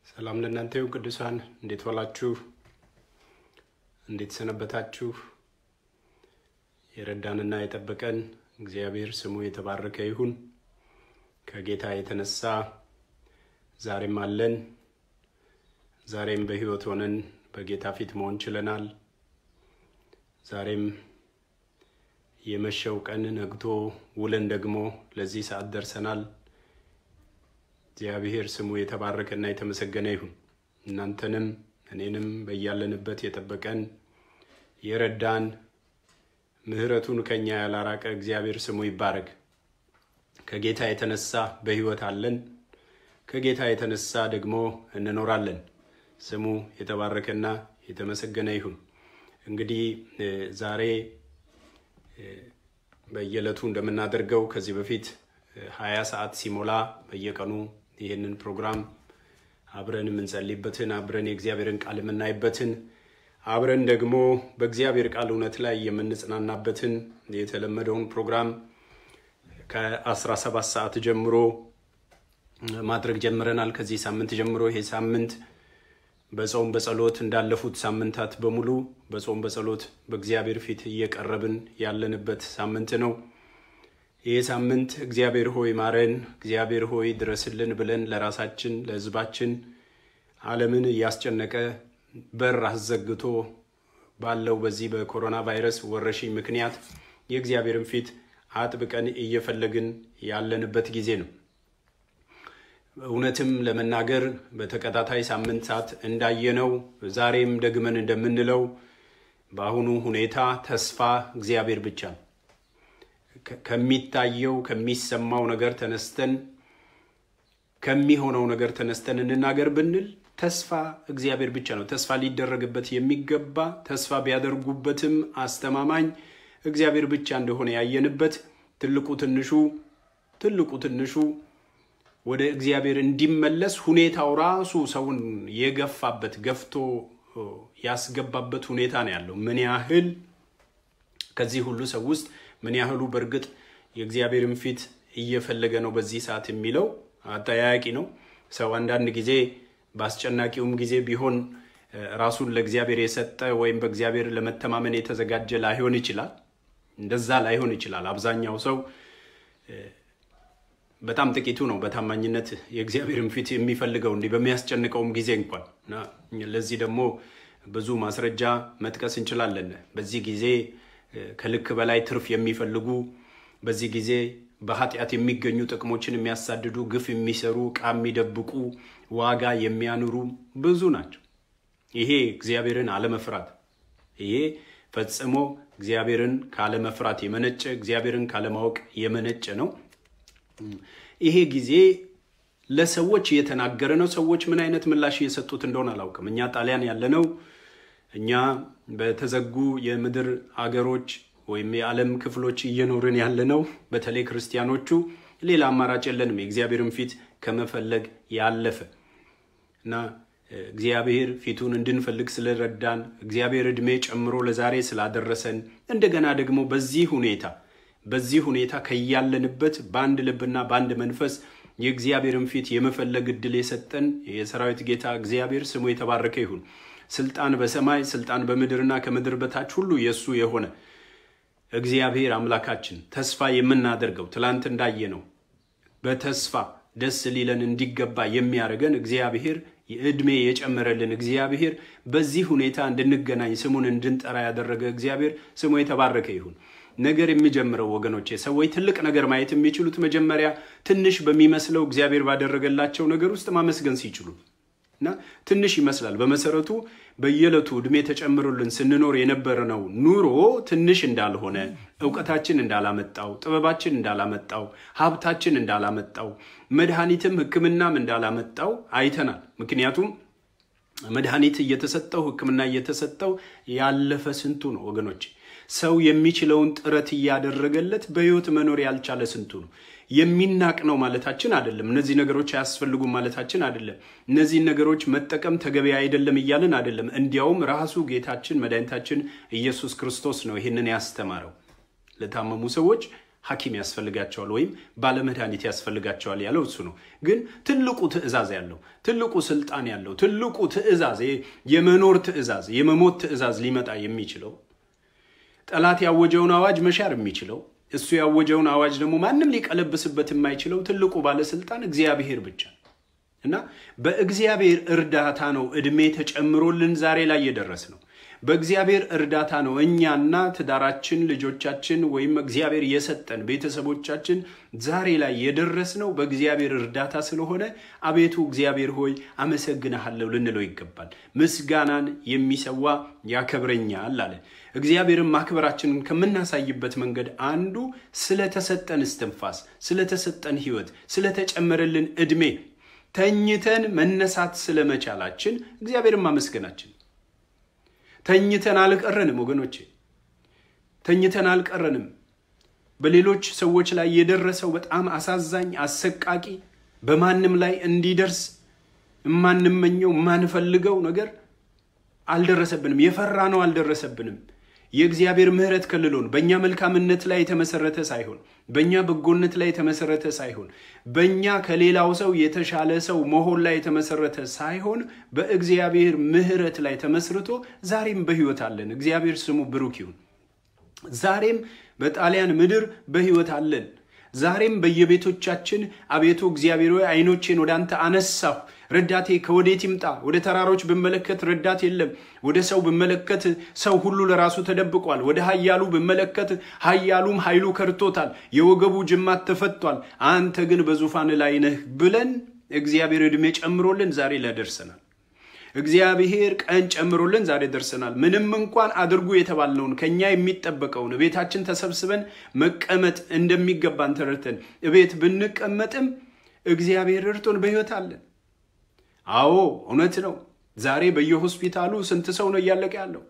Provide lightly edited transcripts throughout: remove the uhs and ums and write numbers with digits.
ሰላም ለእናንተ ይሁን ቅዱሳን እንዴት ዋላችሁ እንዴት ሰነበታችሁ የረዳንና የጠበቀን እግዚአብሔር ስሙ የተባረከ ይሁን ከጌታ የተነሳ ዛሬም አለን ዛሬም በህይወት ሆነን በጌታ ፊት መሆን ችለናል ዛሬም የመሸው ቀን ነግቶ ውለን ደግሞ ለዚህ ሰዓት ደርሰናል እግዚአብሔር ስሙ የተባረከና የተመሰገነ ይሁን እናንተንም እኔንም በእያለንበት የጠበቀን የረዳን ምህረቱን ከኛ ያላራቀ እግዚአብሔር ስሙ ይባረክ ከጌታ የተነሳ በህይወት አለን ከጌታ የተነሳ ደግሞ እንኖራለን ስሙ የተባረከና የተመሰገነ ይሁን እንግዲህ ዛሬ በየለቱ እንደምናደርገው ከዚህ በፊት 20 ሰዓት ሲሞላ በየቀኑ ይሄንን ፕሮግራም አብረን እንጸልይበትን አብረን የእግዚአብሔርን ቃል እናይበትን አብረን ደግሞ በእግዚአብሔር ቃል እውነት ላይ የምንጽናናበትን የተለመደውን ፕሮግራም ከ17 ሰዓት ጀምሮ ማድረግ ጀምረናል ከዚህ ሳምንት ጀምሮ ይሄ ሳምንት በጾም በጸሎት እንዳለፉት ሳምንታት በሙሉ በጾም በጸሎት በእግዚአብሔር ፊት እየቀረብን ያለንበት ሳምንት ነው ይሄ ሳምንት እግዚአብሔር ሆይ ማረን እግዚአብሔር ሆይ ድረስልን ብለን ለራሳችን ለሕዝባችን ዓለምን ያስጨነቀ በር አዘግቶ ባለው በዚህ በኮሮና ቫይረስ ወረርሽኝ ምክንያት የእግዚአብሔርን ፊት አጥብቀን እየፈለግን ያለንበት ጊዜ ነው እውነትም ለመናገር በተከታታይ ሳምንታት እንዳየነው ዛሬም ደግመን እንደምንለው በአሁኑ ሁኔታ ተስፋ እግዚአብሔር ብቻ ነው ከሚታየው ከሚሰማው ነገር ተነስተን ከሚሆነው ነገር ተነስተን እንናገር ብንል ተስፋ እግዚአብሔር ብቻ ነው ተስፋ ሊደረግበት የሚገባ ተስፋ ቢያደርጉበትም አስተማማኝ እግዚአብሔር ብቻ እንደሆነ ያየንበት ትልቁ ትንሹ ወደ እግዚአብሔር እንዲመለስ ሁኔታው ራሱ ሰውን የገፋበት ገፍቶ ያስገባበት ሁኔታ ነው ያለው ምን ያህል ከዚህ ሁሉ ሰው ውስጥ ምን ያህሉ በርግጥ የእግዚአብሔርን ፊት እየፈለገ ነው በዚህ ሰዓት የሚለው አጠያያቂ ነው ሰው አንዳንድ ጊዜ ባስጨናቂውም ጊዜ ቢሆን ራሱን ለእግዚአብሔር የሰጠ ወይም በእግዚአብሔር ለመተማመን የተዘጋጀ ላይሆን ይችላል እንደዛ ላይሆን ይችላል አብዛኛው ሰው በጣም ጥቂቱ ነው በታማኝነት የእግዚአብሔርን ፊት የሚፈልገው እንዲህ በሚያስጨንቀውም ጊዜ እንኳን ለዚህ ደግሞ ብዙ ማስረጃ መጥቀስ እንችላለን በዚህ ጊዜ ከልክ በላይ ትርፍ የሚፈልጉ በዚህ ጊዜ በኃጢአት የሚገኙ ጥቅሞችን የሚያሳድዱ ግፍ የሚሰሩ ቃም የሚደብቁ ዋጋ የሚያኑሩ ብዙ ናቸው ይሄ እግዚአብሔርን አለመፍራት ይሄ ፈጽሞ እግዚአብሔርን ካለመፍራት የመነጨ እግዚአብሔርን ካለማወቅ የመነጨ ነው ይሄ ጊዜ ለሰዎች የተናገረ ነው ሰዎች ምን አይነት ምላሽ እየሰጡት እንደሆነ አላውቅም እኛ ጣሊያን ያለነው እኛ በተዘጉ የምድር አገሮች ወይም የዓለም ክፍሎች እየኖርን ያለነው በተለይ ክርስቲያኖቹ ሌላ አማራጭ የለንም የእግዚአብሔርን ፊት ከመፈለግ ያለፈ እና እግዚአብሔር ፊቱን እንድንፈልግ ስለረዳን እግዚአብሔር እድሜ ጨምሮ ለዛሬ ስላደረሰን እንደገና ደግሞ በዚህ ሁኔታ ከያለንበት በአንድ ልብና በአንድ መንፈስ የእግዚአብሔርን ፊት የመፈለግ እድል የሰጠን የሰራዊት ጌታ እግዚአብሔር ስሙ የተባረከ ይሁን ስልጣን በሰማይ ስልጣን በምድርና ከምድር በታች ሁሉ የሱ የሆነ እግዚአብሔር አምላካችን ተስፋ የምናደርገው ትላንት እንዳየነው በተስፋ ደስ ሊለን እንዲገባ የሚያረገን እግዚአብሔር የእድሜ የጨመረልን እግዚአብሔር በዚህ ሁኔታ እንድንገናኝ ስሙን እንድንጠራ ያደረገ እግዚአብሔር ስሙ የተባረከ ይሁን ነገር የሚጀምረው ወገኖቼ ሰዎች ትልቅ ነገር ማየት የሚችሉት መጀመሪያ ትንሽ በሚመስለው እግዚአብሔር ባደረገላቸው ነገር ውስጥ ማመስገን ሲችሉ እና ትንሽ ይመስላል በመሰረቱ በየለቱ እድሜ ተጨምሩልን ስንኖር የነበረው ኑሮ ትንሽ እንዳልሆነ ዕውቀታችን እንዳላመጣው ጥበባችን እንዳላመጣው ሀብታችን እንዳላመጣው መድኃኒትም ህክምናም እንዳላመጣው አይተናል ምክንያቱም መድኃኒት እየተሰጠው ህክምና እየተሰጠው ያለፈ ስንቱ ነው ወገኖቼ ሰው የሚችለውን ጥረት ያደረገለት በህይወት መኖር ያልቻለ ስንቱ ነው የሚናቅ ነው ማለታችን አይደለም እነዚህ ነገሮች ያስፈልጉ ማለታችን አይደለም እነዚህ ነገሮች መጠቀም ተገቢ አይደለም ይያልን አይደለም እንዲያውም ራሱ ጌታችን መድኃኒታችን ኢየሱስ ክርስቶስ ነው ይሄንን ያስተማረው ለታመሙ ሰዎች ሐኪም ያስፈልጋቸዋል ወይም ባለመድኃኒት ያስፈልጋቸዋል ያለው እሱ ነው። ግን ትልቁ ትእዛዝ ያለው ትልቁ ስልጣን ያለው ትልቁ ትእዛዝ የመኖር ትእዛዝ የመሞት ትእዛዝ ሊመጣ የሚችለው ጠላት ያወጀውን አዋጅ መሻር የሚችለው እሱ ያወጀውን አዋጅ ደግሞ ማንም ሊቀለብስበት የማይችለው ትልቁ ባለስልጣን እግዚአብሔር ብቻ እና በእግዚአብሔር እርዳታ ነው እድሜ ተጨምሮልን ዛሬ ላይ የደረስነው። በእግዚአብሔር እርዳታ ነው እኛና ትዳራችን ልጆቻችን ወይም እግዚአብሔር የሰጠን ቤተሰቦቻችን ዛሬ ላይ የደረስነው በእግዚአብሔር እርዳታ ስለሆነ አቤቱ እግዚአብሔር ሆይ አመሰግንሃለሁ ልንለው ይገባል። ምስጋናን የሚሰዋ ያከብረኛል አለ። እግዚአብሔርን ማክበራችንን ከምናሳይበት መንገድ አንዱ ስለተሰጠን እስትንፋስ፣ ስለተሰጠን ህይወት፣ ስለተጨመረልን እድሜ ተኝተን መነሳት ስለመቻላችን እግዚአብሔርን ማመስገናችን። ተኝተን አልቀረንም ወገኖቼ፣ ተኝተን አልቀረንም። በሌሎች ሰዎች ላይ የደረሰው በጣም አሳዛኝ አሰቃቂ በማንም ላይ እንዲደርስ ማንመኘው ማንፈልገው ነገር አልደረሰብንም። የፈራነው አልደረሰብንም። የእግዚአብሔር ምህረት ከልሎን በእኛ መልካምነት ላይ የተመሰረተ ሳይሆን በእኛ በጎነት ላይ የተመሰረተ ሳይሆን በእኛ ከሌላው ሰው የተሻለ ሰው መሆን ላይ የተመሰረተ ሳይሆን በእግዚአብሔር ምህረት ላይ ተመስርቶ ዛሬም በህይወት አለን። እግዚአብሔር ስሙ ብሩክ ይሁን። ዛሬም በጣሊያን ምድር በህይወት አለን። ዛሬም በየቤቶቻችን አቤቱ እግዚአብሔር ሆይ አይኖቼን ወደ አንተ አነሳሁ፣ ረዳቴ ከወዴት ይምጣ? ወደ ተራሮች ብመለከት ረዳት የለም። ወደ ሰው ብመለከት ሰው ሁሉ ለራሱ ተደብቋል። ወደ ኃያሉ ብመለከት ኃያሉም ኃይሉ ከርቶታል፣ የወገቡ ጅማት ተፈቷል። አንተ ግን በዙፋን ላይ ነህ ብለን እግዚአብሔር እድሜ ጨምሮልን ዛሬ ላይ ደርሰናል። እግዚአብሔር ቀን ጨምሮልን ዛሬ ደርሰናል። ምንም እንኳን አድርጉ የተባልነውን ከኛ የሚጠበቀውን ቤታችን ተሰብስበን መቀመጥ እንደሚገባን ተረድተን ቤት ብንቀመጥም እግዚአብሔር እርቶን በህይወት አለን። አዎ እውነት ነው። ዛሬ በየሆስፒታሉ ስንት ሰው ነው እያለቀ ያለው?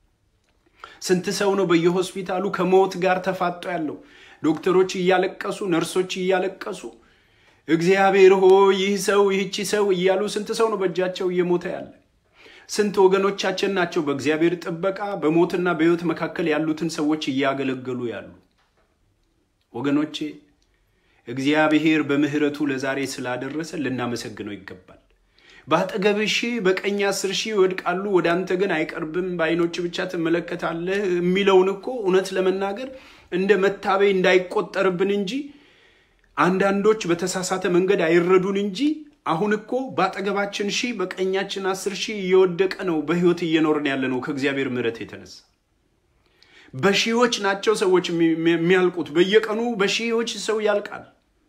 ስንት ሰው ነው በየሆስፒታሉ ከሞት ጋር ተፋጦ ያለው? ዶክተሮች እያለቀሱ፣ ነርሶች እያለቀሱ እግዚአብሔር ሆይ ይህ ሰው ይህቺ ሰው እያሉ ስንት ሰው ነው በእጃቸው እየሞተ ያለ? ስንት ወገኖቻችን ናቸው በእግዚአብሔር ጥበቃ በሞትና በህይወት መካከል ያሉትን ሰዎች እያገለገሉ ያሉ? ወገኖቼ እግዚአብሔር በምህረቱ ለዛሬ ስላደረሰ ልናመሰግነው ይገባል። ባጠገብሽ በቀኝ 10,000 ይወድቃሉ ወደ አንተ ግን አይቀርብም፣ በአይኖች ብቻ ትመለከታለህ የሚለውን እኮ እውነት ለመናገር እንደ መታበይ እንዳይቆጠርብን እንጂ አንዳንዶች በተሳሳተ መንገድ አይረዱን እንጂ አሁን እኮ ባጠገባችን 1,000 በቀኛችን 10,000 እየወደቀ ነው በህይወት እየኖርን ያለ ነው ከእግዚአብሔር ምህረት የተነሳ። በሺዎች ናቸው ሰዎች የሚያልቁት። በየቀኑ በሺዎች ሰው ያልቃል።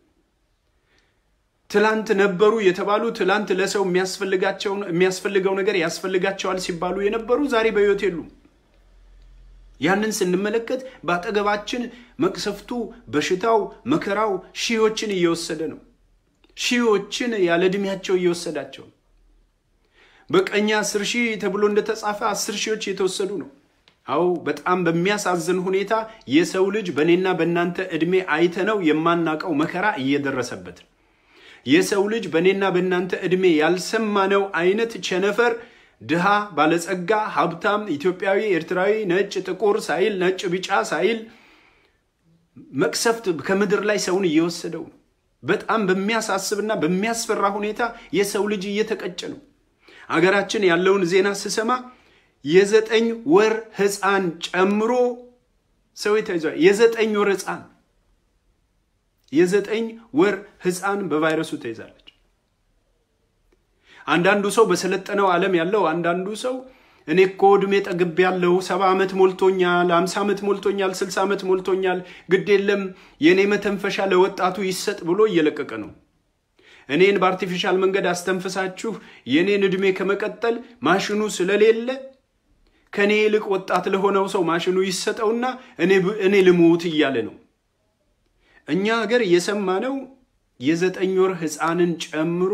ትላንት ነበሩ የተባሉ ትላንት ለሰው የሚያስፈልገው ነገር ያስፈልጋቸዋል ሲባሉ የነበሩ ዛሬ በህይወት የሉም። ያንን ስንመለከት ባጠገባችን መቅሰፍቱ፣ በሽታው፣ መከራው ሺዎችን እየወሰደ ነው። ሺዎችን ያለ እድሜያቸው እየወሰዳቸው። በቀኛ 10,000 ተብሎ እንደተጻፈ 10,000 የተወሰዱ ነው። አው በጣም በሚያሳዝን ሁኔታ የሰው ልጅ በእኔና በእናንተ እድሜ አይተነው የማናቀው መከራ እየደረሰበት ነው። የሰው ልጅ በእኔና በእናንተ እድሜ ያልሰማነው አይነት ቸነፈር ድሃ፣ ባለጸጋ፣ ሀብታም፣ ኢትዮጵያዊ፣ ኤርትራዊ፣ ነጭ፣ ጥቁር ሳይል ነጭ፣ ቢጫ ሳይል መቅሰፍት ከምድር ላይ ሰውን እየወሰደው ነው። በጣም በሚያሳስብና በሚያስፈራ ሁኔታ የሰው ልጅ እየተቀጨ ነው። አገራችን ያለውን ዜና ስሰማ የ9 ወር ህፃን ጨምሮ ሰው ተይዟል። የ9 ወር ህፃን የ9 ወር ህፃን በቫይረሱ ተይዛለች። አንዳንዱ ሰው በሰለጠነው ዓለም ያለው አንዳንዱ ሰው እኔ እኮ እድሜ ጠግብ ያለው 70 ዓመት ሞልቶኛል፣ 50 ዓመት ሞልቶኛል፣ 60 ዓመት ሞልቶኛል፣ ግድ የለም የኔ መተንፈሻ ለወጣቱ ይሰጥ ብሎ እየለቀቀ ነው። እኔን በአርቲፊሻል መንገድ አስተንፈሳችሁ የኔን እድሜ ከመቀጠል ማሽኑ ስለሌለ ከኔ ይልቅ ወጣት ለሆነው ሰው ማሽኑ ይሰጠውና እኔ ልሞት እያለ ነው። እኛ ሀገር የሰማነው የ9 ወር ህፃንን ጨምሮ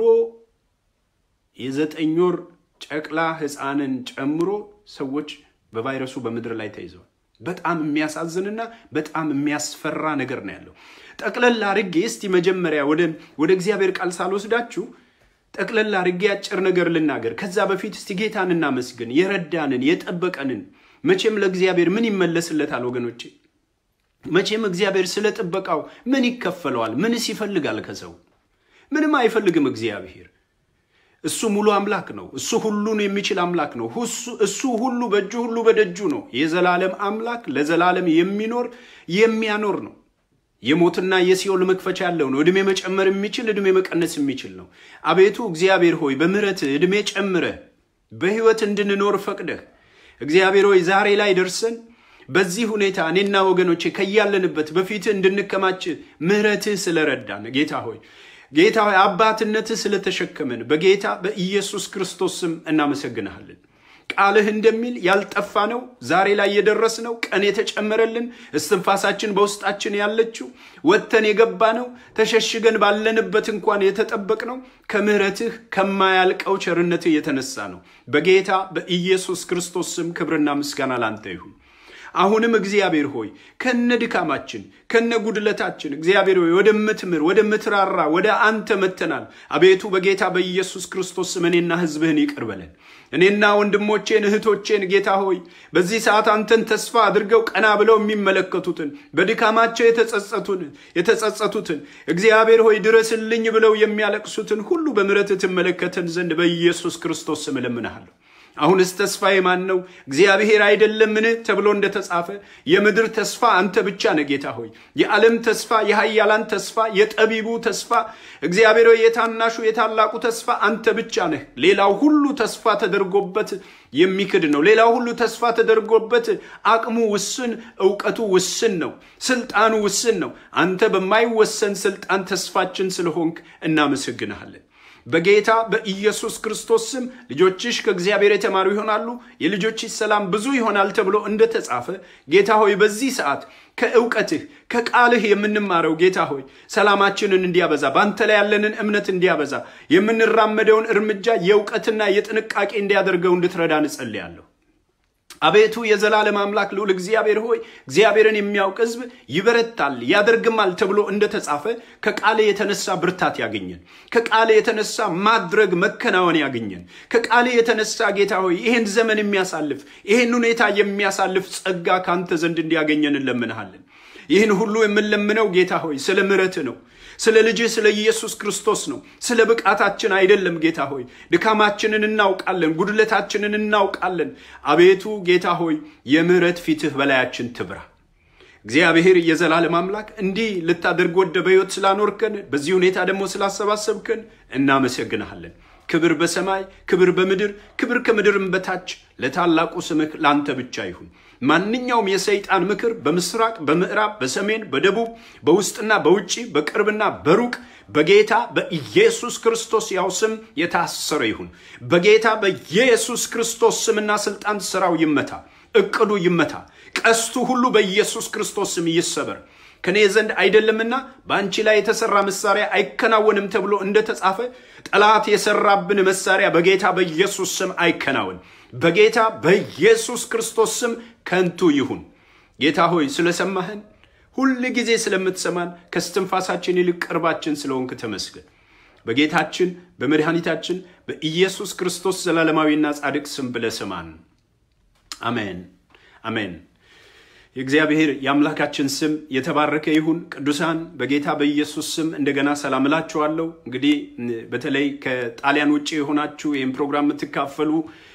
የ9 ወር ጨቅላ ህፃንን ጨምሮ ሰዎች በቫይረሱ በመድር ላይ ተይዘዋል። በጣም የሚያሳዝንና በጣም የሚያስፈራ ነገር ነው ያለው። ጠቅለል አርጌ እስቲ መጀመሪያ ወደ እግዚአብሔር ቃል ሳልወስዳችሁ ጠቅለል አርጌ አጭር ነገር ልናገር። ከዛ በፊት እስቲ ጌታን እናመስግን፣ የረዳንን የጠበቀንን። መቼም ለእግዚአብሔር ምን ይመለስለታል ወገኖቼ? መቼም እግዚአብሔር ስለ ጥበቃው ምን ይከፈለዋል? ምንስ ይፈልጋል ከሰው? ምንም አይፈልግም እግዚአብሔር። እሱ ሙሉ አምላክ ነው። እሱ ሁሉን የሚችል አምላክ ነው። እሱ ሁሉ በእጁ ሁሉ በደጁ ነው። የዘላለም አምላክ ለዘላለም የሚኖር የሚያኖር ነው። የሞትና የሲኦል መክፈቻ ያለው ነው። እድሜ መጨመር የሚችል እድሜ መቀነስ የሚችል ነው። አቤቱ እግዚአብሔር ሆይ በምህረት እድሜ ጨምረህ በህይወት እንድንኖር ፈቅደህ እግዚአብሔር ሆይ ዛሬ ላይ ደርሰን በዚህ ሁኔታ እኔና ወገኖቼ ከያለንበት በፊት እንድንከማች ምህረትህ ስለረዳን ጌታ ሆይ አባትነትህ ስለተሸከመን በጌታ በኢየሱስ ክርስቶስ ስም እናመሰግናለን። ቃልህ እንደሚል ያልጠፋ ነው ዛሬ ላይ የደረስነው ቀን የተጨመረልን እስትንፋሳችን በውስጣችን ያለችው ወተን የገባ ነው ተሸሽገን ባለንበት እንኳን የተጠበቅነው ከምህረትህ ከማያልቀው ቸርነትህ የተነሳ ነው። በጌታ በኢየሱስ ክርስቶስ ስም ክብርና ምስጋና ላንተ ይሁን። አሁንም እግዚአብሔር ሆይ ከነድካማችን ከነጉድለታችን እግዚአብሔር ሆይ ወደምትራራ ወደ አንተ መተናል። አቤቱ በጌታ በኢየሱስ ክርስቶስ ስም እኔና ህዝብህን ይቅር በለን። እኔና ወንድሞቼን እህቶቼን ጌታ ሆይ በዚህ ሰዓት አንተን ተስፋ አድርገው ቀና ብለው የሚመለከቱትን በድካማቸው የተጸጸቱትን እግዚአብሔር ሆይ ድረስልኝ ብለው የሚያለቅሱትን ሁሉ በምህረትህ ትመለከተን ዘንድ በኢየሱስ ክርስቶስ ስም እለምንሃለሁ። አሁንስ ተስፋዬ ማን ነው? እግዚአብሔር አይደለምን ተብሎ እንደተጻፈ የምድር ተስፋ አንተ ብቻ ነህ ጌታ ሆይ። የዓለም ተስፋ፣ የኃያላን ተስፋ፣ የጠቢቡ ተስፋ እግዚአብሔር ሆይ የታናሹ የታላቁ ተስፋ አንተ ብቻ ነህ። ሌላው ሁሉ ተስፋ ተደርጎበት የሚክድ ነው። ሌላው ሁሉ ተስፋ ተደርጎበት አቅሙ ውስን፣ ዕውቀቱ ውስን ነው፣ ስልጣኑ ውስን ነው። አንተ በማይወሰን ስልጣን ተስፋችን ስለሆንክ እናመሰግንሃለን። በጌታ በኢየሱስ ክርስቶስ ስም ልጆችሽ ከእግዚአብሔር የተማሩ ይሆናሉ፣ የልጆችሽ ሰላም ብዙ ይሆናል ተብሎ እንደተጻፈ ጌታ ሆይ በዚህ ሰዓት ከዕውቀትህ ከቃልህ የምንማረው ጌታ ሆይ ሰላማችንን እንዲያበዛ ባንተ ላይ ያለንን እምነት እንዲያበዛ የምንራመደውን እርምጃ የዕውቀትና የጥንቃቄ እንዲያደርገው እንድትረዳን እጸልያለሁ። አቤቱ የዘላለም አምላክ ልዑል እግዚአብሔር ሆይ እግዚአብሔርን የሚያውቅ ሕዝብ ይበረታል ያደርግማል ተብሎ እንደተጻፈ ከቃል የተነሳ ብርታት ያገኘን፣ ከቃል የተነሳ ማድረግ መከናወን ያገኘን፣ ከቃል የተነሳ ጌታ ሆይ ይሄን ዘመን የሚያሳልፍ ይሄን ሁኔታ የሚያሳልፍ ጸጋ ካንተ ዘንድ እንዲያገኘን እንለምንሃለን። ይህን ሁሉ የምንለምነው ጌታ ሆይ ስለ ምሕረትህ ነው፣ ስለ ልጅህ ስለ ኢየሱስ ክርስቶስ ነው። ስለ ብቃታችን አይደለም ጌታ ሆይ። ድካማችንን እናውቃለን፣ ጉድለታችንን እናውቃለን። አቤቱ ጌታ ሆይ የምህረት ፊትህ በላያችን ትብራ። እግዚአብሔር የዘላለም አምላክ እንዲህ ልታደርግ ወደ በሕይወት ስላኖርከን በዚህ ሁኔታ ደግሞ ስላሰባሰብከን እናመሰግንሃለን። ክብር በሰማይ ክብር በምድር ክብር ከምድርም በታች ለታላቁ ስምህ ላንተ ብቻ ይሁን። ማንኛውም የሰይጣን ምክር በምስራቅ በምዕራብ በሰሜን በደቡብ በውስጥና በውጪ በቅርብና በሩቅ በጌታ በኢየሱስ ክርስቶስ ያው ስም የታሰረ ይሁን። በጌታ በኢየሱስ ክርስቶስ ስምና ስልጣን ስራው ይመታ፣ እቅዱ ይመታ፣ ቀስቱ ሁሉ በኢየሱስ ክርስቶስ ስም ይሰበር። ከኔ ዘንድ አይደለምና በአንቺ ላይ የተሰራ መሳሪያ አይከናወንም ተብሎ እንደተጻፈ ጠላት የሰራብን መሳሪያ በጌታ በኢየሱስ ስም አይከናወን። በጌታ በኢየሱስ ክርስቶስ ስም ከንቱ ይሁን። ጌታ ሆይ ስለሰማህን ሁሉ ጊዜ ስለምትሰማን ከስትንፋሳችን ይልቅ ቅርባችን ስለሆንክ ተመስገን። በጌታችን በመድኃኒታችን በኢየሱስ ክርስቶስ ዘላለማዊና ጻድቅ ስም ብለህ ስማን። አሜን አሜን። የእግዚአብሔር የአምላካችን ስም የተባረከ ይሁን። ቅዱሳን በጌታ በኢየሱስ ስም እንደገና ሰላም እላችኋለሁ። እንግዲህ በተለይ ከጣሊያን ውጪ የሆናችሁ ይህን ፕሮግራም የምትካፈሉ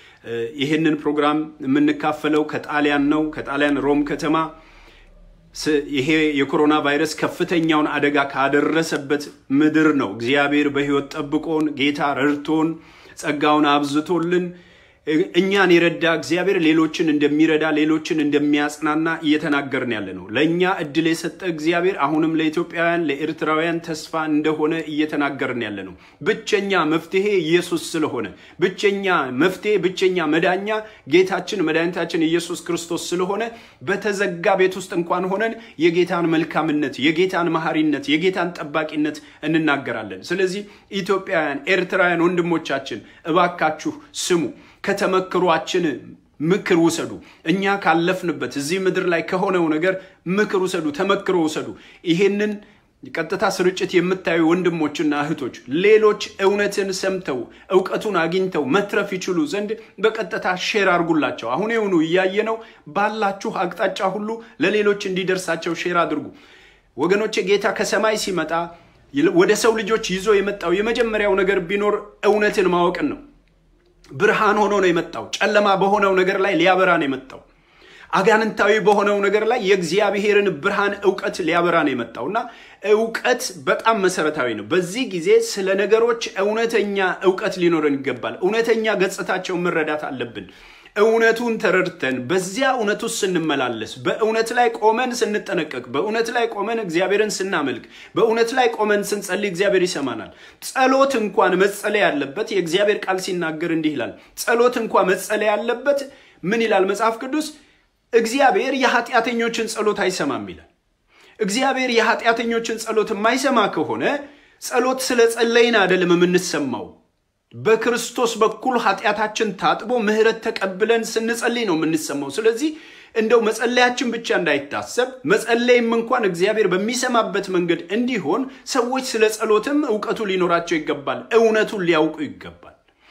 ይህንን ፕሮግራም የምንካፈለው ከጣሊያን ነው። ከጣሊያን ሮም ከተማ ይሄ የኮሮና ቫይረስ ከፍተኛውን አደጋ ካደረሰበት ምድር ነው። እግዚአብሔር በሕይወት ጠብቆን ጌታ ረድቶን ጸጋውን አብዝቶልን እኛን ይረዳ እግዚአብሔር ሌሎችን እንደሚረዳ ሌሎችን እንደሚያጽናና እየተናገርን ያለ ነው። ለኛ እድል የሰጠ እግዚአብሔር አሁንም ለኢትዮጵያውያን ለኤርትራውያን ተስፋ እንደሆነ እየተናገርን ያለ ነው። ብቸኛ መፍትሄ ኢየሱስ ስለሆነ ብቸኛ መፍትሄ ብቸኛ መዳኛ ጌታችን መድኃኒታችን ኢየሱስ ክርስቶስ ስለሆነ በተዘጋ ቤት ውስጥ እንኳን ሆነን የጌታን መልካምነት የጌታን መሐሪነት የጌታን ጠባቂነት እንናገራለን። ስለዚህ ኢትዮጵያውያን ኤርትራውያን ወንድሞቻችን እባካችሁ ስሙ። ከተመክሯችን ምክር ውሰዱ። እኛ ካለፍንበት እዚህ ምድር ላይ ከሆነው ነገር ምክር ውሰዱ፣ ተመክሮ ውሰዱ። ይሄንን ቀጥታ ስርጭት የምታዩ ወንድሞችና እህቶች ሌሎች እውነትን ሰምተው ዕውቀቱን አግኝተው መትረፍ ይችሉ ዘንድ በቀጥታ ሼር አድርጉላቸው። አሁን የሆኑ ያየነው ባላችሁ አቅጣጫ ሁሉ ለሌሎች እንዲደርሳቸው ሼር አድርጉ። ወገኖቼ ጌታ ከሰማይ ሲመጣ ወደ ሰው ልጆች ይዞ የመጣው የመጀመሪያው ነገር ቢኖር እውነትን ማወቅን ነው። ብርሃን ሆኖ ነው የመጣው። ጨለማ በሆነው ነገር ላይ ሊያበራ ነው የመጣው። አጋንንታዊ በሆነው ነገር ላይ የእግዚአብሔርን ብርሃን ዕውቀት ሊያበራ ነው የመጣውና ዕውቀት በጣም መሰረታዊ ነው። በዚህ ጊዜ ስለ ነገሮች እውነተኛ ዕውቀት ሊኖረን ይገባል። እውነተኛ ገጽታቸውን መረዳት አለብን። እውነቱን ተረድተን በዚያ እውነት ውስጥ ስንመላለስ፣ በእውነት ላይ ቆመን ስንጠነቀቅ፣ በእውነት ላይ ቆመን እግዚአብሔርን ስናመልክ፣ በእውነት ላይ ቆመን ስንጸልይ እግዚአብሔር ይሰማናል። ጸሎት እንኳን መጸለይ ያለበት የእግዚአብሔር ቃል ሲናገር እንዲህ ይላል። ጸሎት እንኳን መጸለይ ያለበት ምን ይላል መጽሐፍ ቅዱስ? እግዚአብሔር የኃጢአተኞችን ጸሎት አይሰማም ይላል። እግዚአብሔር የኃጢአተኞችን ጸሎት የማይሰማ ከሆነ ጸሎት ስለ ጸለይን አይደለም የምንሰማው። በክርስቶስ በኩል ኃጢአታችን ታጥቦ ምህረት ተቀብለን ስንጸልይ ነው የምንሰማው። ስለዚህ እንደው መጸለያችን ብቻ እንዳይታሰብ መጸለይም እንኳን እግዚአብሔር በሚሰማበት መንገድ እንዲሆን ሰዎች ስለ ጸሎትም ዕውቀቱ ሊኖራቸው ይገባል። እውነቱን ሊያውቁ ይገባል።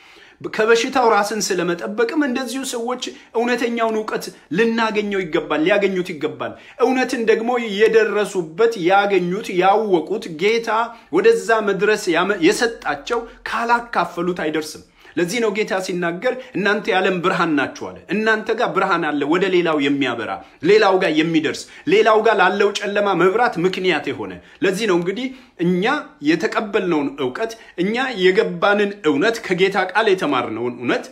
ከበሽታው ራስን ስለመጠበቅም እንደዚሁ ሰዎች እውነተኛውን ዕውቀት ልናገኘው ይገባል፣ ሊያገኙት ይገባል። እውነትን ደግሞ የደረሱበት ያገኙት ያወቁት ጌታ ወደዛ መድረስ የሰጣቸው ካላካፈሉት አይደርስም። ለዚህ ነው ጌታ ሲናገር እናንተ የዓለም ብርሃን ናችሁ አለ። እናንተ ጋር ብርሃን አለ፣ ወደ ሌላው የሚያበራ ሌላው ጋር የሚደርስ ሌላው ጋር ላለው ጨለማ መብራት ምክንያት የሆነ። ለዚህ ነው እንግዲህ እኛ የተቀበልነውን ዕውቀት እኛ የገባንን እውነት ከጌታ ቃል የተማርነውን እውነት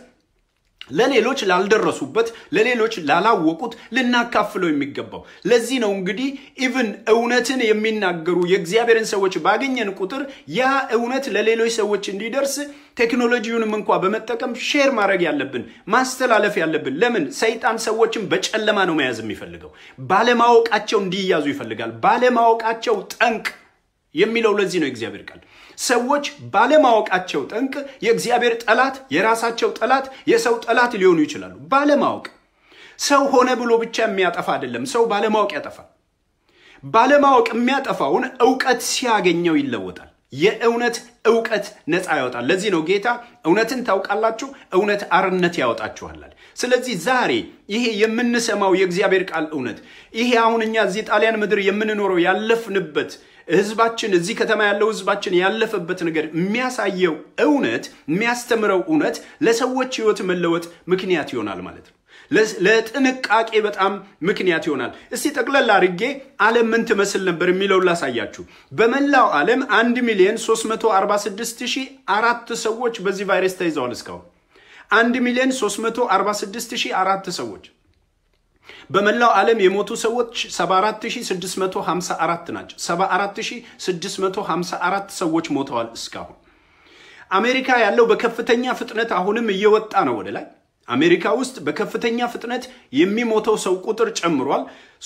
ለሌሎች ላልደረሱበት ለሌሎች ላላወቁት ልናካፍለው የሚገባው። ለዚህ ነው እንግዲህ ኢቭን እውነትን የሚናገሩ የእግዚአብሔርን ሰዎች ባገኘን ቁጥር ያ እውነት ለሌሎች ሰዎች እንዲደርስ ቴክኖሎጂውንም እንኳን በመጠቀም ሼር ማድረግ ያለብን፣ ማስተላለፍ ያለብን። ለምን? ሰይጣን ሰዎችን በጨለማ ነው መያዝ የሚፈልገው። ባለማወቃቸው እንዲያዙ ይፈልጋል። ባለማወቃቸው ጠንቅ የሚለው ለዚህ ነው እግዚአብሔር ቃል። ሰዎች ባለማወቃቸው ጠንቅ የእግዚአብሔር ጠላት፣ የራሳቸው ጠላት፣ የሰው ጠላት ሊሆኑ ይችላሉ። ባለማወቅ ሰው ሆነ ብሎ ብቻ የሚያጠፋ አይደለም፣ ሰው ባለማወቅ ያጠፋል። ባለማወቅ የሚያጠፋውን ዕውቀት ሲያገኘው ይለወጣል። የእውነት ዕውቀት ነፃ ያወጣል። ለዚህ ነው ጌታ እውነትን ታውቃላችሁ፣ እውነት አርነት ያወጣችኋል። ስለዚህ ዛሬ ይሄ የምንሰማው የእግዚአብሔር ቃል እውነት፣ ይሄ አሁን እኛ እዚህ ጣሊያን ምድር የምንኖረው ያለፍንበት ህዝባችን እዚህ ከተማ ያለው ህዝባችን ያለፈበት ነገር የሚያሳየው እውነት የሚያስተምረው እውነት ለሰዎች ህይወት መለወጥ ምክንያት ይሆናል ማለት ነው። ለጥንቃቄ በጣም ምክንያት ይሆናል። እስቲ ጠቅለል አድርጌ ዓለም ምን ትመስል ነበር የሚለውን ላሳያችሁ። በመላው ዓለም 1,346,004 ሰዎች በዚህ ቫይረስ ተይዘዋል። እስካሁን 1,346,004 ሰዎች። በመላው ዓለም የሞቱ ሰዎች 74,654 ናቸው። 74,654 ሰዎች ሞተዋል እስካሁን። አሜሪካ ያለው በከፍተኛ ፍጥነት አሁንም እየወጣ ነው ወደ ላይ። አሜሪካ ውስጥ በከፍተኛ ፍጥነት የሚሞተው ሰው ቁጥር ጨምሯል።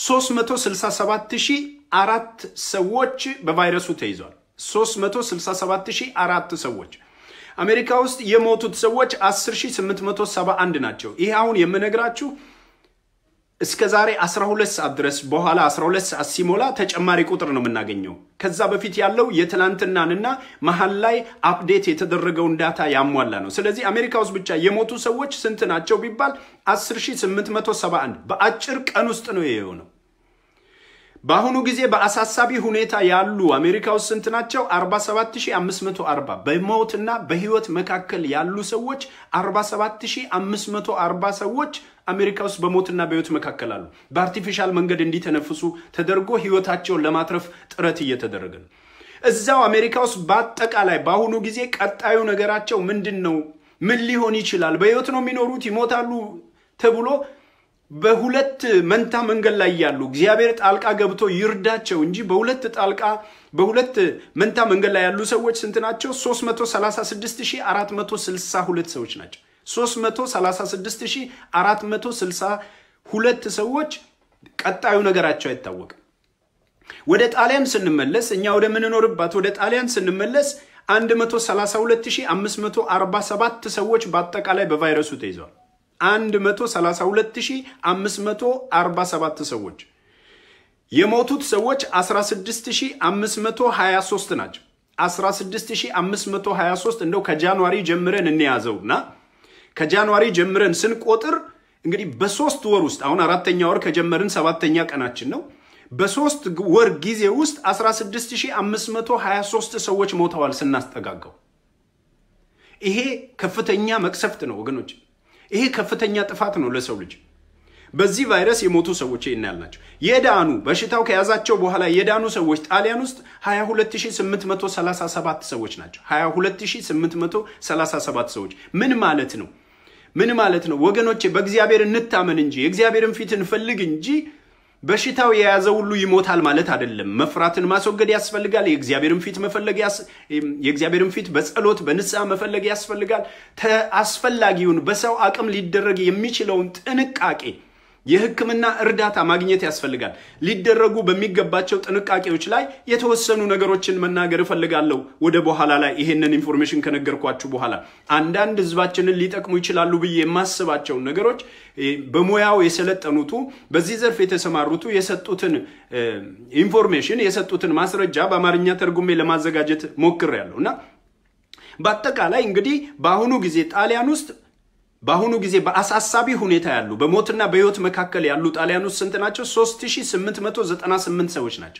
367,004 ሰዎች በቫይረሱ ተይዘዋል። 367,004 ሰዎች። አሜሪካ ውስጥ የሞቱት ሰዎች 10,871 ናቸው። ይሄ አሁን የምነግራችሁ እስከ ዛሬ 12 ሰዓት ድረስ በኋላ 12 ሰዓት ሲሞላ ተጨማሪ ቁጥር ነው የምናገኘው። ከዛ በፊት ያለው የትላንትናንና መሃል ላይ አፕዴት የተደረገውን ዳታ ያሟላ ነው። ስለዚህ አሜሪካ ውስጥ ብቻ የሞቱ ሰዎች ስንት ናቸው ቢባል 10,871 በአጭር ቀን ውስጥ ነው የሆነው። በአሁኑ ጊዜ በአሳሳቢ ሁኔታ ያሉ አሜሪካ ውስጥ ስንት ናቸው? 47,540 በሞትና በህይወት መካከል ያሉ ሰዎች 47,540 ሰዎች አሜሪካ ውስጥ በሞትና በህይወት መካከል አሉ። በአርቲፊሻል መንገድ እንዲተነፍሱ ተደርጎ ህይወታቸውን ለማትረፍ ጥረት እየተደረገ ነው። እዛው አሜሪካ ውስጥ በአጠቃላይ በአሁኑ ጊዜ ቀጣዩ ነገራቸው ምንድነው? ምን ሊሆን ይችላል? በህይወት ነው የሚኖሩት ይሞታሉ ተብሎ በሁለት መንታ መንገድ ላይ ያሉ እግዚአብሔር ጣልቃ ገብቶ ይርዳቸው እንጂ በሁለት መንታ መንገድ ላይ ያሉ ሰዎች ስንት ናቸው? 336,462 ሰዎች ናቸው። 336,462 ሰዎች ቀጣዩ ነገራቸው አይታወቅም። ወደ ጣሊያን ስንመለስ እኛ ወደ ምንኖርባት ወደ ጣሊያን ስንመለስ 132,547 ሰዎች በአጠቃላይ በቫይረሱ ተይዘዋል። 132,547 ሰዎች። የሞቱት ሰዎች 16523 ናቸው 16523 እንደው ከጃንዋሪ ጀምረን እንያዘውና ከጃንዋሪ ጀምረን ስንቆጥር እንግዲህ በ3 ወር ውስጥ አሁን 4ኛ ወር ከጀመርን 7ኛ ቀናችን ነው በ3 ወር ጊዜ ውስጥ 16523 ሰዎች ሞተዋል ስናስጠጋጋው ይሄ ከፍተኛ መቅሰፍት ነው ወገኖች ይሄ ከፍተኛ ጥፋት ነው ለሰው ልጅ በዚህ ቫይረስ የሞቱ ሰዎች ይናልናቸው የዳኑ በሽታው ከያዛቸው በኋላ የዳኑ ሰዎች ጣሊያን ውስጥ 22837 ሰዎች ናቸው 22837 ሰዎች ምን ማለት ነው ወገኖቼ በእግዚአብሔር እንታመን እንጂ የእግዚአብሔርን ፊት እንፈልግ እንጂ በሽታው የያዘው ሁሉ ይሞታል ማለት አይደለም መፍራትን ማስወገድ ያስፈልጋል የእግዚአብሔርን ፊት መፈለግ የእግዚአብሔርን ፊት በጸሎት በንስሐ መፈለግ ያስፈልጋል አስፈላጊውን በሰው አቅም ሊደረግ የሚችለውን ጥንቃቄ የሕክምና እርዳታ ማግኘት ያስፈልጋል ሊደረጉ በሚገባቸው ጥንቃቄዎች ላይ የተወሰኑ ነገሮችን መናገር ፈልጋለሁ ወደ በኋላ ላይ ይሄንን ኢንፎርሜሽን ከነገርኳችሁ በኋላ አንዳንድ ህዝባችንን ሊጠቅሙ ይችላሉ ብዬ የማስባቸው ነገሮች በሙያው የሰለጠኑቱ በዚህ ዘርፍ የተሰማሩቱ የሰጡትን ኢንፎርሜሽን የሰጡትን ማስረጃ በአማርኛ ተርጉሜ ለማዘጋጀት ሞክሬያለሁና በአጠቃላይ እንግዲህ በአሁኑ ጊዜ ጣሊያን ውስጥ በአሁኑ ጊዜ በአሳሳቢ ሁኔታ ያሉ በሞትና በህይወት መካከል ያሉ ጣሊያን ውስጥ ስንት ናቸው 3898 ሰዎች ናቸው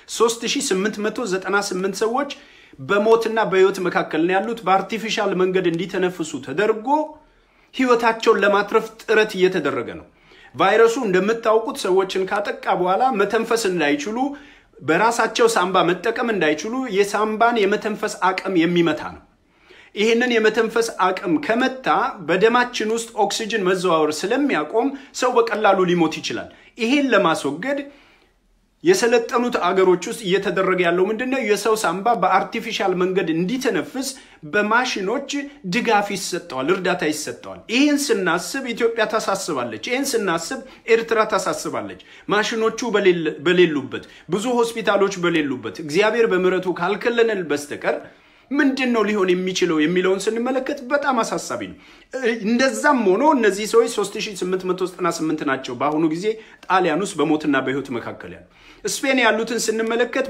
3898 ሰዎች በሞትና በህይወት መካከል ነው ያሉት በአርቲፊሻል መንገድ እንዲተነፍሱ ተደርጎ ህይወታቸውን ለማትረፍ ጥረት እየተደረገ ነው ቫይረሱ እንደምታውቁት ሰዎችን ካጠቃ በኋላ መተንፈስ እንዳይችሉ በራሳቸው ሳምባ መጠቀም እንዳይችሉ የሳምባን የመተንፈስ አቅም የሚመታ ነው ይሄንን የመተንፈስ አቅም ከመታ በደማችን ውስጥ ኦክሲጅን መዘዋወር ስለሚያቆም ሰው በቀላሉ ሊሞት ይችላል ይሄን ለማስወገድ የሰለጠኑት አገሮች ውስጥ እየተደረገ ያለው ምንድነው የሰው ሳምባ በአርቲፊሻል መንገድ እንዲተነፍስ በማሽኖች ድጋፍ ይሰጣል እርዳታ ይሰጣል ይሄን ስናስብ ኢትዮጵያ ታሳስባለች ይሄን ስናስብ ኤርትራ ታሳስባለች ማሽኖቹ በሌሉበት ብዙ ሆስፒታሎች በሌሉበት እግዚአብሔር በመረቱ ካልከለነል በስተቀር ምንድነው ሊሆን የሚችለው የሚለውን ስንመለከት በጣም አሳሳቢ ነው እንደዛም ሆኖ እነዚህ ሰዎች 3898 ናቸው በአሁኑ ጊዜ ጣሊያን ውስጥ በሞትና በህይወት መካከል ያሉ ስፔን ያሉትን ስንመለከት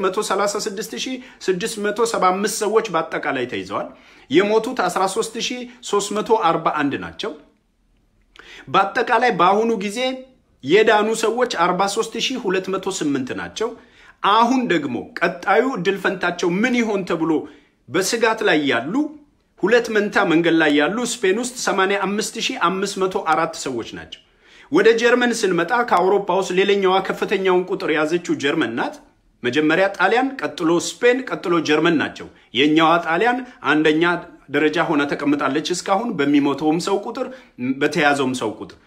136675 ሰዎች በአጠቃላይ ተይዘዋል የሞቱት 13341 ናቸው በአጠቃላይ በአሁኑ ጊዜ የዳኑ ሰዎች 43208 ናቸው አሁን ደግሞ ቀጣዩ ድልፈንታቸው ምን ይሆን ተብሎ በስጋት ላይ ያሉ ሁለት መንታ መንገድ ላይ ያሉ ስፔን ውስጥ 85504 ሰዎች ናቸው ወደ ጀርመን ስንመጣ ከአውሮፓ ውስጥ ሌላኛዋ ከፍተኛውን ቁጥር ያዘችው ጀርመን ናት መጀመሪያ ጣሊያን ቀጥሎ ስፔን ቀጥሎ ጀርመን ናቸው የኛዋ ጣሊያን አንደኛ ደረጃ ሆና ተቀምጣለች እስካሁን በሚሞተውም ሰው ቁጥር በተያዘውም ሰው ቁጥር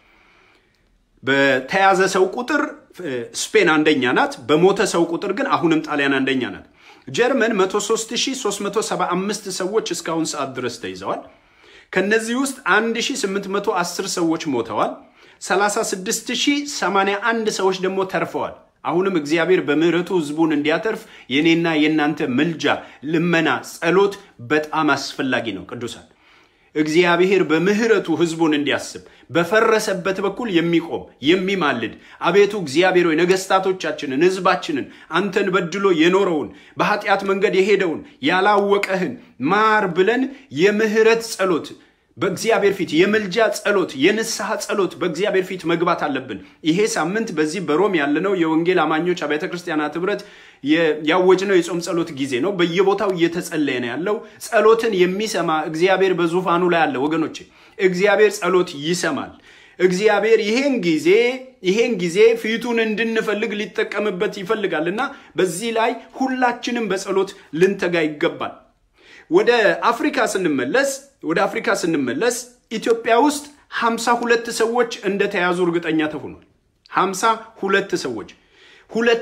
በተያዘ ሰው ቁጥር ስፔን አንደኛ ናት በሞተ ሰው ቁጥር ግን አሁንም ጣሊያን አንደኛ ናት ጀርመን 103375 ሰዎች እስካሁን ሰዓት ድረስ ተይዘዋል ከነዚህ ውስጥ 1810 ሰዎች ሞተዋል 36081 ሰዎች ደግሞ ተርፈዋል አሁንም እግዚአብሔር በምህረቱ ህዝቡን እንዲያተርፍ የኔና የናንተ መልጃ ልመና ጸሎት በጣም አስፈላጊ ነው ቅዱሳን እግዚአብሔር በምህረቱ ህዝቡን እንዲያስብ በፈረሰበት በኩል የሚቆም የሚማልድ አቤቱ እግዚአብሔር ሆይ ነገስታቶቻችንን ህዝባችንን አንተን በድሎ የኖረውን በኃጢአት መንገድ የሄደውን ያላወቀህን ማር ብለን የምህረት ጸሎት በእግዚአብሔር ፊት የመልጃ ጸሎት የንስሐ ጸሎት በእግዚአብሔር ፊት መግባት አለብን ይሄ ሳምንት በዚህ በሮም ያለነው የወንጌል አማኞች አብያተ ክርስቲያናት ህብረት ያወጅነው የጾም ጸሎት ጊዜ ነው በየቦታው እየተጸለየ ነው ያለው ጸሎትን የሚሰማ እግዚአብሔር በዙፋኑ ላይ አለ ወገኖቼ እግዚአብሔር ጸሎት ይሰማል እግዚአብሔር ይሄን ጊዜ ፊቱን እንድንፈልግ ሊጠቀምበት ይፈልጋልና በዚህ ላይ ሁላችንም በጸሎት ልንተጋ ይገባል ወደ አፍሪካ ስንመለስ ኢትዮጵያ ውስጥ 52 ሰዎች እንደተያዙ እርግጠኛ ተሆኗል 52 ሰዎች ሁለት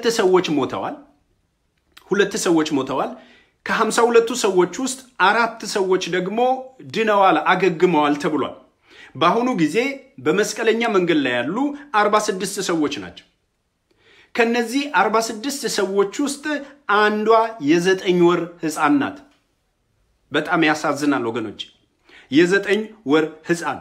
ሰዎች ሞተዋል ከ52ቱ ሰዎች ውስጥ 4 ሰዎች ደግሞ ድነዋል አገግመዋል ተብሏል በአሁኑ ጊዜ በመስቀለኛ መንገድ ላይ ያሉ 46 ሰዎች ናቸው ከነዚህ 46 ሰዎች ውስጥ አንዷ የ9 ወር ህፃን ናት በጣም ያሳዝናል ወገኖች የ9 ወር ህፃን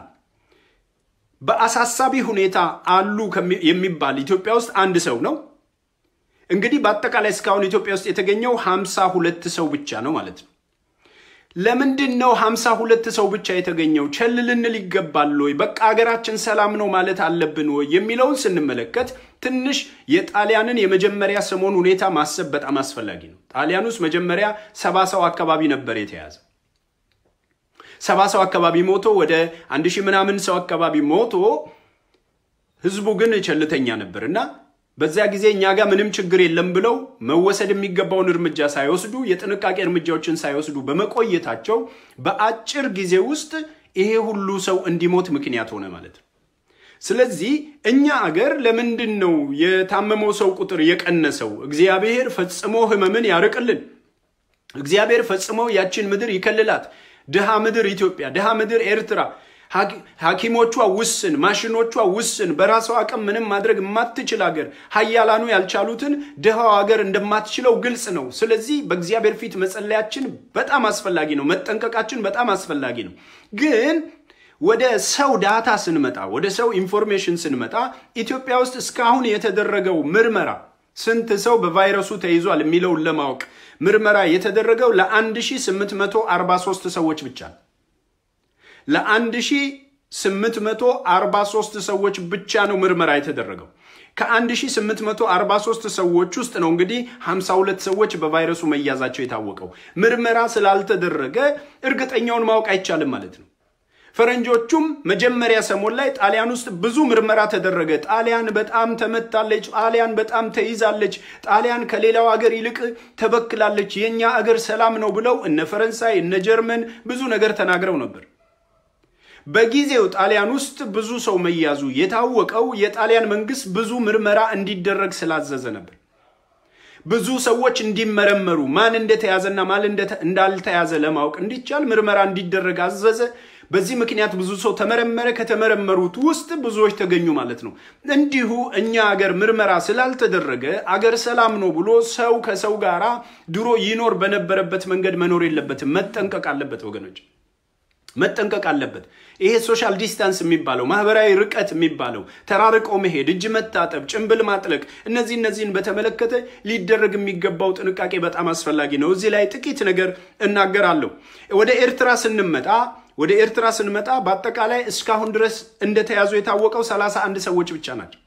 በአሳሳቢ ሁኔታ አሉ የሚባል ኢትዮጵያ ውስጥ አንድ ሰው ነው እንግዲህ በአጠቃላይ እስካሁን ኢትዮጵያ ውስጥ የተገኘው 52 ሰው ብቻ ነው ማለት ነው። ለምንድነው 52 ሰው ብቻ የተገኘው? ቸል ልንል ይገባል ወይ? በቃ ሀገራችን ሰላም ነው ማለት አለብን ወይ የሚለውን ስንመለከት ትንሽ የጣሊያንን የመጀመሪያ ሰሞን ሁኔታ ማሰብ በጣም አስፈላጊ ነው። ጣሊያን ውስጥ መጀመሪያ 70 ሰው አካባቢ ነበር የተያዘ። 70 ሰው አካባቢ ሞቶ ወደ 1000 ምናምን ሰው አካባቢ ሞቶ ህዝቡ ግን ቸልተኛ ነበርና በዛ ጊዜ እኛ ጋር ምንም ችግር የለም ብለው መወሰድ የሚገባውን እርምጃ ሳይወስዱ የጥንቃቄ እርምጃዎችን ሳይወስዱ በመቆየታቸው በአጭር ጊዜ ውስጥ ይሄ ሁሉ ሰው እንዲሞት ምክንያት ሆነ ማለት ነው። ስለዚህ እኛ አገር ለምንድነው የታመመው ሰው ቁጥር የቀነሰው? እግዚአብሔር ፈጽሞ ህመምን ያርቅልን። እግዚአብሔር ፈጽሞ ያችን ምድር ይከልላት። ድሃ ምድር ኢትዮጵያ፣ ድሃ ምድር ኤርትራ፣ ሐኪሞቿ ውስን፣ ማሽኖቿ ውስን፣ በራሷ አቅም ምንም ማድረግ የማትችል ሀገር፣ ኃያላኑ ያልቻሉትን ድሃው ሀገር እንደማትችለው ግልጽ ነው። ስለዚህ በእግዚአብሔር ፊት መጸለያችን በጣም አስፈላጊ ነው። መጠንቀቃችን በጣም አስፈላጊ ነው። ግን ወደ ሰው ዳታ ስንመጣ፣ ወደ ሰው ኢንፎርሜሽን ስንመጣ ኢትዮጵያ ውስጥ እስካሁን የተደረገው ምርመራ ስንት ሰው በቫይረሱ ተይዟል የሚለውን ለማወቅ ምርመራ የተደረገው ለ1843 ሰዎች ብቻ ነው። ለ1843 ሰዎች ብቻ ነው ምርመራ የተደረገው። ከ1843 ሰዎች ውስጥ ነው እንግዲህ 52 ሰዎች በቫይረሱ መያዛቸው የታወቀው። ምርመራ ስላልተደረገ እርግጠኛውን ማወቅ አይቻልም ማለት ነው። ፈረንጆቹም መጀመሪያ ሰሞን ላይ ጣሊያን ውስጥ ብዙ ምርመራ ተደረገ። ጣሊያን በጣም ተመታለች፣ ጣሊያን በጣም ተይዛለች፣ ጣሊያን ከሌላው ሀገር ይልቅ ተበክላለች፣ የኛ ሀገር ሰላም ነው ብለው እነ ፈረንሳይ እነ ጀርመን ብዙ ነገር ተናግረው ነበር። በጊዜው ጣሊያን ውስጥ ብዙ ሰው መያዙ የታወቀው የጣሊያን መንግስት ብዙ ምርመራ እንዲደረግ ስላዘዘ ነበር። ብዙ ሰዎች እንዲመረመሩ ማን እንደተያዘና ማን እንዳልተያዘ ለማወቅ እንዲቻል ምርመራ እንዲደረግ አዘዘ። በዚህ ምክንያት ብዙ ሰው ተመረመረ። ከተመረመሩት ውስጥ ብዙዎች ተገኙ ማለት ነው። እንዲሁ እኛ ሀገር ምርመራ ስላልተደረገ አገር ሰላም ነው ብሎ ሰው ከሰው ጋራ ድሮ ይኖር በነበረበት መንገድ መኖር የለበትም። መጠንቀቅ አለበት ወገኖች፣ መጠንቀቅ አለበት። ይሄ ሶሻል ዲስታንስ የሚባለው ማህበራዊ ርቀት የሚባለው ተራርቆ መሄድ፣ እጅ መታጠብ፣ ጭንብል ማጥለቅ እነዚህን በተመለከተ ሊደረግ የሚገባው ጥንቃቄ በጣም አስፈላጊ ነው። እዚህ ላይ ጥቂት ነገር እናገራለሁ። ወደ ኤርትራ ስንመጣ በአጠቃላይ እስካሁን ድረስ እንደተያዙ የታወቀው 31 ሰዎች ብቻ ናቸው።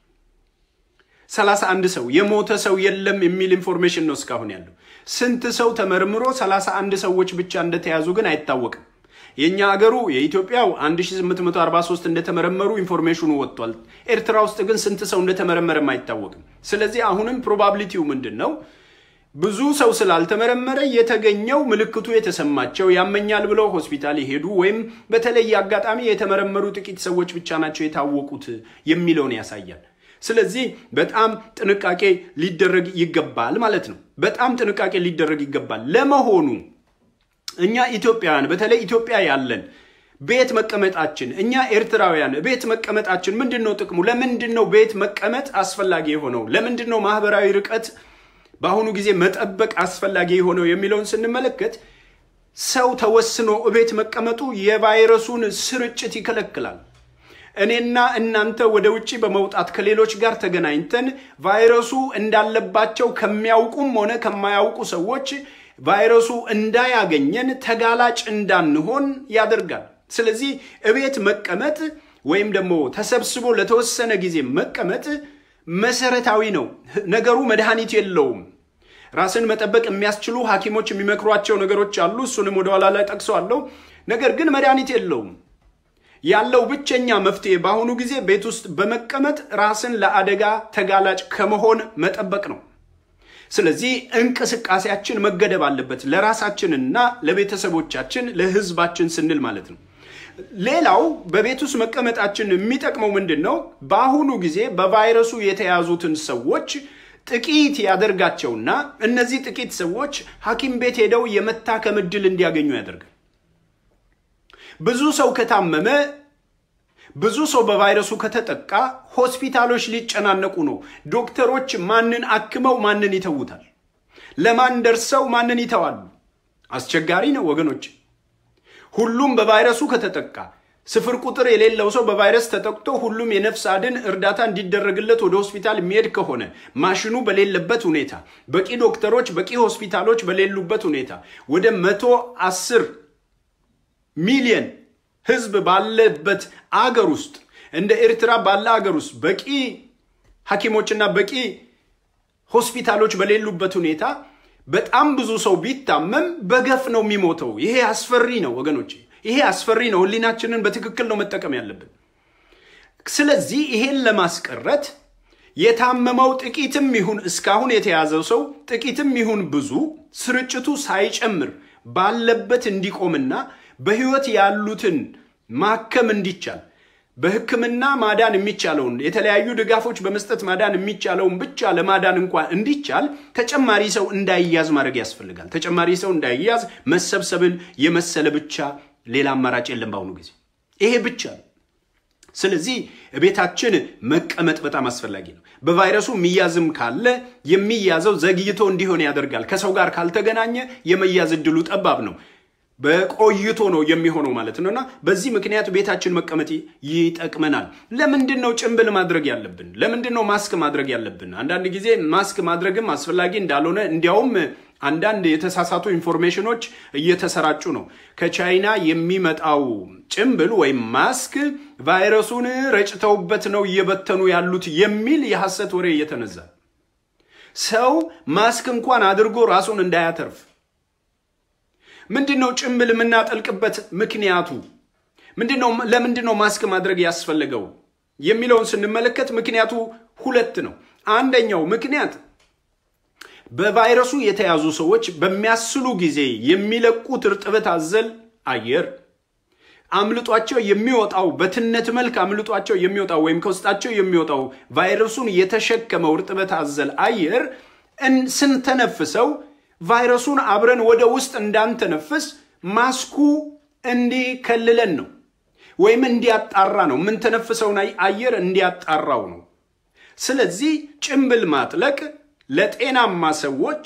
31 ሰው፣ የሞተ ሰው የለም የሚል ኢንፎርሜሽን ነው እስካሁን ያለው። ስንት ሰው ተመርምሮ 31 ሰዎች ብቻ እንደተያዙ ግን አይታወቅም። የኛ ሀገሩ የኢትዮጵያው 1843 እንደተመረመሩ ኢንፎርሜሽኑ ወጥቷል። ኤርትራ ውስጥ ግን ስንት ሰው እንደተመረመረም አይታወቅም። ስለዚህ አሁንም ፕሮባቢሊቲው ምንድነው? ብዙ ሰው ስላልተመረመረ የተገኘው ምልክቱ የተሰማቸው ያመኛል ብለው ሆስፒታል ይሄዱ ወይም በተለየ አጋጣሚ የተመረመሩ ጥቂት ሰዎች ብቻ ናቸው የታወቁት የሚለውን ያሳያል። ስለዚህ በጣም ጥንቃቄ ሊደረግ ይገባል ማለት ነው። በጣም ጥንቃቄ ሊደረግ ይገባል። ለመሆኑ እኛ ኢትዮጵያውያን በተለይ ኢትዮጵያ ያለን ቤት መቀመጣችን፣ እኛ ኤርትራውያን ቤት መቀመጣችን ምንድነው ጥቅሙ? ለምንድነው ቤት መቀመጥ አስፈላጊ የሆነው? ለምንድነው ማህበራዊ ርቀት በአሁኑ ጊዜ መጠበቅ አስፈላጊ የሆነው የሚለውን ስንመለከት ሰው ተወስኖ ቤት መቀመጡ የቫይረሱን ስርጭት ይከለክላል። እኔና እናንተ ወደ ውጪ በመውጣት ከሌሎች ጋር ተገናኝተን ቫይረሱ እንዳለባቸው ከሚያውቁም ሆነ ከማያውቁ ሰዎች ቫይረሱ እንዳያገኘን ተጋላጭ እንዳንሆን ያደርጋል። ስለዚህ እቤት መቀመጥ ወይም ደግሞ ተሰብስቦ ለተወሰነ ጊዜ መቀመጥ መሰረታዊ ነው። ነገሩ መድኃኒት የለውም። ራስን መጠበቅ የሚያስችሉ ሐኪሞች የሚመክሯቸው ነገሮች አሉ። እሱንም ወደ ኋላ ላይ ጠቅሰዋለሁ። ነገር ግን መድኃኒት የለውም። ያለው ብቸኛ መፍትሄ በአሁኑ ጊዜ ቤት ውስጥ በመቀመጥ ራስን ለአደጋ ተጋላጭ ከመሆን መጠበቅ ነው። ስለዚህ እንቅስቃሴያችን መገደብ አለበት፣ ለራሳችንና ለቤተሰቦቻችን ለህዝባችን ስንል ማለት ነው። ሌላው በቤት ውስጥ መቀመጣችን የሚጠቅመው ምንድነው? በአሁኑ ጊዜ በቫይረሱ የተያዙትን ሰዎች ጥቂት ያደርጋቸውና እነዚህ ጥቂት ሰዎች ሐኪም ቤት ሄደው የመታከም ዕድል እንዲያገኙ ያደርጋል። ብዙ ሰው ከታመመ፣ ብዙ ሰው በቫይረሱ ከተጠቃ ሆስፒታሎች ሊጨናነቁ ነው። ዶክተሮች ማንን አክመው ማንን ይተውታል? ለማን ደርሰው ማንን ይተዋሉ? አስቸጋሪ ነው ወገኖች። ሁሉም በቫይረሱ ከተጠቃ ስፍር ቁጥር የሌለው ሰው በቫይረስ ተጠቅቶ ሁሉም የነፍስ አድን እርዳታ እንዲደረግለት ወደ ሆስፒታል የሚሄድ ከሆነ ማሽኑ በሌለበት ሁኔታ በቂ ዶክተሮች በቂ ሆስፒታሎች በሌሉበት ሁኔታ ወደ 110 ሚሊዮን ህዝብ ባለበት አገር ውስጥ እንደ ኤርትራ ባለ አገር ውስጥ በቂ ሐኪሞችና በቂ ሆስፒታሎች በሌሉበት ሁኔታ በጣም ብዙ ሰው ቢታመም በገፍ ነው የሚሞተው። ይሄ አስፈሪ ነው ወገኖቼ፣ ይሄ አስፈሪ ነው። ህሊናችንን በትክክል ነው መጠቀም ያለብን። ስለዚህ ይሄን ለማስቀረት የታመመው ጥቂትም ይሁን እስካሁን የተያዘው ሰው ጥቂትም ይሁን ብዙ ስርጭቱ ሳይጨምር ባለበት እንዲቆምና በህይወት ያሉትን ማከም እንዲቻል በህክምና ማዳን የሚቻለውን የተለያዩ ድጋፎች በመስጠት ማዳን የሚቻለውን ብቻ ለማዳን እንኳን እንዲቻል ተጨማሪ ሰው እንዳይያዝ ማድረግ ያስፈልጋል። ተጨማሪ ሰው እንዳይያዝ መሰብሰብን የመሰለ ብቻ ሌላ አማራጭ የለም ባሁኑ ጊዜ ይሄ ብቻ ነው። ስለዚህ ቤታችን መቀመጥ በጣም አስፈላጊ ነው። በቫይረሱ የሚያዝም ካለ የሚያዘው ዘግይቶ እንዲሆን ያደርጋል። ከሰው ጋር ካልተገናኘ የመያዝ እድሉ ጠባብ ነው። በቆይቶ ነው የሚሆነው ማለት ነውና በዚህ ምክንያት ቤታችን መቀመጥ ይጠቅመናል። ለምንድነው ጭንብል ማድረግ ያለብን? ለምንድነው ማስክ ማድረግ ያለብን? አንዳንድ ጊዜ ማስክ ማድረግም አስፈላጊ እንዳልሆነ እንዲያውም አንዳንድ የተሳሳቱ ኢንፎርሜሽኖች እየተሰራጩ ነው። ከቻይና የሚመጣው ጭንብል ወይም ማስክ ቫይረሱን ረጭተውበት ነው እየበተኑ ያሉት የሚል የሐሰት ወሬ እየተነዛ ሰው ማስክ እንኳን አድርጎ ራሱን እንዳያተርፍ ምንድነው ጭንብል የምናጠልቅበት ምክንያቱ ምንድነው? ለምንድነው ማስክ ማድረግ ያስፈልገው የሚለውን ስንመለከት ምክንያቱ ሁለት ነው። አንደኛው ምክንያት በቫይረሱ የተያዙ ሰዎች በሚያስሉ ጊዜ የሚለቁት እርጥበት አዘል አየር አምልጧቸው የሚወጣው በትነት መልክ አምልጧቸው የሚወጣው ወይም ከውስጣቸው የሚወጣው ቫይረሱን የተሸከመው እርጥበት አዘል አየር ስንተነፍሰው ቫይረሱን አብረን ወደ ውስጥ እንዳንተነፍስ ማስኩ እንዲከልለን ነው ወይም እንዲያጣራ ነው። ምን ተነፍሰው አየር እንዲያጣራው ነው። ስለዚህ ጭንብል ማጥለቅ ለጤናማ ሰዎች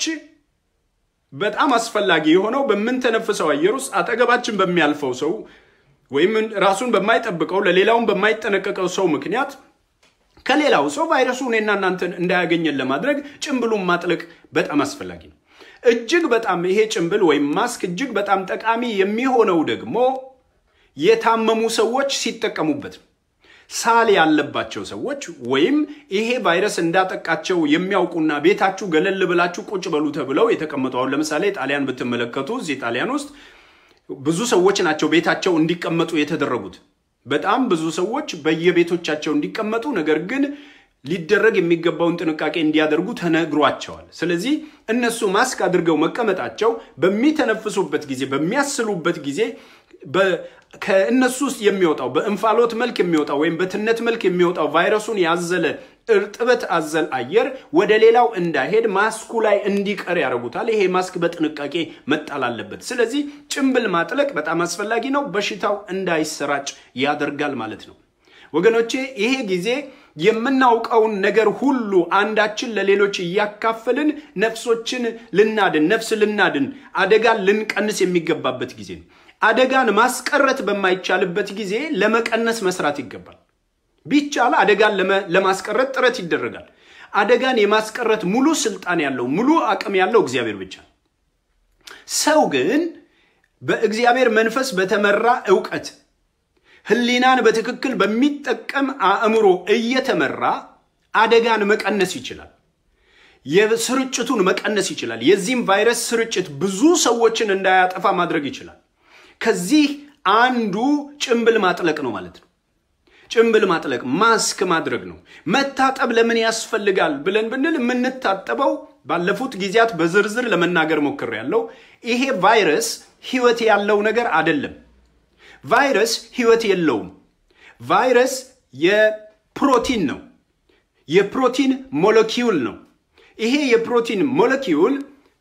በጣም አስፈላጊ የሆነው በምን ተነፍሰው አየር ውስጥ አጠገባችን በሚያልፈው ሰው ወይም ራሱን በማይጠብቀው ለሌላውን በማይጠነቀቀው ሰው ምክንያት ከሌላው ሰው ቫይረሱን እናንተን እንዳያገኘን ለማድረግ ጭንብሉን ማጥለቅ በጣም አስፈላጊ ነው። እጅግ በጣም ይሄ ጭንብል ወይም ማስክ እጅግ በጣም ጠቃሚ የሚሆነው ደግሞ የታመሙ ሰዎች ሲጠቀሙበት ሳል ያለባቸው ሰዎች ወይም ይሄ ቫይረስ እንዳጠቃቸው የሚያውቁና ቤታችሁ ገለል ብላችሁ ቁጭ በሉ ተብለው የተቀመጡ አሁን ለምሳሌ ጣሊያን ብትመለከቱ እዚህ ጣሊያን ውስጥ ብዙ ሰዎች ናቸው ቤታቸው እንዲቀመጡ የተደረጉት። በጣም ብዙ ሰዎች በየቤቶቻቸው እንዲቀመጡ ነገር ግን ሊደረግ የሚገባውን ጥንቃቄ እንዲያደርጉ ተነግሯቸዋል። ስለዚህ እነሱ ማስክ አድርገው መቀመጣቸው በሚተነፍሱበት ጊዜ በሚያስሉበት ጊዜ ከእነሱ ውስጥ የሚወጣው በእንፋሎት መልክ የሚወጣው ወይም በትነት መልክ የሚወጣው ቫይረሱን ያዘለ እርጥበት አዘል አየር ወደ ሌላው እንዳይሄድ ማስኩ ላይ እንዲቀር ያደርጉታል። ይሄ ማስክ በጥንቃቄ መጣል አለበት። ስለዚህ ጭንብል ማጥለቅ በጣም አስፈላጊ ነው። በሽታው እንዳይሰራጭ ያደርጋል ማለት ነው። ወገኖቼ ይሄ ጊዜ የምናውቀውን ነገር ሁሉ አንዳችን ለሌሎች ያካፈልን ነፍሶችን ልናድን ነፍስ ልናድን አደጋን ልንቀንስ የሚገባበት ጊዜ ነው። አደጋን ማስቀረት በማይቻልበት ጊዜ ለመቀነስ መስራት ይገባል። ቢቻል አደጋን ለማስቀረት ጥረት ይደረጋል። አደጋን የማስቀረት ሙሉ ስልጣን ያለው ሙሉ አቅም ያለው እግዚአብሔር ብቻ። ሰው ግን በእግዚአብሔር መንፈስ በተመራ ዕውቀት ህሊናን በትክክል በሚጠቀም አእምሮ እየተመራ አደጋን መቀነስ ይችላል። የስርጭቱን መቀነስ ይችላል። የዚህም ቫይረስ ስርጭት ብዙ ሰዎችን እንዳያጠፋ ማድረግ ይችላል። ከዚህ አንዱ ጭንብል ማጥለቅ ነው ማለት ነው። ጭንብል ማጥለቅ ማስክ ማድረግ ነው። መታጠብ ለምን ያስፈልጋል ብለን ብንል የምንታጠበው ባለፉት ጊዜያት በዝርዝር ለመናገር ሞክሬያለሁ። ይሄ ቫይረስ ህይወት ያለው ነገር አይደለም። ቫይረስ ህይወት የለውም። ቫይረስ የፕሮቲን ነው። የፕሮቲን ሞለኪውል ነው። ይሄ የፕሮቲን ሞለኪውል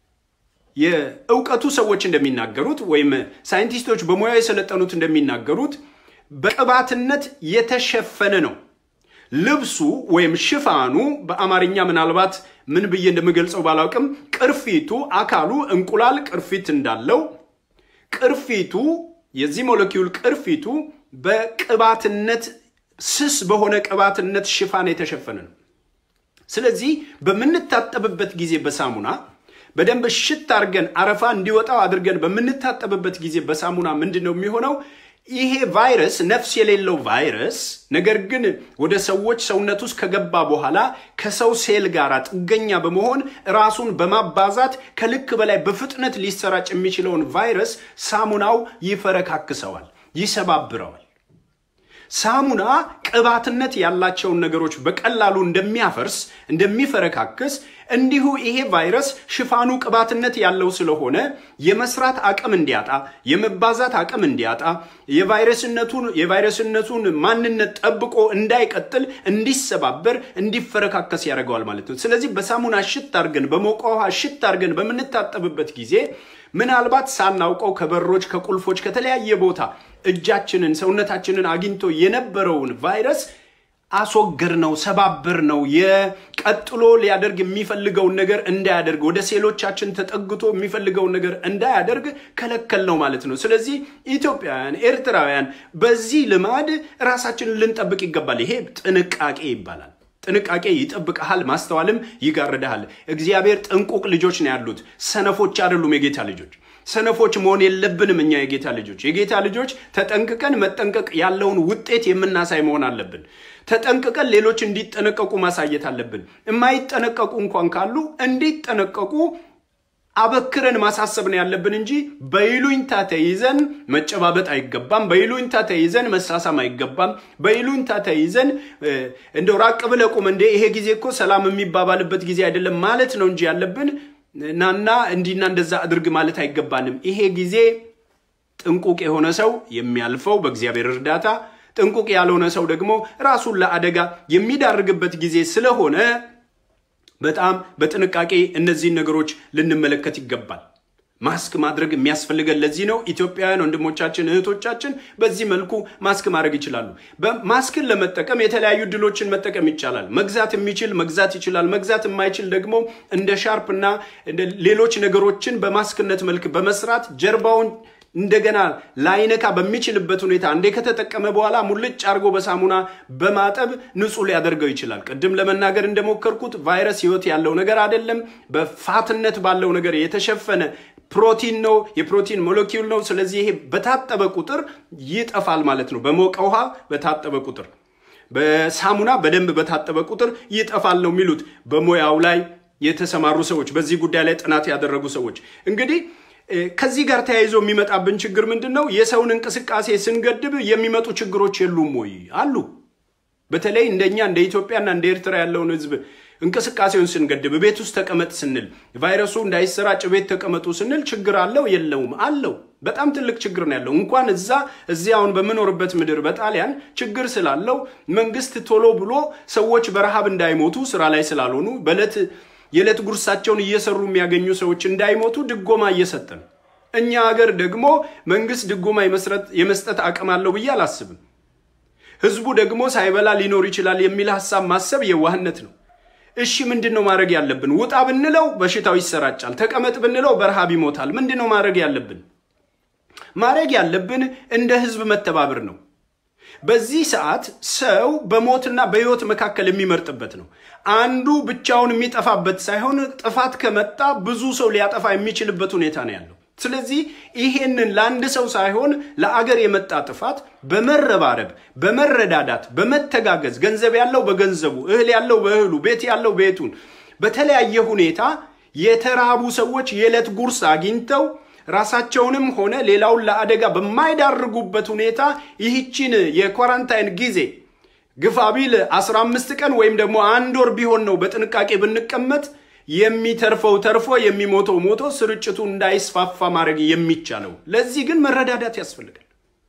የእውቀቱ ሰዎች እንደሚናገሩት ወይም ሳይንቲስቶች በሙያው የሰለጠኑት እንደሚናገሩት በቅባትነት የተሸፈነ ነው። ልብሱ ወይም ሽፋኑ በአማርኛ ምናልባት ምን ብዬ እንደምገልጸው ባላውቅም ቅርፊቱ አካሉ እንቁላል ቅርፊት እንዳለው ቅርፊቱ የዚህ ሞለኪውል ቅርፊቱ በቅባትነት ስስ በሆነ ቅባትነት ሽፋን የተሸፈነ ነው። ስለዚህ በመንታጠብበት ጊዜ በሳሙና በደንብ ሽት አድርገን አረፋ እንዲወጣው አድርገን በመንታጠብበት ጊዜ በሳሙና ምንድነው የሚሆነው? ይሄ ቫይረስ ነፍስ የሌለው ቫይረስ ነገር ግን ወደ ሰዎች ሰውነት ውስጥ ከገባ በኋላ ከሰው ሴል ጋር ጥገኛ በመሆን ራሱን በማባዛት ከልክ በላይ በፍጥነት ሊሰራጭ የሚችለውን ቫይረስ ሳሙናው ይፈረካክሰዋል፣ ይሰባብረዋል። ሳሙና ቅባትነት ያላቸውን ነገሮች በቀላሉ እንደሚያፈርስ እንደሚፈረካክስ እንዲሁ ይሄ ቫይረስ ሽፋኑ ቅባትነት ያለው ስለሆነ የመስራት አቅም እንዲያጣ የመባዛት አቅም እንዲያጣ የቫይረስነቱን ማንነት ጠብቆ እንዳይቀጥል እንዲሰባበር እንዲፈረካከስ ያደርገዋል ማለት ነው። ስለዚህ በሳሙና ሽት አድርገን በሞቀ ውሃ ሽት አድርገን በመንታጠብበት ጊዜ ምናልባት ሳናውቀው ከበሮች ከቁልፎች ከተለያየ ቦታ እጃችንን ሰውነታችንን አግኝቶ የነበረውን ቫይረስ አስወገድነው፣ ሰባበርነው። የቀጥሎ ሊያደርግ የሚፈልገውን ነገር እንዳያደርግ ወደ ሴሎቻችን ተጠግቶ የሚፈልገውን ነገር እንዳያደርግ ከለከልነው ማለት ነው። ስለዚህ ኢትዮጵያውያን ኤርትራውያን በዚህ ልማድ ራሳችንን ልንጠብቅ ይገባል። ይሄ ጥንቃቄ ይባላል። ጥንቃቄ ይጠብቀሃል፣ ማስተዋልም ይጋርዳሃል። እግዚአብሔር ጥንቁቅ ልጆች ነው ያሉት፣ ሰነፎች አይደሉም የጌታ ልጆች። ሰነፎች መሆን የለብንም እኛ የጌታ ልጆች ተጠንቅቀን መጠንቀቅ ያለውን ውጤት የምናሳይ መሆን አለብን። ተጠንቅቀን ሌሎች እንዲጠነቀቁ ማሳየት አለብን። የማይጠነቀቁ እንኳን ካሉ እንዲጠነቀቁ አበክረን ማሳሰብ ነው ያለብን እንጂ በይሉኝታ ተይዘን መጨባበጥ አይገባም። በይሉኝታ ተይዘን መሳሳም አይገባም። በይሉኝታ ተይዘን እንደው ራቅ ብለህ ቁም እንደ ይሄ ጊዜ እኮ ሰላም የሚባባልበት ጊዜ አይደለም ማለት ነው እንጂ ያለብን ናና እንዲና እንደዛ አድርግ ማለት አይገባንም። ይሄ ጊዜ ጥንቁቅ የሆነ ሰው የሚያልፈው በእግዚአብሔር እርዳታ፣ ጥንቁቅ ያልሆነ ሰው ደግሞ ራሱን ለአደጋ የሚዳርግበት ጊዜ ስለሆነ በጣም በጥንቃቄ እነዚህን ነገሮች ልንመለከት ይገባል። ማስክ ማድረግ የሚያስፈልገን ለዚህ ነው። ኢትዮጵያውያን ወንድሞቻችን እህቶቻችን በዚህ መልኩ ማስክ ማድረግ ይችላሉ። በማስክን ለመጠቀም የተለያዩ ድሎችን መጠቀም ይቻላል። መግዛት የሚችል መግዛት ይችላል። መግዛት የማይችል ደግሞ እንደ ሻርፕና ሌሎች ነገሮችን በማስክነት መልክ በመስራት ጀርባውን እንደገና ላይነካ በሚችልበት ሁኔታ እንደ ከተጠቀመ በኋላ ሙልጭ አርጎ በሳሙና በማጠብ ንጹህ ሊያደርገው ይችላል። ቀደም ለመናገር እንደሞከርኩት ቫይረስ ህይወት ያለው ነገር አይደለም። በፋትነት ባለው ነገር የተሸፈነ ፕሮቲን ነው፣ የፕሮቲን ሞለኪውል ነው። ስለዚህ ይሄ በታጠበ ቁጥር ይጠፋል ማለት ነው። በሞቀ ውሃ በታጠበ ቁጥር፣ በሳሙና በደንብ በታጠበ ቁጥር ይጠፋል ነው የሚሉት በሙያው ላይ የተሰማሩ ሰዎች፣ በዚህ ጉዳይ ላይ ጥናት ያደረጉ ሰዎች። እንግዲህ ከዚህ ጋር ተያይዞ የሚመጣብን ችግር ምንድነው? የሰውን እንቅስቃሴ ስንገድብ የሚመጡ ችግሮች የሉም ወይ? አሉ። በተለይ እንደኛ እንደ ኢትዮጵያና እንደ ኤርትራ ያለውን ህዝብ እንቅስቃሴውን ስንገድብ ቤት ውስጥ ተቀመጥ ስንል ቫይረሱ እንዳይሰራጭ ቤት ተቀመጡ ስንል ችግር አለው የለውም? አለው። በጣም ትልቅ ችግር ነው ያለው። እንኳን እዚያውን በመኖርበት ምድር በጣሊያን ችግር ስላለው መንግስት ቶሎ ብሎ ሰዎች በረሃብ እንዳይሞቱ ስራ ላይ ስላልሆኑ የዕለት ጉርሳቸውን እየሰሩ የሚያገኙ ሰዎች እንዳይሞቱ ድጎማ እየሰጠ ነው። እኛ ሀገር ደግሞ መንግስት ድጎማ የመስጠት አቅም አለው ብዬ አላስብም። ህዝቡ ደግሞ ሳይበላ ሊኖር ይችላል የሚል ሐሳብ ማሰብ የዋህነት ነው። እሺ ምንድነው ማድረግ ያለብን? ውጣ ብንለው በሽታው ይሰራጫል፣ ተቀመጥ ብንለው በረሃብ ይሞታል። ምንድነው ማድረግ ያለብን? ማድረግ ያለብን እንደ ህዝብ መተባበር ነው። በዚህ ሰዓት ሰው በሞትና በህይወት መካከል የሚመርጥበት ነው። አንዱ ብቻውን የሚጠፋበት ሳይሆን ጥፋት ከመጣ ብዙ ሰው ሊያጠፋ የሚችልበት ሁኔታ ነው ያለው። ስለዚህ ይሄንን ለአንድ ሰው ሳይሆን ለአገር የመጣ ጥፋት በመረባረብ በመረዳዳት በመተጋገዝ ገንዘብ ያለው በገንዘቡ እህል ያለው በእህሉ ቤት ያለው ቤቱን በተለያየ ሁኔታ የተራቡ ሰዎች የዕለት ጉርስ አግኝተው ራሳቸውንም ሆነ ሌላውን ለአደጋ በማይዳርጉበት ሁኔታ ይህችን የኳራንታይን ጊዜ ግፋቢል 15 ቀን ወይም ደግሞ 1 ወር ቢሆን ነው በጥንቃቄ ብንቀመጥ የሚተርፈው ተርፎ የሚሞተው ሞቶ ስርጭቱ እንዳይስፋፋ ማድረግ የሚቻለው። ለዚህ ግን መረዳዳት ያስፈልጋል።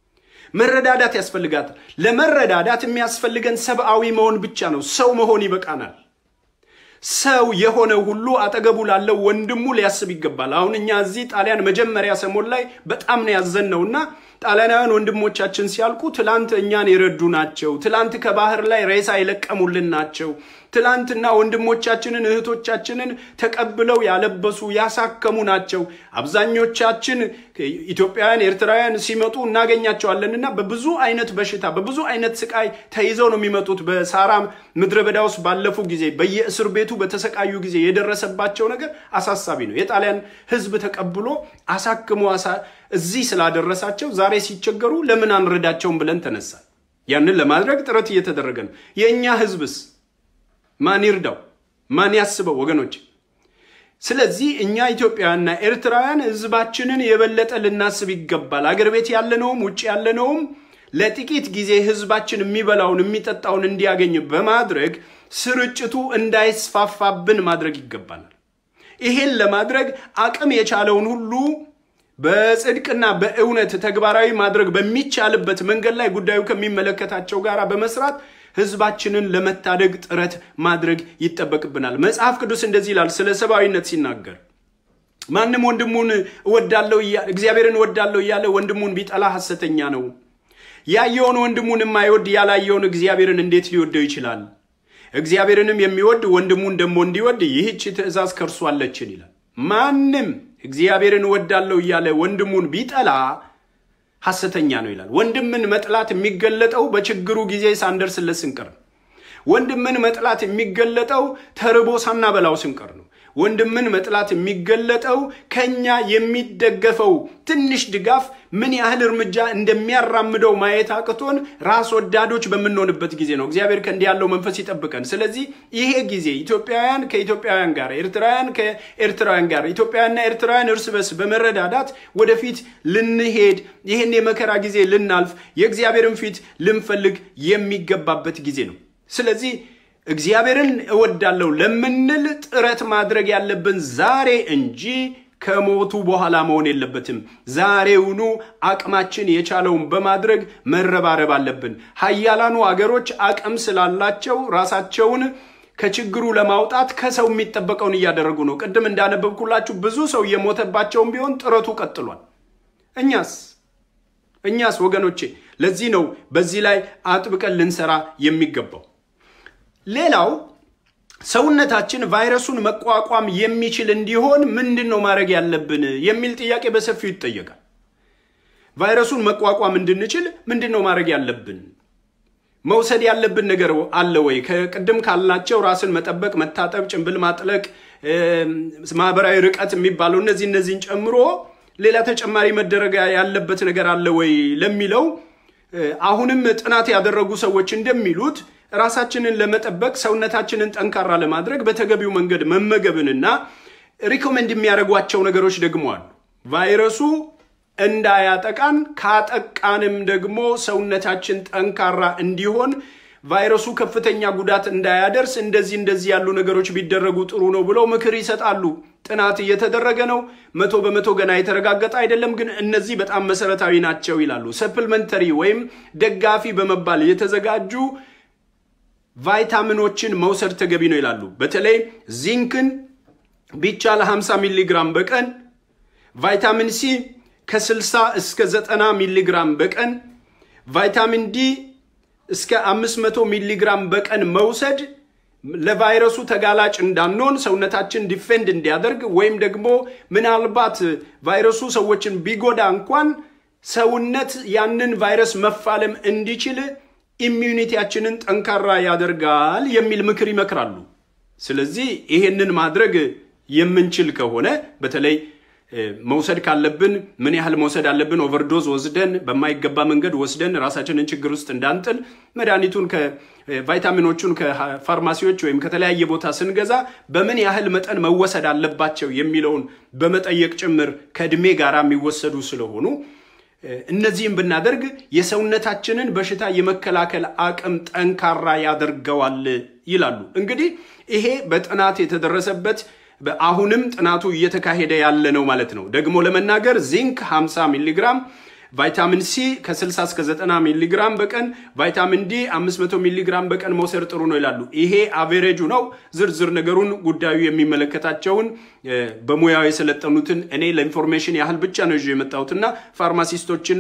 መረዳዳት ያስፈልጋል። ለመረዳዳት የሚያስፈልገን ሰብአዊ መሆን ብቻ ነው። ሰው መሆን ይበቃናል። ሰው የሆነ ሁሉ አጠገቡ ላለው ወንድሙ ሊያስብ ይገባል። አሁን እኛ እዚህ ጣሊያን መጀመሪያ ሰሞን ላይ በጣም ነው ያዘነውና ጣሊያናውያን ወንድሞቻችን ሲያልቁ ትላንት እኛን የረዱ ናቸው፣ ትላንት ከባህር ላይ ሬሳ የለቀሙልን ናቸው፣ ትላንትና ወንድሞቻችንን እህቶቻችንን ተቀብለው ያለበሱ ያሳከሙ ናቸው። አብዛኞቻችን ኢትዮጵያውያን ኤርትራውያን ሲመጡ እናገኛቸዋለንና በብዙ አይነት በሽታ በብዙ አይነት ስቃይ ተይዘው ነው የሚመጡት። በሳራም ምድረ በዳ ውስጥ ባለፉ ጊዜ በየእስር ቤቱ በተሰቃዩ ጊዜ የደረሰባቸው ነገር አሳሳቢ ነው። የጣሊያን ህዝብ ተቀብሎ አሳክሞ እዚህ ስላደረሳቸው ዛሬ ሲቸገሩ ለምን አንረዳቸውም ብለን ተነሳ። ያንን ለማድረግ ጥረት እየተደረገ ነው። የኛ ህዝብስ ማን ይርዳው? ማን ያስበው ወገኖች? ስለዚህ እኛ ኢትዮጵያውያንና ኤርትራውያን ህዝባችንን የበለጠ ልናስብ ይገባል። አገር ቤት ያለነውም ውጭ ያለነውም ለጥቂት ጊዜ ህዝባችን የሚበላውን የሚጠጣውን እንዲያገኝ በማድረግ ስርጭቱ እንዳይስፋፋብን ማድረግ ይገባናል። ይሄን ለማድረግ አቅም የቻለውን ሁሉ በጽድቅና በእውነት ተግባራዊ ማድረግ በሚቻልበት መንገድ ላይ ጉዳዩ ከሚመለከታቸው ጋር በመስራት ህዝባችንን ለመታደግ ጥረት ማድረግ ይጠበቅብናል። መጽሐፍ ቅዱስ እንደዚህ ይላል ስለ ሰብአዊነት ሲናገር ማንም ወንድሙን እወዳለሁ እግዚአብሔርን እወዳለሁ እያለ ወንድሙን ቢጠላ ሐሰተኛ ነው። ያየውን ወንድሙን የማይወድ ያላየውን እግዚአብሔርን እንዴት ሊወደው ይችላል? እግዚአብሔርንም የሚወድ ወንድሙን ደግሞ እንዲወድ ይህች ትእዛዝ ከእርሱ አለችን ይላል። ማንም እግዚአብሔርን እወዳለሁ እያለ ወንድሙን ቢጠላ ሐሰተኛ ነው ይላል። ወንድምን መጥላት የሚገለጠው በችግሩ ጊዜ ሳንደርስለት ስንቀር ነው። ወንድምን መጥላት የሚገለጠው ተርቦ ሳናበላው ስንቀር ነው። ወንድምን መጥላት የሚገለጠው ከኛ የሚደገፈው ትንሽ ድጋፍ ምን ያህል እርምጃ እንደሚያራምደው ማየት አቅቶን ራስ ወዳዶች በመንሆንበት ጊዜ ነው። እግዚአብሔር ከእንዲህ ያለው መንፈስ ይጠብቀን። ስለዚህ ይሄ ጊዜ ኢትዮጵያውያን ከኢትዮጵያውያን ጋር ኤርትራውያን ከኤርትራውያን ጋር ኢትዮጵያውያንና ኤርትራውያን እርስ በርስ በመረዳዳት ወደፊት ልንሄድ ይሄን የመከራ ጊዜ ልናልፍ የእግዚአብሔርን ፊት ልንፈልግ የሚገባበት ጊዜ ነው። ስለዚህ እግዚአብሔርን እወዳለሁ ለምንል ጥረት ማድረግ ያለብን ዛሬ እንጂ ከሞቱ በኋላ መሆን የለበትም። ዛሬውኑ አቅማችን የቻለውን በማድረግ መረባረብ አለብን። ኃያላኑ አገሮች አቅም ስላላቸው ራሳቸውን ከችግሩ ለማውጣት ከሰው የሚጠበቀውን እያደረጉ ነው። ቅድም እንዳነበብኩላችሁ ብዙ ሰው የሞተባቸውም ቢሆን ጥረቱ ቀጥሏል። እኛስ ወገኖቼ ለዚህ ነው በዚህ ላይ አጥብቀን ልንሰራ የሚገባው። ሌላው ሰውነታችን ቫይረሱን መቋቋም የሚችል እንዲሆን ምንድነው ማድረግ ያለብን የሚል ጥያቄ በሰፊው ይጠየቃል። ቫይረሱን መቋቋም እንድንችል ምንድነው ማድረግ ያለብን? መውሰድ ያለብን ነገር አለ ወይ? ከቅድም ካልናቸው ራስን መጠበቅ፣ መታጠብ፣ ጭንብል ማጥለቅ፣ ማህበራዊ ርቀት የሚባለው እነዚህን ጨምሮ ሌላ ተጨማሪ መደረግ ያለበት ነገር አለ ወይ ለሚለው አሁንም ጥናት ያደረጉ ሰዎች እንደሚሉት ራሳችንን ለመጠበቅ ሰውነታችንን ጠንካራ ለማድረግ በተገቢው መንገድ መመገብንና ሪኮመንድ የሚያደርጓቸው ነገሮች ደግሞ አሉ። ቫይረሱ እንዳያጠቃን ካጠቃንም ደግሞ ሰውነታችን ጠንካራ እንዲሆን ቫይረሱ ከፍተኛ ጉዳት እንዳያደርስ እንደዚህ ያሉ ነገሮች ቢደረጉ ጥሩ ነው ብለው ምክር ይሰጣሉ። ጥናት እየተደረገ ነው። 100% ገና የተረጋገጠ አይደለም፣ ግን እነዚህ በጣም መሰረታዊ ናቸው ይላሉ። ሰፕሊመንተሪ ወይም ደጋፊ በመባል የተዘጋጁ ቫይታሚኖችን መውሰድ ተገቢ ነው ይላሉ። በተለይ ዚንክን ቢቻል 50 ሚሊ ግራም በቀን፣ ቫይታሚን ሲ ከ60 እስከ 90 ሚሊ ግራም በቀን፣ ቫይታሚን ዲ እስከ 500 ሚሊ ግራም በቀን መውሰድ ለቫይረሱ ተጋላጭ እንዳንሆን ሰውነታችን ዲፌንድ እንዲያደርግ ወይም ደግሞ ምናልባት ቫይረሱ ሰዎችን ቢጎዳ እንኳን ሰውነት ያንን ቫይረስ መፋለም እንዲችል ኢሚዩኒቲያችንን ጠንካራ ያደርጋል የሚል ምክር ይመክራሉ። ስለዚህ ይሄንን ማድረግ የምንችል ከሆነ በተለይ መውሰድ ካለብን ምን ያህል መውሰድ አለብን? ኦቨርዶዝ ወስደን በማይገባ መንገድ ወስደን ራሳችንን ችግር ውስጥ እንዳንጥል መድኃኒቱን ከቫይታሚኖቹን ከፋርማሲዎች ወይም ከተለያየ ቦታ ስንገዛ በምን ያህል መጠን መወሰድ አለባቸው የሚለውን በመጠየቅ ጭምር ከእድሜ ጋር የሚወሰዱ ስለሆኑ እነዚህን ብናደርግ የሰውነታችንን በሽታ የመከላከል አቅም ጠንካራ ያደርገዋል ይላሉ። እንግዲህ ይሄ በጥናት የተደረሰበት አሁንም ጥናቱ እየተካሄደ ያለ ነው ማለት ነው። ደግሞ ለመናገር ዚንክ 50 ሚሊ ግራም፣ ቫይታሚን ሲ ከ60 እስከ 90 ሚሊ ግራም በቀን፣ ቫይታሚን ዲ 500 ሚሊ ግራም በቀን መውሰድ ጥሩ ነው ይላሉ። ይሄ አቨሬጁ ነው። ዝርዝር ነገሩን ጉዳዩ የሚመለከታቸውን በሙያው የሰለጠኑትን እኔ ለኢንፎርሜሽን ያህል ብቻ ነው ይዤ የመጣሁትና ፋርማሲስቶችን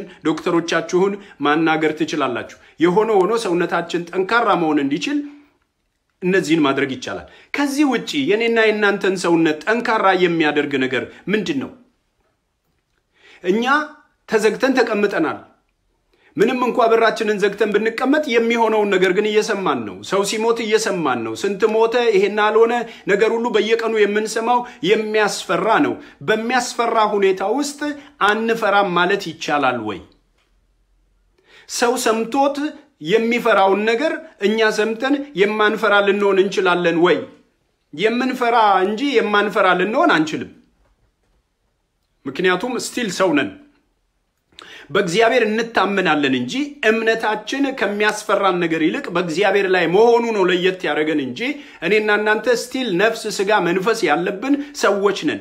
ዶክተሮቻችሁን ማናገር ትችላላችሁ። የሆነ ሆኖ ሰውነታችን ጠንካራ መሆን እንዲችል እነዚህን ማድረግ ይቻላል። ከዚህ ውጪ የኔና የናንተን ሰውነት ጠንካራ የሚያደርግ ነገር ምንድነው? እኛ ተዘግተን ተቀምጠናል። ምንም እንኳን በራችንን ዘግተን ብንቀመጥ የሚሆነውን ነገር ግን እየሰማን ነው። ሰው ሲሞት እየሰማን ነው። ስንት ሞተ፣ ይሄን አልሆነ፣ ነገር ሁሉ በየቀኑ የምንሰማው የሚያስፈራ ነው። በሚያስፈራ ሁኔታ ውስጥ አንፈራም ማለት ይቻላል ወይ? ሰው ሰምቶት የሚፈራውን ነገር እኛ ሰምተን የማንፈራ ልንሆን እንችላለን ወይ? የምንፈራ እንጂ የማንፈራ ልንሆን አንችልም። ምክንያቱም ስቲል ሰው ነን። በእግዚአብሔር እንታመናለን እንጂ እምነታችን ከሚያስፈራን ነገር ይልቅ በእግዚአብሔር ላይ መሆኑ ነው ለየት ያደረገን እንጂ እኔና እናንተ ስቲል ነፍስ፣ ስጋ፣ መንፈስ ያለብን ሰዎች ነን።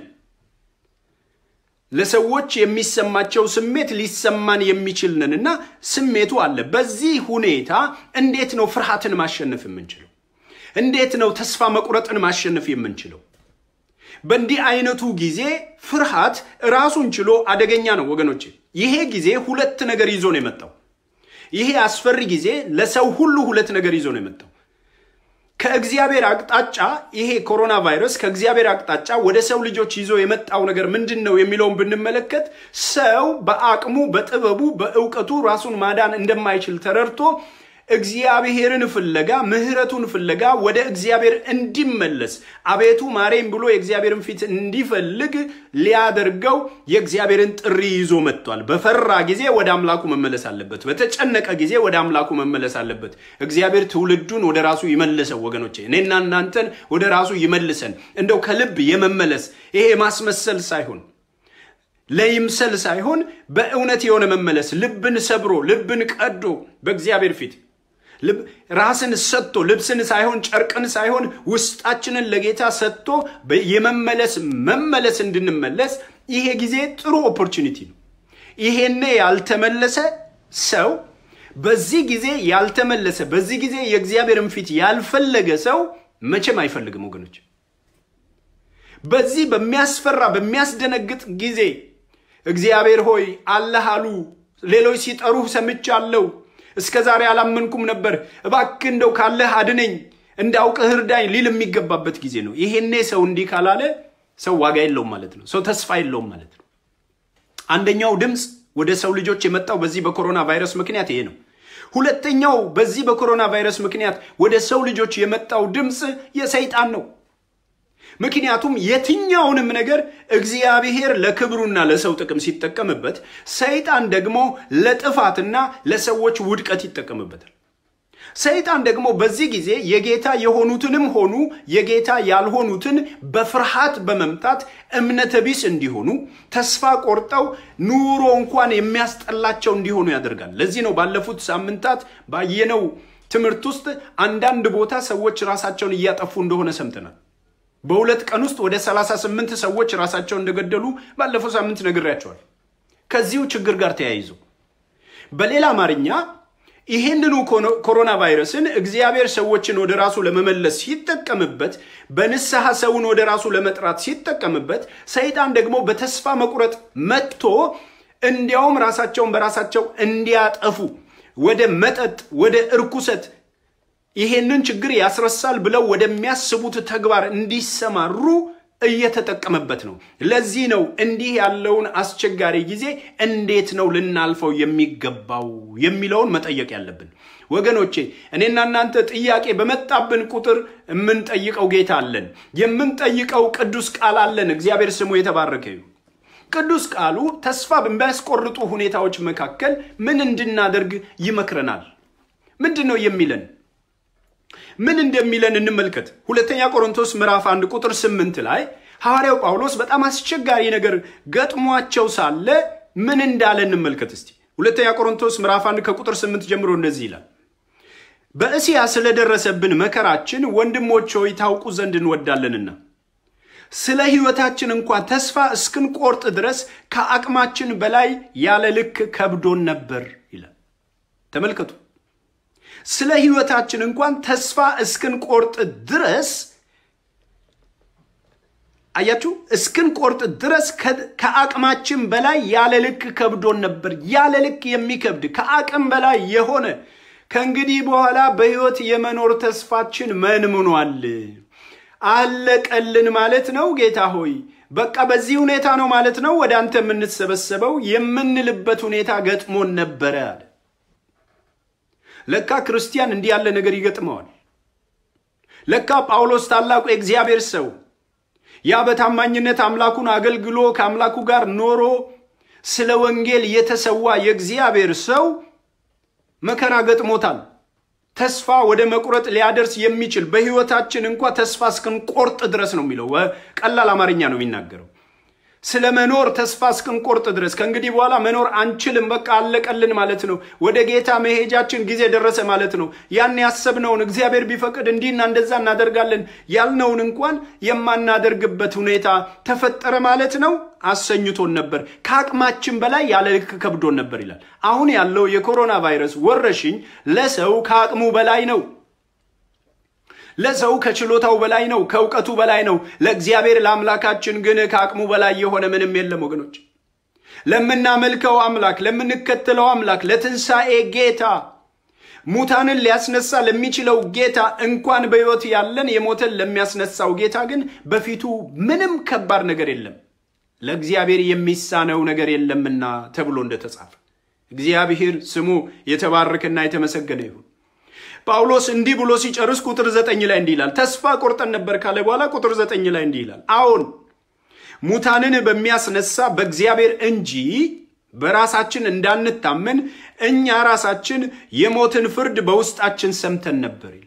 ለሰዎች የሚሰማቸው ስሜት ሊሰማን የሚችል ነንና ስሜቱ አለ። በዚህ ሁኔታ እንዴት ነው ፍርሃትን ማሸነፍ የምንችለው? እንዴት ነው ተስፋ መቁረጥን ማሸነፍ የምንችለው? በእንዲህ አይነቱ ጊዜ ፍርሃት ራሱን ችሎ አደገኛ ነው ወገኖቼ። ይሄ ጊዜ ሁለት ነገር ይዞ ነው የመጣው። ይሄ አስፈሪ ጊዜ ለሰው ሁሉ ሁለት ነገር ይዞ ነው የመጣው። ከእግዚአብሔር አቅጣጫ ይሄ ኮሮና ቫይረስ ከእግዚአብሔር አቅጣጫ ወደ ሰው ልጆች ይዞ የመጣው ነገር ምንድነው የሚለውን ብንመለከት ሰው በአቅሙ፣ በጥበቡ፣ በእውቀቱ ራሱን ማዳን እንደማይችል ተረድቶ እግዚአብሔርን ፍለጋ፣ ምህረቱን ፍለጋ ወደ እግዚአብሔር እንዲመለስ አቤቱ ማረኝ ብሎ የእግዚአብሔርን ፊት እንዲፈልግ ሊያደርገው የእግዚአብሔርን ጥሪ ይዞ መጥቷል። በፈራ ጊዜ ወደ አምላኩ መመለስ አለበት። በተጨነቀ ጊዜ ወደ አምላኩ መመለስ አለበት። እግዚአብሔር ትውልዱን ወደ ራሱ ይመልሰው ወገኖቼ። እኔና እናንተን ወደ ራሱ ይመልሰን። እንደው ከልብ የመመለስ ይሄ ማስመሰል ሳይሆን ለይምሰል ሳይሆን በእውነት የሆነ መመለስ፣ ልብን ሰብሮ ልብን ቀዶ በእግዚአብሔር ፊት ራስን ሰጥቶ ልብስን ሳይሆን ጨርቅን ሳይሆን ውስጣችንን ለጌታ ሰጥቶ መመለስ እንድንመለስ ይሄ ጊዜ ጥሩ ኦፖርቹኒቲ ነው። ይሄኔ ያልተመለሰ ሰው በዚህ ጊዜ ያልተመለሰ በዚህ ጊዜ የእግዚአብሔርን ፊት ያልፈለገ ሰው መቼም አይፈልግም ወገኖች። በዚህ በሚያስፈራ በሚያስደነግጥ ጊዜ እግዚአብሔር ሆይ አለህ አሉ፣ ሌሎች ሲጠሩ ሰምቻለሁ፣ እስከዛሬ አላመንኩም ነበር፣ እባክህ እንደው ካለህ አድነኝ፣ እንዳውቅህ እርዳኝ ሊል የሚገባበት ጊዜ ነው። ይሄኔ ሰው እንዲህ ካላለ ሰው ዋጋ የለውም ማለት ነው። ሰው ተስፋ የለውም ማለት ነው። አንደኛው ድምጽ ወደ ሰው ልጆች የመጣው በዚህ በኮሮና ቫይረስ ምክንያት ይሄ ነው። ሁለተኛው በዚህ በኮሮና ቫይረስ ምክንያት ወደ ሰው ልጆች የመጣው ድምጽ የሰይጣን ነው። ምክንያቱም የትኛውንም ነገር እግዚአብሔር ለክብሩና ለሰው ጥቅም ሲጠቀምበት ሰይጣን ደግሞ ለጥፋትና ለሰዎች ውድቀት ይጠቀምበታል። ሰይጣን ደግሞ በዚህ ጊዜ የጌታ የሆኑትንም ሆኑ የጌታ ያልሆኑትን በፍርሃት በመምታት እምነተ ቢስ እንዲሆኑ ተስፋ ቆርጠው ኑሮ እንኳን የሚያስጠላቸው እንዲሆኑ ያደርጋል። ለዚህ ነው ባለፉት ሳምንታት ባየነው ትምህርት ውስጥ አንዳንድ ቦታ ሰዎች ራሳቸውን እያጠፉ እንደሆነ ሰምተናል። በሁለት ቀን ውስጥ ወደ 38 ሰዎች ራሳቸውን እንደገደሉ ባለፈው ሳምንት ነግሬያቸዋል። ከዚሁ ችግር ጋር ተያይዞ በሌላ አማርኛ ይሄንኑ ኮሮና ቫይረስን እግዚአብሔር ሰዎችን ወደ ራሱ ለመመለስ ሲጠቀምበት፣ በንስሐ ሰውን ወደ ራሱ ለመጥራት ሲጠቀምበት፣ ሰይጣን ደግሞ በተስፋ መቁረጥ መጥቶ እንዲያውም ራሳቸውን በራሳቸው እንዲያጠፉ ወደ መጠጥ ወደ እርኩሰት ይሄንን ችግር ያስረሳል ብለው ወደሚያስቡት ተግባር እንዲሰማሩ እየተጠቀመበት ነው። ለዚህ ነው እንዲህ ያለውን አስቸጋሪ ጊዜ እንዴት ነው ልናልፈው የሚገባው የሚለውን መጠየቅ ያለብን ወገኖቼ። እኔና እናንተ ጥያቄ በመጣብን ቁጥር የምንጠይቀው ጌታ አለን። የምንጠይቀው ቅዱስ ቃል አለን። እግዚአብሔር ስሙ የተባረከ ይሁን። ቅዱስ ቃሉ ተስፋ በሚያስቆርጡ ሁኔታዎች መካከል ምን እንድናደርግ ይመክረናል። ምንድነው የሚለን? ምን እንደሚለን እንመልከት። ሁለተኛ ቆሮንቶስ ምዕራፍ 1 ቁጥር 8 ላይ ሐዋርያው ጳውሎስ በጣም አስቸጋሪ ነገር ገጥሟቸው ሳለ ምን እንዳለ እንመልከት እስቲ። ሁለተኛ ቆሮንቶስ ምዕራፍ 1 ከቁጥር 8 ጀምሮ እንደዚህ ይላል። በእስያ ስለደረሰብን መከራችን ወንድሞች ሆይ ታውቁ ዘንድ እንወዳለንና ስለ ሕይወታችን እንኳን ተስፋ እስክንቆርጥ ድረስ ከአቅማችን በላይ ያለ ልክ ከብዶን ነበር ይላል። ተመልከቱ። ስለ ሕይወታችን እንኳን ተስፋ እስክንቆርጥ ድረስ አያችሁ፣ እስክንቆርጥ ድረስ ከአቅማችን በላይ ያለ ልክ ከብዶን ነበር። ያለ ልክ የሚከብድ ከአቅም በላይ የሆነ ከእንግዲህ በኋላ በሕይወት የመኖር ተስፋችን መንምኗል። አለቀልን ማለት ነው። ጌታ ሆይ በቃ በዚህ ሁኔታ ነው ማለት ነው ወደ አንተ የምንሰበሰበው የምንልበት ሁኔታ ገጥሞን ነበረ አለ። ለካ ክርስቲያን እንዲህ ያለ ነገር ይገጥመዋል። ለካ ጳውሎስ ታላቁ የእግዚአብሔር ሰው ያ በታማኝነት አምላኩን አገልግሎ ከአምላኩ ጋር ኖሮ ስለ ወንጌል የተሰዋ የእግዚአብሔር ሰው መከራ ገጥሞታል። ተስፋ ወደ መቁረጥ ሊያደርስ የሚችል በሕይወታችን እንኳን ተስፋ እስክንቆርጥ ድረስ ነው የሚለው። ቀላል አማርኛ ነው የሚናገረው። ስለ መኖር ተስፋ እስክንቆርጥ ድረስ ከእንግዲህ በኋላ መኖር አንችልም በቃ አለቀልን ማለት ነው። ወደ ጌታ መሄጃችን ጊዜ ደረሰ ማለት ነው። ያን ያሰብነውን እግዚአብሔር ቢፈቅድ እንዲህና እንደዛ እናደርጋለን ያልነውን እንኳን የማናደርግበት ሁኔታ ተፈጠረ ማለት ነው። አሰኝቶን ነበር። ከአቅማችን በላይ ያለ ልክ ከብዶን ነበር ይላል። አሁን ያለው የኮሮና ቫይረስ ወረርሽኝ ለሰው ከአቅሙ በላይ ነው። ለሰው ከችሎታው በላይ ነው፣ ከእውቀቱ በላይ ነው። ለእግዚአብሔር ለአምላካችን ግን ከአቅሙ በላይ የሆነ ምንም የለም ወገኖች። ለምናመልከው አምላክ፣ ለምንከተለው አምላክ፣ ለትንሣኤ ጌታ፣ ሙታንን ሊያስነሳ ለሚችለው ጌታ እንኳን በሕይወት ያለን የሞተን ለሚያስነሳው ጌታ ግን በፊቱ ምንም ከባድ ነገር የለም። ለእግዚአብሔር የሚሳነው ነገር የለምና ተብሎ እንደተጻፈ እግዚአብሔር ስሙ የተባረከና የተመሰገነ ይሁን። ጳውሎስ እንዲህ ብሎ ሲጨርስ ቁጥር 9 ላይ እንዲህ ይላል። ተስፋ ቆርጠን ነበር ካለ በኋላ ቁጥር 9 ላይ እንዲህ ይላል። አሁን ሙታንን በሚያስነሳ በእግዚአብሔር እንጂ በራሳችን እንዳንታመን እኛ ራሳችን የሞትን ፍርድ በውስጣችን ሰምተን ነበር ይላል።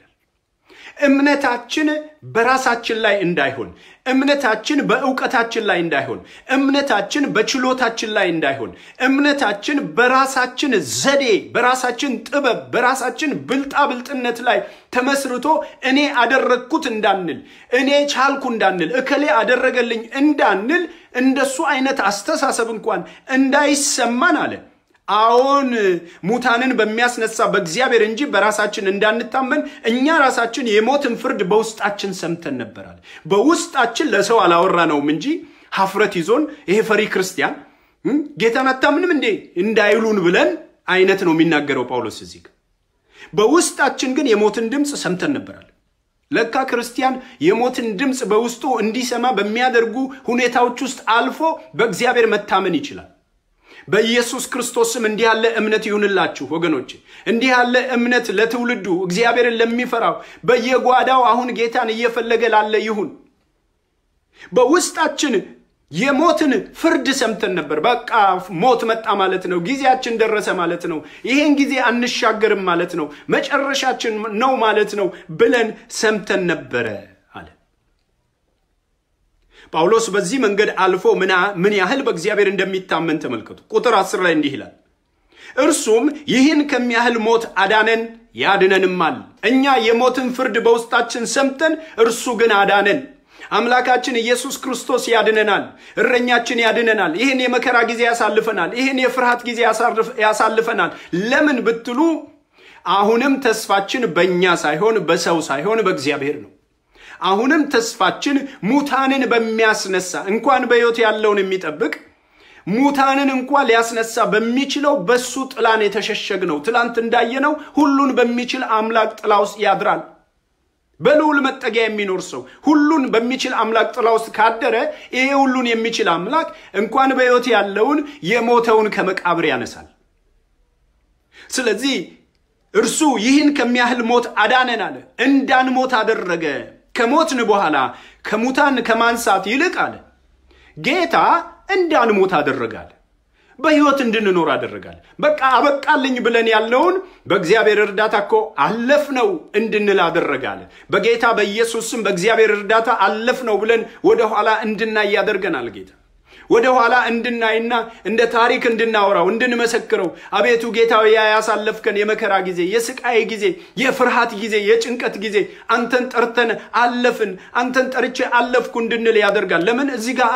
እምነታችን በራሳችን ላይ እንዳይሆን፣ እምነታችን በእውቀታችን ላይ እንዳይሆን፣ እምነታችን በችሎታችን ላይ እንዳይሆን፣ እምነታችን በራሳችን ዘዴ፣ በራሳችን ጥበብ፣ በራሳችን ብልጣብልጥነት ላይ ተመስርቶ እኔ አደረግኩት እንዳንል፣ እኔ ቻልኩ እንዳንል፣ እከሌ አደረገልኝ እንዳንል እንደሱ አይነት አስተሳሰብ እንኳን እንዳይሰማን አለ። አሁን ሙታንን በሚያስነሳ በእግዚአብሔር እንጂ በራሳችን እንዳንታመን እኛ ራሳችን የሞትን ፍርድ በውስጣችን ሰምተን ነበራል። በውስጣችን ለሰው አላወራነውም እንጂ ሀፍረት ይዞን ይሄ ፈሪ ክርስቲያን ጌታን አታምንም እንዴ እንዳይሉን ብለን አይነት ነው የሚናገረው ጳውሎስ እዚህ። በውስጣችን ግን የሞትን ድምጽ ሰምተን ነበራል። ለካ ክርስቲያን የሞትን ድምጽ በውስጡ እንዲሰማ በሚያደርጉ ሁኔታዎች ውስጥ አልፎ በእግዚአብሔር መታመን ይችላል። በኢየሱስ ክርስቶስ ስም እንዲህ ያለ እምነት ይሁንላችሁ ወገኖች። እንዲህ ያለ እምነት ለትውልዱ እግዚአብሔርን ለሚፈራው በየጓዳው አሁን ጌታን እየፈለገ ላለ ይሁን። በውስጣችን የሞትን ፍርድ ሰምተን ነበር። በቃ ሞት መጣ ማለት ነው፣ ጊዜያችን ደረሰ ማለት ነው፣ ይሄን ጊዜ አንሻገርም ማለት ነው፣ መጨረሻችን ነው ማለት ነው ብለን ሰምተን ነበረ አለ ጳውሎስ። በዚህ መንገድ አልፎ ምን ያህል በእግዚአብሔር እንደሚታመን ተመልከቱ። ቁጥር 10 ላይ እንዲህ ይላል። እርሱም ይህን ከሚያህል ሞት አዳነን ያድነንማል። እኛ የሞትን ፍርድ በውስጣችን ሰምተን እርሱ ግን አዳነን። አምላካችን ኢየሱስ ክርስቶስ ያድነናል። እረኛችን ያድነናል። ይህን የመከራ ጊዜ ያሳልፈናል። ይህን የፍርሃት ጊዜ ያሳልፈናል። ለምን ብትሉ አሁንም ተስፋችን በእኛ ሳይሆን በሰው ሳይሆን በእግዚአብሔር ነው። አሁንም ተስፋችን ሙታንን በሚያስነሳ እንኳን በሕይወት ያለውን የሚጠብቅ ሙታንን እንኳን ሊያስነሳ በሚችለው በሱ ጥላን የተሸሸግ ነው። ትላንት እንዳየነው ሁሉን በሚችል አምላክ ጥላ ውስጥ ያድራል። በልዑል መጠጊያ የሚኖር ሰው ሁሉን በሚችል አምላክ ጥላ ውስጥ ካደረ ይሄ ሁሉን የሚችል አምላክ እንኳን በሕይወት ያለውን የሞተውን ከመቃብር ያነሳል። ስለዚህ እርሱ ይህን ከሚያህል ሞት አዳነን አለ። እንዳንሞት አደረገ። ከሞትን በኋላ ከሙታን ከማንሳት ይልቅ አለ ጌታ እንዳንሞት አደረጋል። በሕይወት እንድንኖር አደረጋል። በቃ አበቃልኝ ብለን ያለውን በእግዚአብሔር እርዳታ እኮ አለፍነው እንድንል አደረጋል። በጌታ በኢየሱስ ስም በእግዚአብሔር እርዳታ አለፍነው ብለን ወደ ኋላ እንድናይ ያደርገናል ጌታ። ወደ ኋላ እንድናይና እንደ ታሪክ እንድናወራው እንድንመሰክረው አቤቱ ጌታዬ ያሳለፍከን የመከራ ጊዜ፣ የስቃይ ጊዜ፣ የፍርሃት ጊዜ፣ የጭንቀት ጊዜ አንተን ጠርተን አለፍን፣ አንተን ጠርቼ አለፍኩ እንድንል ያደርጋል። ለምን እዚህ ጋር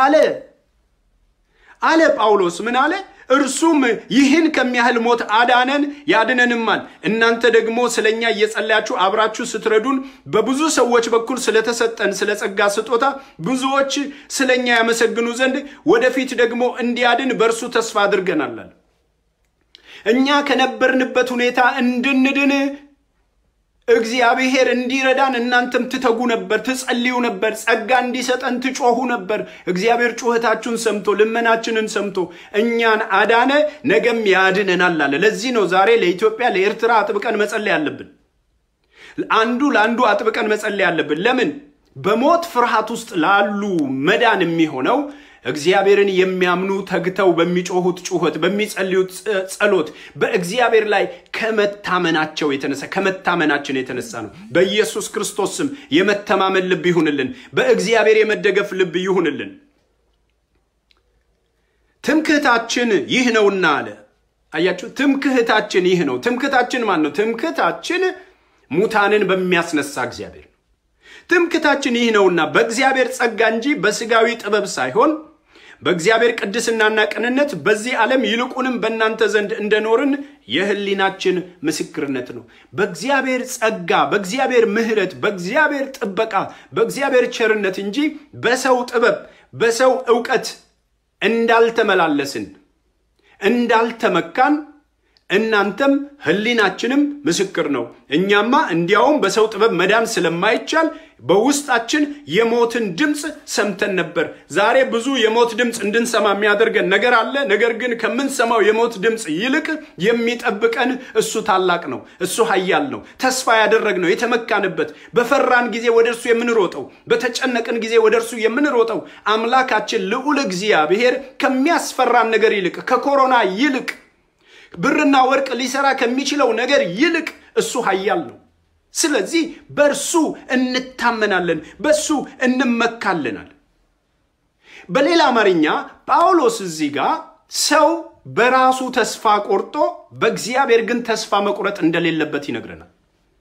አለ ጳውሎስ ምን አለ? እርሱም ይህን ከሚያህል ሞት አዳነን ያድነንማል። እናንተ ደግሞ ስለኛ እየጸለያችሁ አብራችሁ ስትረዱን በብዙ ሰዎች በኩል ስለተሰጠን ስለ ጸጋ ስጦታ ብዙዎች ስለኛ ያመሰግኑ ዘንድ ወደፊት ደግሞ እንዲያድን በእርሱ ተስፋ አድርገናል። እኛ ከነበርንበት ሁኔታ እንድንድን እግዚአብሔር እንዲረዳን እናንተም ትተጉ ነበር፣ ትጸልዩ ነበር፣ ጸጋ እንዲሰጠን ትጮሁ ነበር። እግዚአብሔር ጩኸታችሁን ሰምቶ ልመናችንን ሰምቶ እኛን አዳነ፣ ነገም ያድነናል አለ። ለዚህ ነው ዛሬ ለኢትዮጵያ ለኤርትራ አጥብቀን መጸለይ ያለብን። አንዱ ለአንዱ አጥብቀን መጸለይ ያለብን። ለምን? በሞት ፍርሃት ውስጥ ላሉ መዳን የሚሆነው እግዚአብሔርን የሚያምኑ ተግተው በሚጮሁት ጩኸት በሚጸልዩት ጸሎት በእግዚአብሔር ላይ ከመታመናችን የተነሳ ነው። በኢየሱስ ክርስቶስ ስም የመተማመን ልብ ይሁንልን። በእግዚአብሔር የመደገፍ ልብ ይሁንልን። ትምክህታችን ይህ ነውና አለ። አያችሁ፣ ትምክህታችን ይህ ነው። ትምክህታችን ማን ነው? ትምክህታችን ሙታንን በሚያስነሳ እግዚአብሔር ነው። ትምክህታችን ይህ ነውና በእግዚአብሔር ጸጋ እንጂ በስጋዊ ጥበብ ሳይሆን በእግዚአብሔር ቅድስናና ቅንነት በዚህ ዓለም ይልቁንም በእናንተ ዘንድ እንደኖርን የህሊናችን ምስክርነት ነው። በእግዚአብሔር ጸጋ፣ በእግዚአብሔር ምህረት፣ በእግዚአብሔር ጥበቃ፣ በእግዚአብሔር ቸርነት እንጂ በሰው ጥበብ በሰው ዕውቀት እንዳልተመላለስን እንዳልተመካን እናንተም ህሊናችንም ምስክር ነው። እኛማ እንዲያውም በሰው ጥበብ መዳን ስለማይቻል በውስጣችን የሞትን ድምጽ ሰምተን ነበር። ዛሬ ብዙ የሞት ድምጽ እንድንሰማ የሚያደርገን ነገር አለ። ነገር ግን ከምንሰማው የሞት ድምጽ ይልቅ የሚጠብቀን እሱ ታላቅ ነው፣ እሱ ኃያል ነው። ተስፋ ያደረግነው የተመካንበት፣ በፈራን ጊዜ ወደርሱ የምንሮጠው፣ በተጨነቅን ጊዜ ወደርሱ የምንሮጠው አምላካችን ልዑል እግዚአብሔር ከሚያስፈራን ነገር ይልቅ፣ ከኮሮና ይልቅ፣ ብርና ወርቅ ሊሰራ ከሚችለው ነገር ይልቅ እሱ ኃያል ነው። ስለዚህ በእርሱ እንታመናለን፣ በእሱ እንመካለናል። በሌላ አማርኛ ጳውሎስ እዚህ ጋር ሰው በራሱ ተስፋ ቆርጦ በእግዚአብሔር ግን ተስፋ መቁረጥ እንደሌለበት ይነግረናል።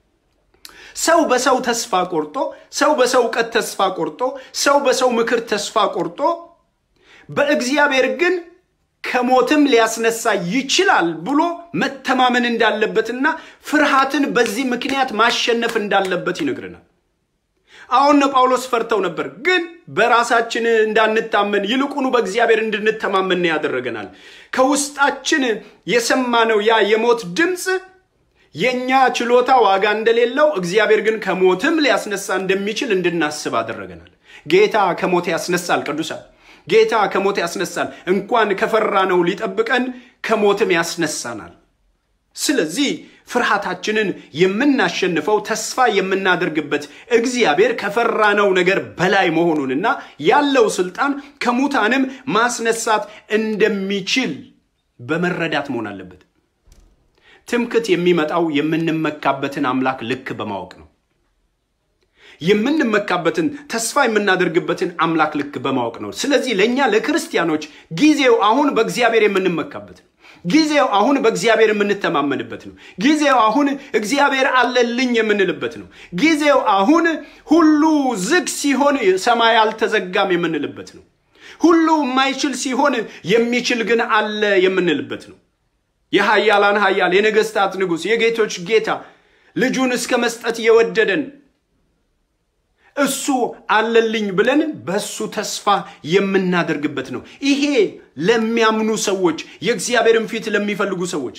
ሰው በሰው ተስፋ ቆርጦ፣ ሰው በሰው ዕውቀት ተስፋ ቆርጦ፣ ሰው በሰው ምክር ተስፋ ቆርጦ በእግዚአብሔር ግን ከሞትም ሊያስነሳ ይችላል ብሎ መተማመን እንዳለበትና ፍርሃትን በዚህ ምክንያት ማሸነፍ እንዳለበት ይነግረናል። አሁን ጳውሎስ ፈርተው ነበር፣ ግን በራሳችን እንዳንታመን ይልቁኑ በእግዚአብሔር እንድንተማመን ያደረገናል። ከውስጣችን የሰማነው ያ የሞት ድምጽ የኛ ችሎታ ዋጋ እንደሌለው፣ እግዚአብሔር ግን ከሞትም ሊያስነሳ እንደሚችል እንድናስብ አደረገናል። ጌታ ከሞት ያስነሳል። ቅዱሳን፣ ጌታ ከሞት ያስነሳል። እንኳን ከፈራነው ሊጠብቀን ከሞትም ያስነሳናል። ስለዚህ ፍርሃታችንን የምናሸንፈው ተስፋ የምናደርግበት እግዚአብሔር ከፈራነው ነገር በላይ መሆኑንና ያለው ስልጣን ከሙታንም ማስነሳት እንደሚችል በመረዳት መሆን አለበት። ትምክህት የሚመጣው የምንመካበትን አምላክ ልክ በማወቅ ነው። የምንመካበትን ተስፋ የምናደርግበትን አምላክ ልክ በማወቅ ነው። ስለዚህ ለኛ ለክርስቲያኖች ጊዜው አሁን በእግዚአብሔር የምንመካበት ነው። ጊዜው አሁን በእግዚአብሔር የምንተማመንበት ነው። ጊዜው አሁን እግዚአብሔር አለልኝ የምንልበት ነው። ጊዜው አሁን ሁሉ ዝግ ሲሆን ሰማይ አልተዘጋም የምንልበት ነው። ሁሉ የማይችል ሲሆን የሚችል ግን አለ የምንልበት ነው። የኃያላን ኃያል፣ የነገስታት ንጉስ፣ የጌቶች ጌታ ልጁን እስከ መስጠት የወደደን እሱ አለልኝ ብለን በሱ ተስፋ የምናደርግበት ነው። ይሄ ለሚያምኑ ሰዎች፣ የእግዚአብሔርን ፊት ለሚፈልጉ ሰዎች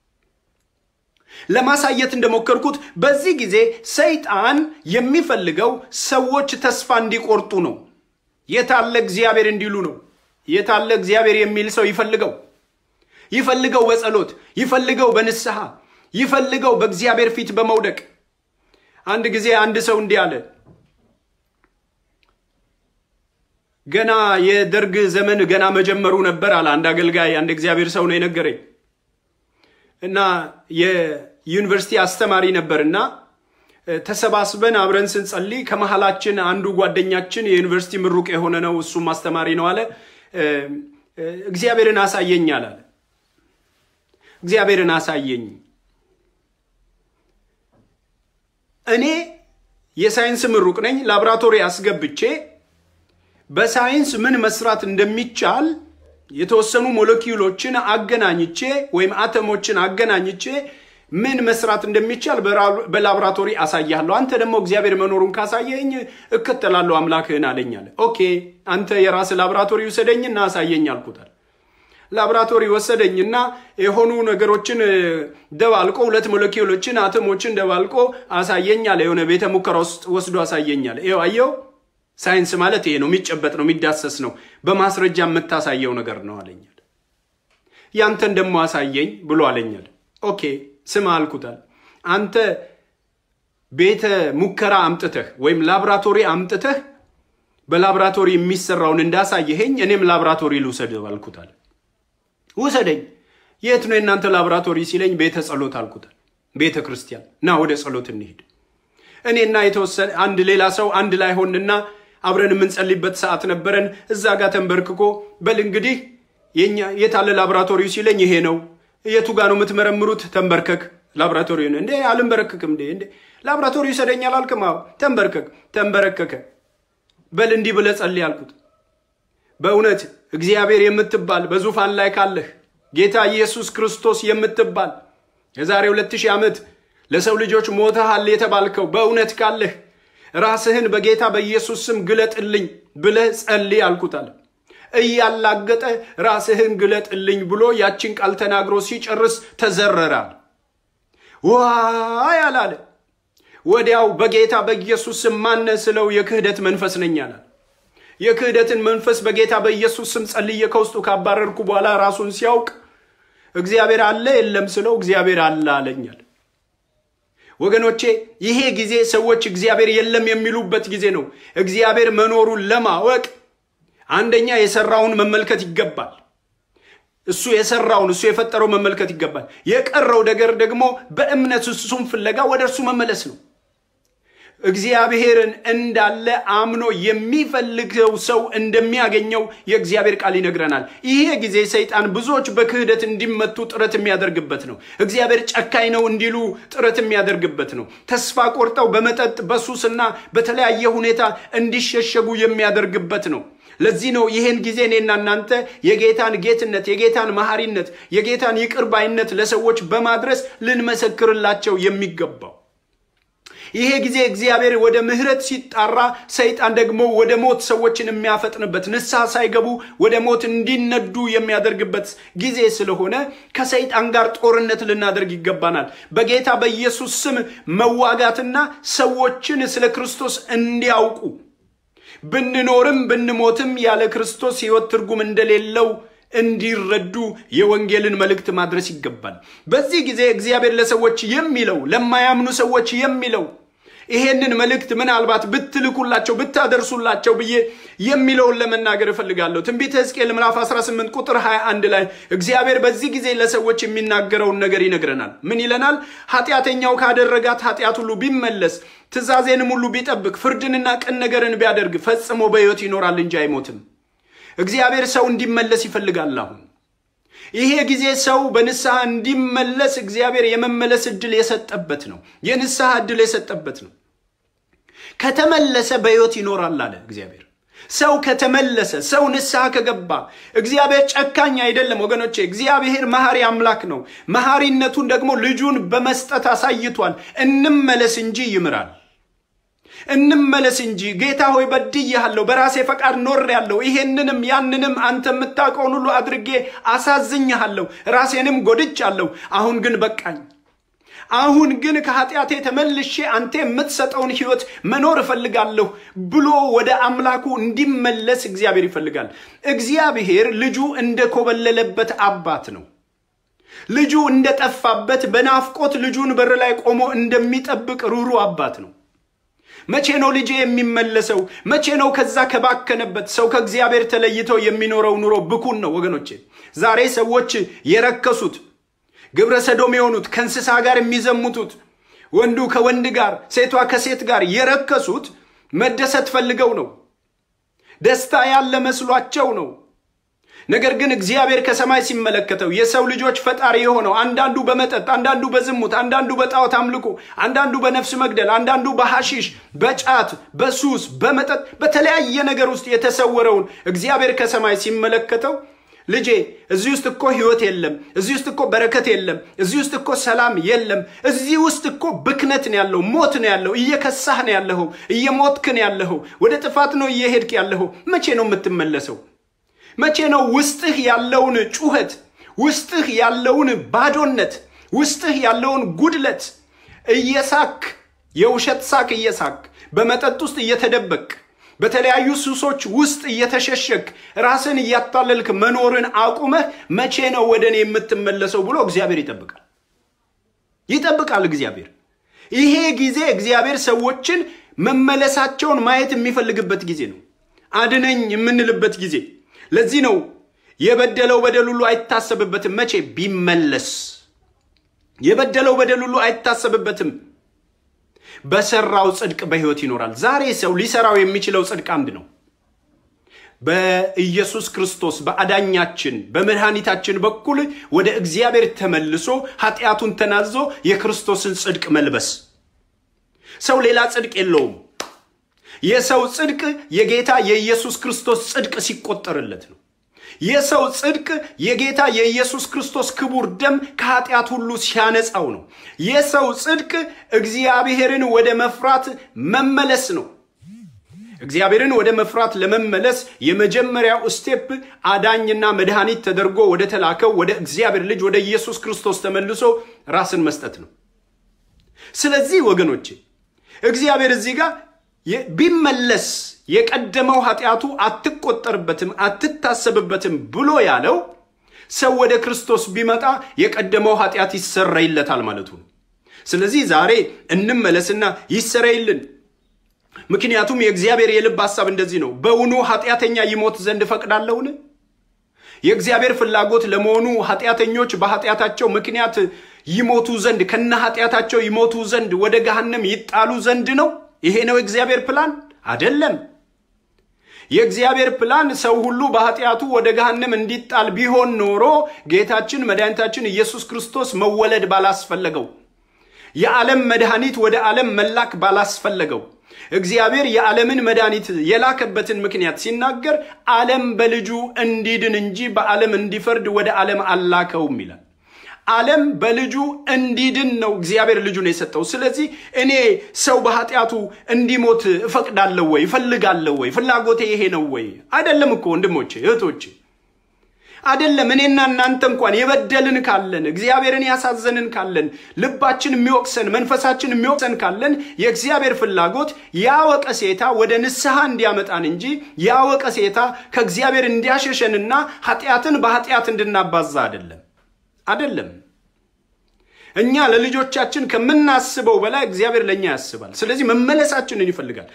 ለማሳየት እንደሞከርኩት በዚህ ጊዜ ሰይጣን የሚፈልገው ሰዎች ተስፋ እንዲቆርጡ ነው። የታለ እግዚአብሔር እንዲሉ ነው። የታለ እግዚአብሔር የሚል ሰው ይፈልገው በጸሎት፣ ይፈልገው በንስሐ፣ ይፈልገው በእግዚአብሔር ፊት በመውደቅ። አንድ ጊዜ አንድ ሰው እንዲህ አለ። ገና የደርግ ዘመን ገና መጀመሩ ነበር አለ አንድ አገልጋይ፣ አንድ እግዚአብሔር ሰው ነው የነገረኝ። እና የዩኒቨርሲቲ አስተማሪ ነበርና ተሰባስበን አብረን ስንጸልይ ከመሐላችን አንዱ ጓደኛችን የዩኒቨርሲቲ ምሩቅ የሆነ ነው፣ እሱም አስተማሪ ነው አለ። እግዚአብሔርን አሳየኝ አለ። እግዚአብሔርን አሳየኝ። እኔ የሳይንስ ምሩቅ ነኝ፣ ላብራቶሪ አስገብቼ በሳይንስ ምን መስራት እንደሚቻል የተወሰኑ ሞለኪውሎችን አገናኝቼ ወይም አተሞችን አገናኝቼ ምን መስራት እንደሚቻል በላብራቶሪ አሳያለሁ። አንተ ደግሞ እግዚአብሔር መኖሩን ካሳየኝ እከተላለሁ አምላክህን አለኝ አለ። ኦኬ አንተ የራስ ላብራቶሪ ውሰደኝና አሳየኝ አልኩታል። ላብራቶሪ ወሰደኝና የሆኑ ነገሮችን ደባልቆ ሁለት ሞለኪውሎችን አተሞችን ደባልቆ አሳየኛል። የሆነ ቤተ ሙከራ ውስጥ ወስዶ አሳየኛል። ይሄው አየው ሳይንስ ማለት ይሄ ነው፣ የሚጨበጥ ነው፣ የሚዳሰስ ነው፣ በማስረጃ የምታሳየው ነገር ነው አለኛል። ያንተን ደሞ አሳየኝ ብሎ አለኛል። ኦኬ ስማ አልኩታል። አንተ ቤተ ሙከራ አምጥተህ ወይም ላብራቶሪ አምጥተህ በላብራቶሪ የሚሰራውን እንዳሳየኸኝ እኔም ላብራቶሪ ልውሰድ አልኩታል። ወሰደኝ። የት ነው እናንተ ላብራቶሪ ሲለኝ ቤተ ጸሎት አልኩታል። ቤተ ክርስቲያን ና ወደ ጸሎት እንሂድ። እኔና የተወሰነ አንድ ሌላ ሰው አንድ ላይ ሆንና አብረን የምንጸልይበት ሰዓት ነበረን። እዛ ጋር ተንበርክኮ በል እንግዲህ የታለ ላብራቶሪው ሲለኝ ይሄ ነው። የቱ ጋር ነው የምትመረምሩት? ተንበርከክ። ላብራቶሪው ነው እንዴ? አልንበረከክም እንዴ? ላብራቶሪው ይሰደኛል አልክም? አዎ ተንበርከክ። ተንበረከከ። በል እንዲህ ብለህ ጸልይ አልኩት። በእውነት እግዚአብሔር የምትባል በዙፋን ላይ ካለህ ጌታ ኢየሱስ ክርስቶስ የምትባል የዛሬ 2000 ዓመት ለሰው ልጆች ሞተሃል የተባልከው በእውነት ካለህ ራስህን በጌታ በኢየሱስ ስም ግለጥልኝ ብለህ ጸልይ አልኩታል። እያላገጠ ራስህን ግለጥልኝ ብሎ ያችን ቃል ተናግሮ ሲጨርስ ተዘረራል። ዋይ አላለ። ወዲያው በጌታ በኢየሱስ ስም ማነ ስለው የክህደት መንፈስ ነኝ አለ። የክህደትን መንፈስ በጌታ በኢየሱስ ስም ጸልዬ ከውስጡ ካባረርኩ በኋላ ራሱን ሲያውቅ እግዚአብሔር አለ የለም ስለው እግዚአብሔር አለ አለኛል። ወገኖቼ ይሄ ጊዜ ሰዎች እግዚአብሔር የለም የሚሉበት ጊዜ ነው። እግዚአብሔር መኖሩን ለማወቅ አንደኛ የሰራውን መመልከት ይገባል። እሱ የሰራውን እሱ የፈጠረው መመልከት ይገባል። የቀረው ነገር ደግሞ በእምነት እሱን ፍለጋ ወደ እርሱ መመለስ ነው። እግዚአብሔርን እንዳለ አምኖ የሚፈልገው ሰው እንደሚያገኘው የእግዚአብሔር ቃል ይነግረናል። ይሄ ጊዜ ሰይጣን ብዙዎች በክህደት እንዲመቱ ጥረት የሚያደርግበት ነው። እግዚአብሔር ጨካኝ ነው እንዲሉ ጥረት የሚያደርግበት ነው። ተስፋ ቆርጠው በመጠጥ በሱስና በተለያየ ሁኔታ እንዲሸሸጉ የሚያደርግበት ነው። ለዚህ ነው ይሄን ጊዜ እኔና እናንተ የጌታን ጌትነት፣ የጌታን መሐሪነት፣ የጌታን ይቅርባይነት ለሰዎች በማድረስ ልንመሰክርላቸው የሚገባው። ይሄ ጊዜ እግዚአብሔር ወደ ምህረት ሲጣራ ሰይጣን ደግሞ ወደ ሞት ሰዎችን የሚያፈጥንበት ንስሐ ሳይገቡ ወደ ሞት እንዲነዱ የሚያደርግበት ጊዜ ስለሆነ ከሰይጣን ጋር ጦርነት ልናደርግ ይገባናል። በጌታ በኢየሱስ ስም መዋጋትና ሰዎችን ስለ ክርስቶስ እንዲያውቁ ብንኖርም ብንሞትም ያለ ክርስቶስ ሕይወት ትርጉም እንደሌለው እንዲረዱ የወንጌልን መልእክት ማድረስ ይገባል። በዚህ ጊዜ እግዚአብሔር ለሰዎች የሚለው ለማያምኑ ሰዎች የሚለው ይሄንን መልእክት ምናልባት ብትልኩላቸው ብታደርሱላቸው ብዬ የሚለውን ለመናገር እፈልጋለሁ። ትንቢተ ሕዝቅኤል ምዕራፍ 18 ቁጥር 21 ላይ እግዚአብሔር በዚህ ጊዜ ለሰዎች የሚናገረውን ነገር ይነግረናል። ምን ይለናል? ኃጢአተኛው ካደረጋት ኃጢአት ሁሉ ቢመለስ ትእዛዜንም ሁሉ ቢጠብቅ ፍርድንና ቅን ነገርን ቢያደርግ ፈጽሞ በሕይወት ይኖራል እንጂ አይሞትም። እግዚአብሔር ሰው እንዲመለስ ይፈልጋል። አሁን ይሄ ጊዜ ሰው በንስሐ እንዲመለስ እግዚአብሔር የመመለስ ዕድል የሰጠበት ነው። የንስሐ ዕድል የሰጠበት ነው። ከተመለሰ በሕይወት ይኖራል አለ እግዚአብሔር። ሰው ከተመለሰ ሰው ንስሐ ከገባ እግዚአብሔር ጨካኝ አይደለም ወገኖቼ። እግዚአብሔር መሐሪ አምላክ ነው። መሐሪነቱን ደግሞ ልጁን በመስጠት አሳይቷል። እንመለስ እንጂ ይምራል። እንመለስ እንጂ ጌታ ሆይ በድያለሁ፣ በራሴ ፈቃድ ኖሬያለሁ፣ ይሄንንም ያንንም አንተ የምታውቀውን ሁሉ አድርጌ አሳዝኛለሁ፣ ራሴንም ጎድቻለሁ፣ አሁን ግን በቃኝ፣ አሁን ግን ከኃጢአቴ ተመልሼ አንተ የምትሰጠውን ሕይወት መኖር እፈልጋለሁ ብሎ ወደ አምላኩ እንዲመለስ እግዚአብሔር ይፈልጋል። እግዚአብሔር ልጁ እንደኮበለለበት አባት ነው። ልጁ እንደጠፋበት በናፍቆት ልጁን በር ላይ ቆሞ እንደሚጠብቅ ሩሩ አባት ነው። መቼ ነው ልጄ የሚመለሰው? መቼ ነው ከዛ ከባከነበት ሰው ከእግዚአብሔር ተለይተው የሚኖረው ኑሮ ብኩን ነው ወገኖቼ። ዛሬ ሰዎች የረከሱት ግብረ ሰዶም የሆኑት ከእንስሳ ጋር የሚዘሙቱት ወንዱ ከወንድ ጋር ሴቷ ከሴት ጋር የረከሱት መደሰት ፈልገው ነው። ደስታ ያለ መስሏቸው ነው። ነገር ግን እግዚአብሔር ከሰማይ ሲመለከተው የሰው ልጆች ፈጣሪ የሆነው አንዳንዱ በመጠጥ፣ አንዳንዱ በዝሙት፣ አንዳንዱ በጣዖት አምልኮ፣ አንዳንዱ በነፍስ መግደል፣ አንዳንዱ በሐሺሽ፣ በጫት፣ በሱስ፣ በመጠጥ በተለያየ ነገር ውስጥ የተሰወረውን እግዚአብሔር ከሰማይ ሲመለከተው ልጄ እዚህ ውስጥ እኮ ሕይወት የለም፣ እዚህ ውስጥ እኮ በረከት የለም፣ እዚህ ውስጥ እኮ ሰላም የለም፣ እዚህ ውስጥ እኮ ብክነት ነው ያለው፣ ሞት ነው ያለው፣ እየከሳህ ነው ያለው፣ እየሞትክ ነው ያለው፣ ወደ ጥፋት ነው እየሄድክ ያለው፣ መቼ ነው የምትመለሰው? መቼ ነው ውስጥህ ያለውን ጩኸት፣ ውስጥህ ያለውን ባዶነት፣ ውስጥህ ያለውን ጉድለት እየሳክ የውሸት ሳክ እየሳክ በመጠጥ ውስጥ እየተደበቅ በተለያዩ ሱሶች ውስጥ እየተሸሸክ ራስን እያታለልክ መኖርን አቁመህ መቼ ነው ወደኔ የምትመለሰው ብሎ እግዚአብሔር ይጠብቃል እግዚአብሔር። ይሄ ጊዜ እግዚአብሔር ሰዎችን መመለሳቸውን ማየት የሚፈልግበት ጊዜ ነው። አድነኝ የምንልበት ጊዜ። ለዚህ ነው የበደለው በደል ሁሉ አይታሰብበትም መቼ ቢመለስ። የበደለው በደል ሁሉ አይታሰብበትም በሰራው ጽድቅ በሕይወት ይኖራል። ዛሬ ሰው ሊሰራው የሚችለው ጽድቅ አንድ ነው። በኢየሱስ ክርስቶስ በአዳኛችን በመድኃኒታችን በኩል ወደ እግዚአብሔር ተመልሶ ኃጢአቱን ተናዞ የክርስቶስን ጽድቅ መልበስ። ሰው ሌላ ጽድቅ የለውም። የሰው ጽድቅ የጌታ የኢየሱስ ክርስቶስ ጽድቅ ሲቆጠርለት ነው። የሰው ጽድቅ የጌታ የኢየሱስ ክርስቶስ ክቡር ደም ከኃጢአት ሁሉ ሲያነጻው ነው። የሰው ጽድቅ እግዚአብሔርን ወደ መፍራት መመለስ ነው። እግዚአብሔርን ወደ መፍራት ለመመለስ የመጀመሪያው ስቴፕ አዳኝና መድኃኒት ተደርጎ ወደ ተላከው ወደ እግዚአብሔር ልጅ ወደ ኢየሱስ ክርስቶስ ተመልሶ ራስን መስጠት ነው። ስለዚህ ወገኖቼ እግዚአብሔር እዚህ ጋር ቢመለስ የቀደመው ኃጢአቱ አትቆጠርበትም አትታሰብበትም ብሎ ያለው ሰው ወደ ክርስቶስ ቢመጣ የቀደመው ኃጢአት ይሰረይለታል ማለቱ ነው። ስለዚህ ዛሬ እንመለስና ይሰረይልን። ምክንያቱም የእግዚአብሔር የልብ ሐሳብ እንደዚህ ነው። በእውኑ ኃጢአተኛ ይሞት ዘንድ ፈቅዳለሁን? የእግዚአብሔር ፍላጎት ለመሆኑ ኃጢአተኞች በኃጢአታቸው ምክንያት ይሞቱ ዘንድ ከነ ኃጢአታቸው ይሞቱ ዘንድ ወደ ገሃነም ይጣሉ ዘንድ ነው? ይሄ ነው የእግዚአብሔር ፕላን አይደለም። የእግዚአብሔር ፕላን ሰው ሁሉ በኃጢአቱ ወደ ገሃነም እንዲጣል ቢሆን ኖሮ ጌታችን መድኃኒታችን ኢየሱስ ክርስቶስ መወለድ ባላስፈለገው፣ የዓለም መድኃኒት ወደ ዓለም መላክ ባላስፈለገው፣ እግዚአብሔር የዓለምን መድኃኒት የላከበትን ምክንያት ሲናገር ዓለም በልጁ እንዲድን እንጂ በዓለም እንዲፈርድ ወደ ዓለም አላከውም ይላል። ዓለም በልጁ እንዲድን ነው እግዚአብሔር ልጁን የሰጠው። ስለዚህ እኔ ሰው በኃጢአቱ እንዲሞት እፈቅዳለሁ ወይ እፈልጋለሁ ወይ? ፍላጎቴ ይሄ ነው ወይ? አይደለም እኮ ወንድሞቼ እህቶቼ፣ አይደለም። እኔና እናንተ እንኳን የበደልን ካለን እግዚአብሔርን ያሳዘንን ካለን ልባችን የሚወቅሰን መንፈሳችን የሚወቅሰን ካለን የእግዚአብሔር ፍላጎት ያወቀሴታ ወደ ንስሐ እንዲያመጣን እንጂ ያወቀሴታ ከእግዚአብሔር እንዲያሸሸንና ኃጢአትን በኃጢአት እንድናባዛ አይደለም። እኛ ለልጆቻችን ከምናስበው በላይ እግዚአብሔር ለኛ ያስባል። ስለዚህ መመለሳችንን ይፈልጋል።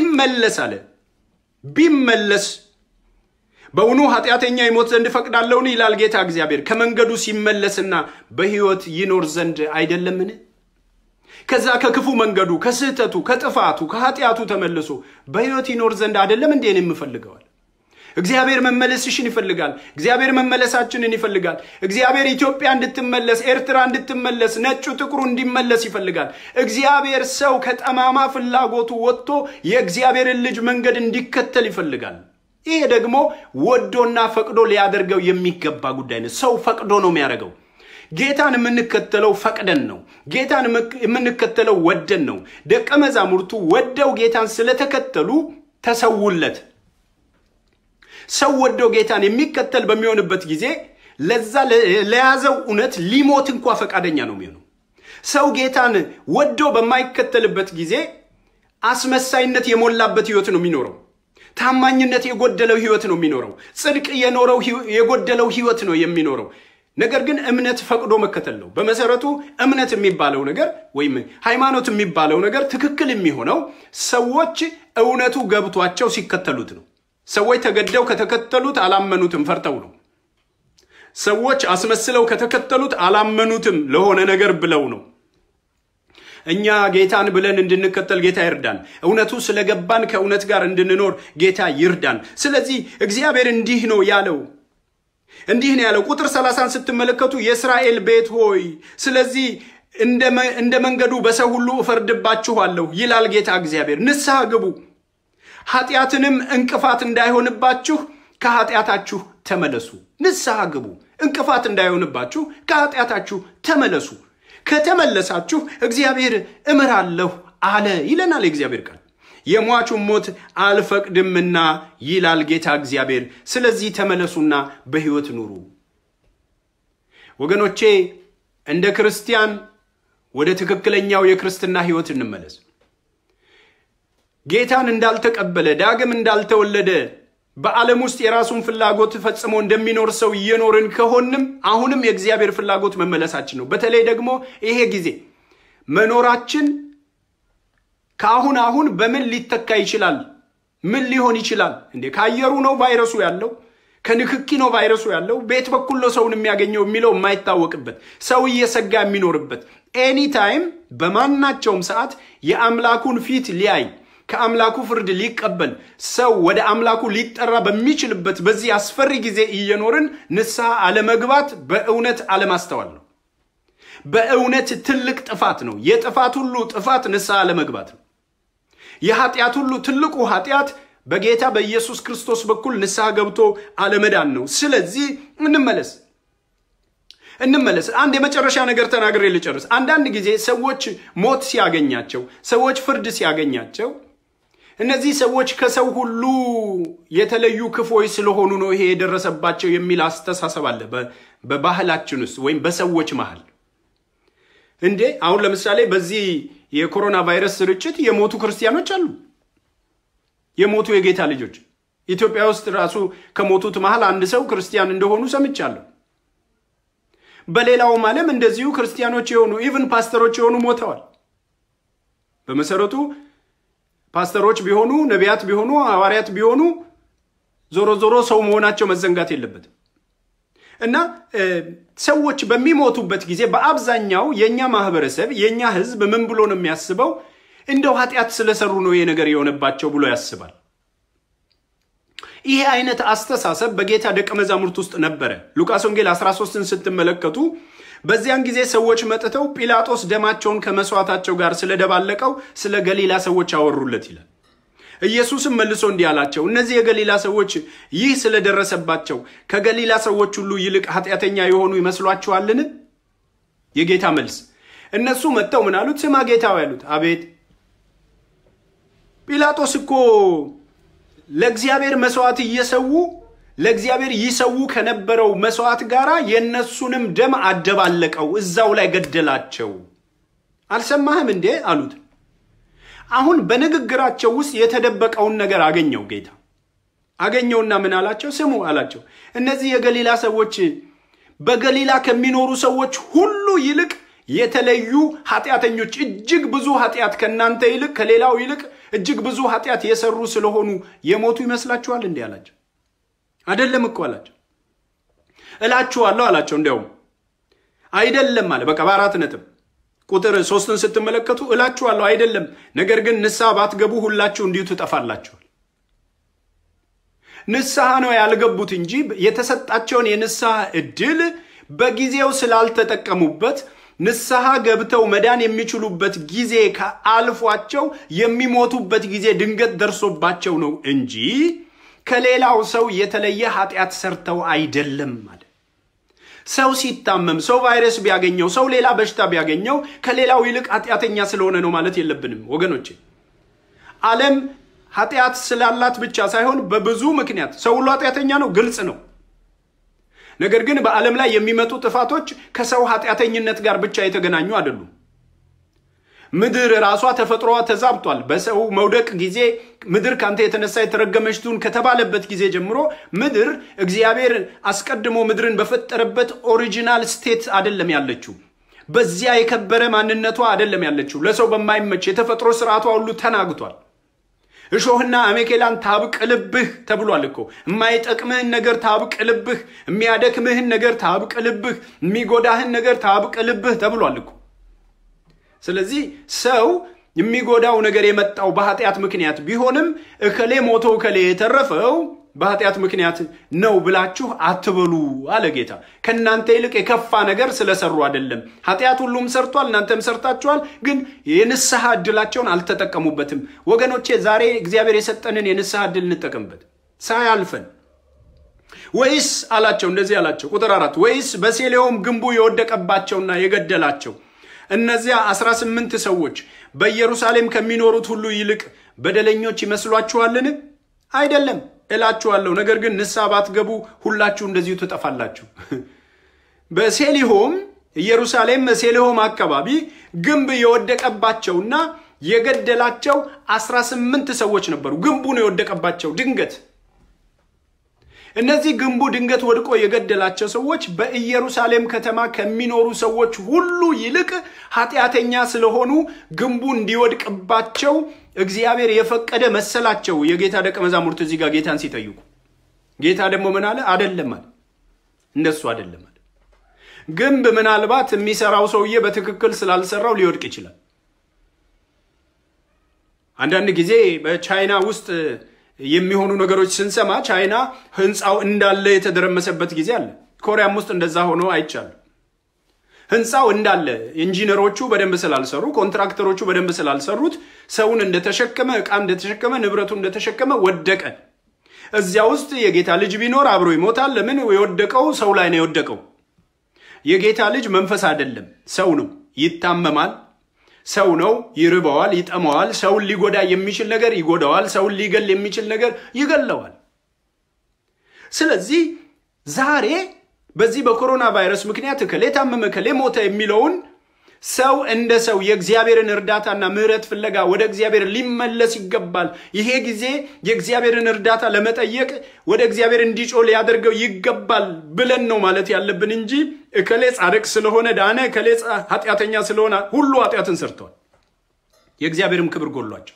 ቢመለስ በእውኑ ኃጢአተኛ ይሞት ዘንድ ፈቅዳለሁን ይላል ጌታ እግዚአብሔር። ከመንገዱ ሲመለስና በሕይወት ይኖር ዘንድ አይደለምን? ከዛ ከክፉ መንገዱ ከስህተቱ ከጥፋቱ ከኃጢአቱ ተመልሶ በሕይወት ይኖር ዘንድ አይደለም እንዴ ነው የምፈልገዋል? እግዚአብሔር መመለስሽን ይፈልጋል። እግዚአብሔር መመለሳችንን ይፈልጋል። እግዚአብሔር ኢትዮጵያ እንድትመለስ፣ ኤርትራ እንድትመለስ፣ ነጩ ጥቁሩ እንዲመለስ ይፈልጋል። እግዚአብሔር ሰው ከጠማማ ፍላጎቱ ወጥቶ የእግዚአብሔርን ልጅ መንገድ እንዲከተል ይፈልጋል። ይሄ ደግሞ ወዶና ፈቅዶ ሊያደርገው የሚገባ ጉዳይ ነው። ሰው ፈቅዶ ነው የሚያደርገው። ጌታን የምንከተለው ፈቅደን ነው። ጌታን የምንከተለው ወደን ነው። ደቀ መዛሙርቱ ወደው ጌታን ስለተከተሉ ተሰውለት። ሰው ወዶ ጌታን የሚከተል በሚሆንበት ጊዜ ለዛ ለያዘው እውነት ሊሞት እንኳን ፈቃደኛ ነው የሚሆነው። ሰው ጌታን ወዶ በማይከተልበት ጊዜ አስመሳይነት የሞላበት ህይወት ነው የሚኖረው። ታማኝነት የጎደለው ህይወት ነው የሚኖረው። ጽድቅ የጎደለው ህይወት ነው የሚኖረው። ነገር ግን እምነት ፈቅዶ መከተል ነው። በመሰረቱ እምነት የሚባለው ነገር ወይም ሃይማኖት የሚባለው ነገር ትክክል የሚሆነው ሰዎች እውነቱ ገብቷቸው ሲከተሉት ነው። ሰዎች ተገደው ከተከተሉት አላመኑትም፣ ፈርተው ነው። ሰዎች አስመስለው ከተከተሉት አላመኑትም፣ ለሆነ ነገር ብለው ነው። እኛ ጌታን ብለን እንድንከተል ጌታ ይርዳን። እውነቱ ስለገባን ከእውነት ጋር እንድንኖር ጌታ ይርዳን። ስለዚህ እግዚአብሔር እንዲህ ነው ያለው። ቁጥር 30 ስትመለከቱ የእስራኤል ቤት ሆይ ስለዚህ እንደ መንገዱ በሰው ሁሉ እፈርድባችኋለሁ ይላል ጌታ እግዚአብሔር። ንስሐ ግቡ፣ ኃጢአትንም እንቅፋት እንዳይሆንባችሁ ከኃጢአታችሁ ተመለሱ። ንስሐ ግቡ፣ እንቅፋት እንዳይሆንባችሁ ከኃጢአታችሁ ተመለሱ። ከተመለሳችሁ እግዚአብሔር እምራለሁ አለ ይለናል እግዚአብሔር ቃል። የሟቹን ሞት አልፈቅድምና ይላል ጌታ እግዚአብሔር። ስለዚህ ተመለሱና በሕይወት ኑሩ። ወገኖቼ እንደ ክርስቲያን ወደ ትክክለኛው የክርስትና ሕይወት እንመለስ። ጌታን እንዳልተቀበለ ዳግም እንዳልተወለደ በዓለም ውስጥ የራሱን ፍላጎት ፈጽሞ እንደሚኖር ሰው እየኖርን ከሆንም አሁንም የእግዚአብሔር ፍላጎት መመለሳችን ነው። በተለይ ደግሞ ይሄ ጊዜ መኖራችን ከአሁን በምን ሊተካ ይችላል? ምን ሊሆን ይችላል? እንዴ ከአየሩ ነው ቫይረሱ ያለው? ከንክኪ ነው ቫይረሱ ያለው? ቤት በኩል ነው ሰውን የሚያገኘው የሚለው የማይታወቅበት ሰው እየሰጋ የሚኖርበት ኤኒ ታይም በማናቸውም ሰዓት የአምላኩን ፊት ሊያይ ከአምላኩ ፍርድ ሊቀበል ሰው ወደ አምላኩ ሊጠራ በሚችልበት በዚህ አስፈሪ ጊዜ እየኖርን ንስሐ አለመግባት በእውነት አለማስተዋል ነው። በእውነት ትልቅ ጥፋት ነው። የጥፋት ሁሉ ጥፋት ንስሐ አለመግባት ነው። የኃጢአት ሁሉ ትልቁ ኃጢአት በጌታ በኢየሱስ ክርስቶስ በኩል ንስሐ ገብቶ አለመዳን ነው። ስለዚህ እንመለስ። አንድ የመጨረሻ ነገር ተናግሬ ልጨርስ። አንዳንድ ጊዜ ሰዎች ሞት ሲያገኛቸው፣ ሰዎች ፍርድ ሲያገኛቸው እነዚህ ሰዎች ከሰው ሁሉ የተለዩ ክፎች ስለሆኑ ነው ይሄ የደረሰባቸው የሚል አስተሳሰብ አለ በባህላችን ውስጥ ወይም በሰዎች መሃል። እንዴ አሁን ለምሳሌ በዚህ የኮሮና ቫይረስ ስርጭት የሞቱ ክርስቲያኖች አሉ። የሞቱ የጌታ ልጆች ኢትዮጵያ ውስጥ ራሱ ከሞቱት መሃል አንድ ሰው ክርስቲያን እንደሆኑ ሰምቻለሁ። በሌላው ዓለም እንደዚሁ ክርስቲያኖች የሆኑ ኢቭን ፓስተሮች የሆኑ ሞተዋል። በመሰረቱ ፓስተሮች ቢሆኑ ነቢያት ቢሆኑ ሐዋርያት ቢሆኑ ዞሮ ሰው መሆናቸው መዘንጋት የለበትም። እና ሰዎች በሚሞቱበት ጊዜ በአብዛኛው የኛ ማህበረሰብ የኛ ህዝብ ምን ብሎ ነው የሚያስበው? እንደው ኃጢአት ስለሰሩ ነው ይሄ ነገር የሆነባቸው ብሎ ያስባል። ይሄ አይነት አስተሳሰብ በጌታ ደቀ መዛሙርት ውስጥ ነበረ። ሉቃስ ወንጌል 13ን ስትመለከቱ በዚያን ጊዜ ሰዎች መጥተው ጲላጦስ ደማቸውን ከመስዋዕታቸው ጋር ስለደባለቀው ስለ ገሊላ ሰዎች አወሩለት ይላል። ኢየሱስም መልሶ እንዲህ አላቸው፣ እነዚህ የገሊላ ሰዎች ይህ ስለደረሰባቸው ከገሊላ ሰዎች ሁሉ ይልቅ ኃጢአተኛ የሆኑ ይመስሏችኋልን? የጌታ መልስ። እነሱ መጥተው ምን አሉት? ስማ ጌታው ያሉት። አቤት። ጲላጦስ እኮ ለእግዚአብሔር መስዋዕት እየሰዉ ለእግዚአብሔር ይሰዉ ከነበረው መስዋዕት ጋራ የነሱንም ደም አደባለቀው፣ እዛው ላይ ገደላቸው። አልሰማህም እንዴ አሉት። አሁን በንግግራቸው ውስጥ የተደበቀውን ነገር አገኘው ጌታ። አገኘውና ምን አላቸው? ስሙ አላቸው፣ እነዚህ የገሊላ ሰዎች በገሊላ ከሚኖሩ ሰዎች ሁሉ ይልቅ የተለዩ ኃጢአተኞች፣ እጅግ ብዙ ኃጢአት ከናንተ ይልቅ ከሌላው ይልቅ እጅግ ብዙ ኃጢአት የሰሩ ስለሆኑ የሞቱ ይመስላችኋል እንዴ አላቸው። አይደለም እኮ አላቸው። እላችኋለሁ አላቸው። እንደውም አይደለም አለ። በቃ በአራት ነጥብ ቁጥር 3ን ስትመለከቱ እላችኋለሁ አይደለም፣ ነገር ግን ንስሐ ባትገቡ ሁላችሁ እንዲሁ ትጠፋላችኋል። ንስሐ ነው ያልገቡት እንጂ የተሰጣቸውን የንስሐ እድል በጊዜው ስላልተጠቀሙበት ንስሐ ገብተው መዳን የሚችሉበት ጊዜ ከአልፏቸው የሚሞቱበት ጊዜ ድንገት ደርሶባቸው ነው እንጂ ከሌላው ሰው የተለየ ኃጢአት ሰርተው አይደለም ማለት። ሰው ሲታመም፣ ሰው ቫይረስ ቢያገኘው፣ ሰው ሌላ በሽታ ቢያገኘው ከሌላው ይልቅ ኃጢአተኛ ስለሆነ ነው ማለት የለብንም ወገኖቼ። ዓለም ኃጢአት ስላላት ብቻ ሳይሆን በብዙ ምክንያት ሰው ሁሉ ኃጢአተኛ ነው፣ ግልጽ ነው። ነገር ግን በዓለም ላይ የሚመጡ ጥፋቶች ከሰው ኃጢአተኝነት ጋር ብቻ የተገናኙ አይደሉም። ምድር ራሷ ተፈጥሮዋ ተዛብቷል። በሰው መውደቅ ጊዜ ምድር ካንተ የተነሳ የተረገመች ትሁን ከተባለበት ጊዜ ጀምሮ ምድር እግዚአብሔር አስቀድሞ ምድርን በፈጠረበት ኦሪጂናል ስቴት አይደለም ያለችው። በዚያ የከበረ ማንነቷ አይደለም ያለችው። ለሰው በማይመች የተፈጥሮ ስርዓቷ ሁሉ ተናግቷል። እሾህና አሜኬላን ታብቅልብህ ተብሏል እኮ። የማይጠቅምህን ነገር ታብቅልብህ፣ የሚያደክምህን ነገር ታብቅልብህ፣ የሚጎዳህን ነገር ታብቅልብህ ተብሏል እኮ። ስለዚህ ሰው የሚጎዳው ነገር የመጣው በኃጢአት ምክንያት ቢሆንም እከሌ ሞቶ እከሌ የተረፈው በኃጢአት ምክንያት ነው ብላችሁ አትበሉ አለ ጌታ። ከናንተ ይልቅ የከፋ ነገር ስለሰሩ አይደለም። ኃጢአት ሁሉም ሰርቷል፣ እናንተም ሰርታችኋል፣ ግን የንስሐ እድላቸውን አልተጠቀሙበትም። ወገኖቼ ዛሬ እግዚአብሔር የሰጠንን የንስሐ እድል እንጠቀምበት ሳያልፈን። ወይስ አላቸው፣ እንደዚህ አላቸው ቁጥር 4 ወይስ በሴሌውም ግንቡ የወደቀባቸውና የገደላቸው እነዚያ 18 ሰዎች በኢየሩሳሌም ከሚኖሩት ሁሉ ይልቅ በደለኞች ይመስሏችኋልን? አይደለም እላችኋለሁ። ነገር ግን ንስሐ ባትገቡ ሁላችሁ እንደዚሁ ትጠፋላችሁ። በሴሊሆም ኢየሩሳሌም በሴሊሆም አካባቢ ግንብ የወደቀባቸውና የገደላቸው 18 ሰዎች ነበሩ። ግንቡ ነው የወደቀባቸው ድንገት። እነዚህ ግንቡ ድንገት ወድቆ የገደላቸው ሰዎች በኢየሩሳሌም ከተማ ከሚኖሩ ሰዎች ሁሉ ይልቅ ኃጢአተኛ ስለሆኑ ግንቡ እንዲወድቅባቸው እግዚአብሔር የፈቀደ መሰላቸው። የጌታ ደቀ መዛሙርት እዚህ ጋር ጌታን ሲጠይቁ ጌታ ደግሞ ምን አለ? አይደለም አለ። እንደሱ አይደለም አለ። ግንብ ምናልባት የሚሰራው ሰውዬ በትክክል ስላልሰራው ሊወድቅ ይችላል። አንዳንድ ጊዜ በቻይና ውስጥ የሚሆኑ ነገሮች ስንሰማ ቻይና ህንጻው እንዳለ የተደረመሰበት ጊዜ አለ። ኮሪያም ውስጥ እንደዛ ሆኖ አይቻልም። ህንጻው እንዳለ ኢንጂነሮቹ በደንብ ስላልሰሩ፣ ኮንትራክተሮቹ በደንብ ስላልሰሩት ሰውን እንደተሸከመ ዕቃ እንደተሸከመ ንብረቱ እንደተሸከመ ወደቀ። እዚያ ውስጥ የጌታ ልጅ ቢኖር አብሮ ይሞታል። ለምን? የወደቀው ሰው ላይ ነው የወደቀው። የጌታ ልጅ መንፈስ አይደለም፣ ሰው ነው። ይታመማል፣ ሰው ነው። ይርበዋል፣ ይጠማዋል። ሰውን ሊጎዳ የሚችል ነገር ይጎዳዋል። ሰውን ሊገል የሚችል ነገር ይገለዋል። ስለዚህ ዛሬ በዚህ በኮሮና ቫይረስ ምክንያት ከሌ ታመመ ከሌ ሞተ የሚለውን ሰው እንደ ሰው የእግዚአብሔርን እርዳታና ምህረት ፍለጋ ወደ እግዚአብሔር ሊመለስ ይገባል። ይሄ ጊዜ የእግዚአብሔርን እርዳታ ለመጠየቅ ወደ እግዚአብሔር እንዲጮህ ሊያደርገው ይገባል ብለን ነው ማለት ያለብን እንጂ እከሌ ጻድቅ ስለሆነ ዳነ፣ እከሌ ኃጢአተኛ ስለሆነ ሁሉ ኃጢአትን ሰርተዋል፣ የእግዚአብሔርም ክብር ጎሏቸው።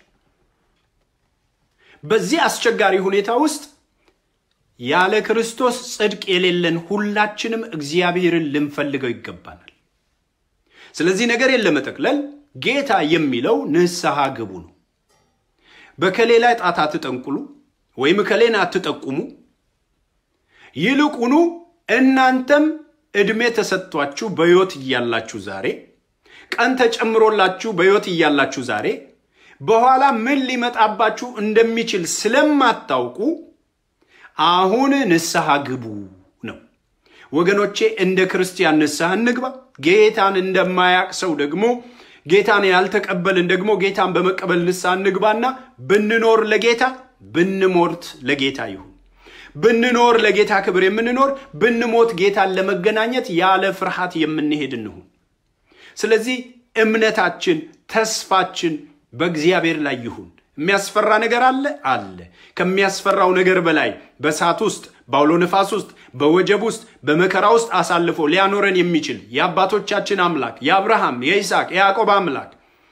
በዚህ አስቸጋሪ ሁኔታ ውስጥ ያለ ክርስቶስ ጽድቅ የሌለን ሁላችንም እግዚአብሔርን ልንፈልገው ይገባናል። ስለዚህ ነገር ለመጠቅለል ጌታ የሚለው ንስሐ ግቡ ነው። በከሌ ላይ ጣት አትጠንቁሉ ወይም ከሌን አትጠቁሙ። ይልቁኑ እናንተም እድሜ ተሰጥቷችሁ በሕይወት እያላችሁ ዛሬ ቀን ተጨምሮላችሁ በሕይወት እያላችሁ ዛሬ በኋላ ምን ሊመጣባችሁ እንደሚችል ስለማታውቁ አሁን ንስሐ ግቡ ነው። ወገኖቼ እንደ ክርስቲያን ንስሐ እንግባ። ጌታን እንደማያቅ ሰው ደግሞ ጌታን ያልተቀበልን ደግሞ ጌታን በመቀበል ንስሐ እንግባና ብንኖር ለጌታ ብንሞት ለጌታ ይሁን። ብንኖር ለጌታ ክብር የምንኖር፣ ብንሞት ጌታን ለመገናኘት ያለ ፍርሃት የምንሄድ እንሁን። ስለዚህ እምነታችን ተስፋችን በእግዚአብሔር ላይ ይሁን። የሚያስፈራ ነገር አለ። ከሚያስፈራው ነገር በላይ በእሳት ውስጥ በአውሎ ነፋስ ውስጥ በወጀብ ውስጥ በመከራ ውስጥ አሳልፎ ሊያኖረን የሚችል የአባቶቻችን አምላክ የአብርሃም የይስሐቅ የያዕቆብ አምላክ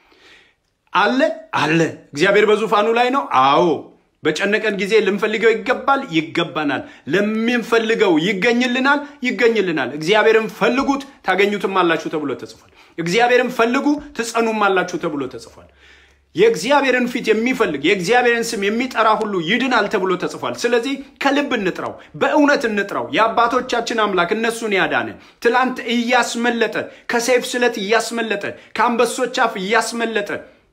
አለ። እግዚአብሔር በዙፋኑ ላይ ነው። አዎ በጨነቀን ጊዜ ልንፈልገው ይገባናል። ለምንፈልገው ይገኝልናል። እግዚአብሔርን ፈልጉት ታገኙትማላችሁ ተብሎ ተጽፏል። እግዚአብሔርን ፈልጉ ትጸኑማላችሁ ተብሎ ተጽፏል። የእግዚአብሔርን ፊት የሚፈልግ የእግዚአብሔርን ስም የሚጠራ ሁሉ ይድናል ተብሎ ተጽፏል። ስለዚህ ከልብ እንጥራው፣ በእውነት እንጥራው። የአባቶቻችን አምላክ እነሱን ያዳነ ትላንት እያስመለጠ ከሰይፍ ስለት እያስመለጠ ከአንበሶች አፍ እያስመለጠ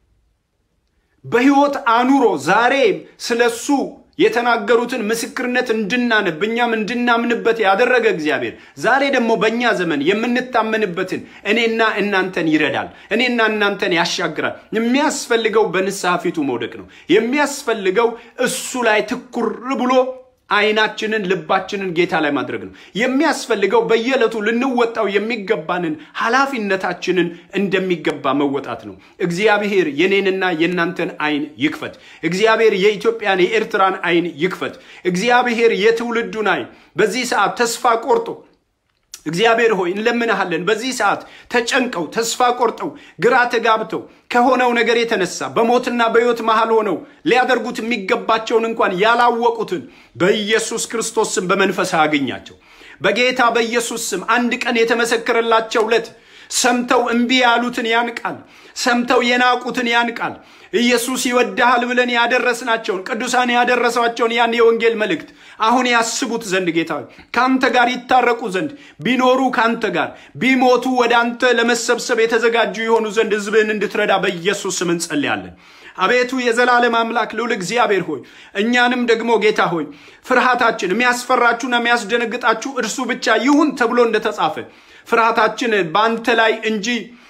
በሕይወት አኑሮ ዛሬ ስለሱ የተናገሩትን ምስክርነት እንድናነብ እኛም እንድናምንበት ያደረገ እግዚአብሔር ዛሬ ደግሞ በእኛ ዘመን የምንታመንበትን እኔና እናንተን ይረዳል፣ እኔና እናንተን ያሻግራል። የሚያስፈልገው በንስሐ ፊቱ መውደቅ ነው። የሚያስፈልገው እሱ ላይ ትኩር ብሎ አይናችንን ልባችንን ጌታ ላይ ማድረግ ነው። የሚያስፈልገው በየዕለቱ ልንወጣው የሚገባንን ኃላፊነታችንን እንደሚገባ መወጣት ነው። እግዚአብሔር የኔንና የናንተን አይን ይክፈት። እግዚአብሔር የኢትዮጵያን የኤርትራን አይን ይክፈት። እግዚአብሔር የትውልዱን አይን በዚህ ሰዓት ተስፋ ቆርጦ እግዚአብሔር ሆይ እንለምንሃለን። በዚህ ሰዓት ተጨንቀው ተስፋ ቆርጠው ግራ ተጋብተው ከሆነው ነገር የተነሳ በሞትና በሕይወት መሃል ሆነው ሊያደርጉት የሚገባቸውን እንኳን ያላወቁትን በኢየሱስ ክርስቶስ ስም በመንፈስ አገኛቸው። በጌታ በኢየሱስ ስም አንድ ቀን የተመሰከረላቸው ዕለት ሰምተው እንቢ ያሉትን ያንቃል፣ ሰምተው የናቁትን ያንቃል። ኢየሱስ ይወድሃል ብለን ያደረስናቸውን ቅዱሳን ያደረሷቸውን ያን የወንጌል መልእክት አሁን ያስቡት ዘንድ ጌታ ካንተ ጋር ይታረቁ ዘንድ ቢኖሩ ካንተ ጋር ቢሞቱ ወደ አንተ ለመሰብሰብ የተዘጋጁ የሆኑ ዘንድ ሕዝብህን እንድትረዳ በኢየሱስ ስም እንጸልያለን። አቤቱ የዘላለም አምላክ ልዑል እግዚአብሔር ሆይ እኛንም ደግሞ ጌታ ሆይ ፍርሃታችን የሚያስፈራችሁና የሚያስደነግጣችሁ እርሱ ብቻ ይሁን ተብሎ እንደተጻፈ ፍርሃታችን በአንተ ላይ እንጂ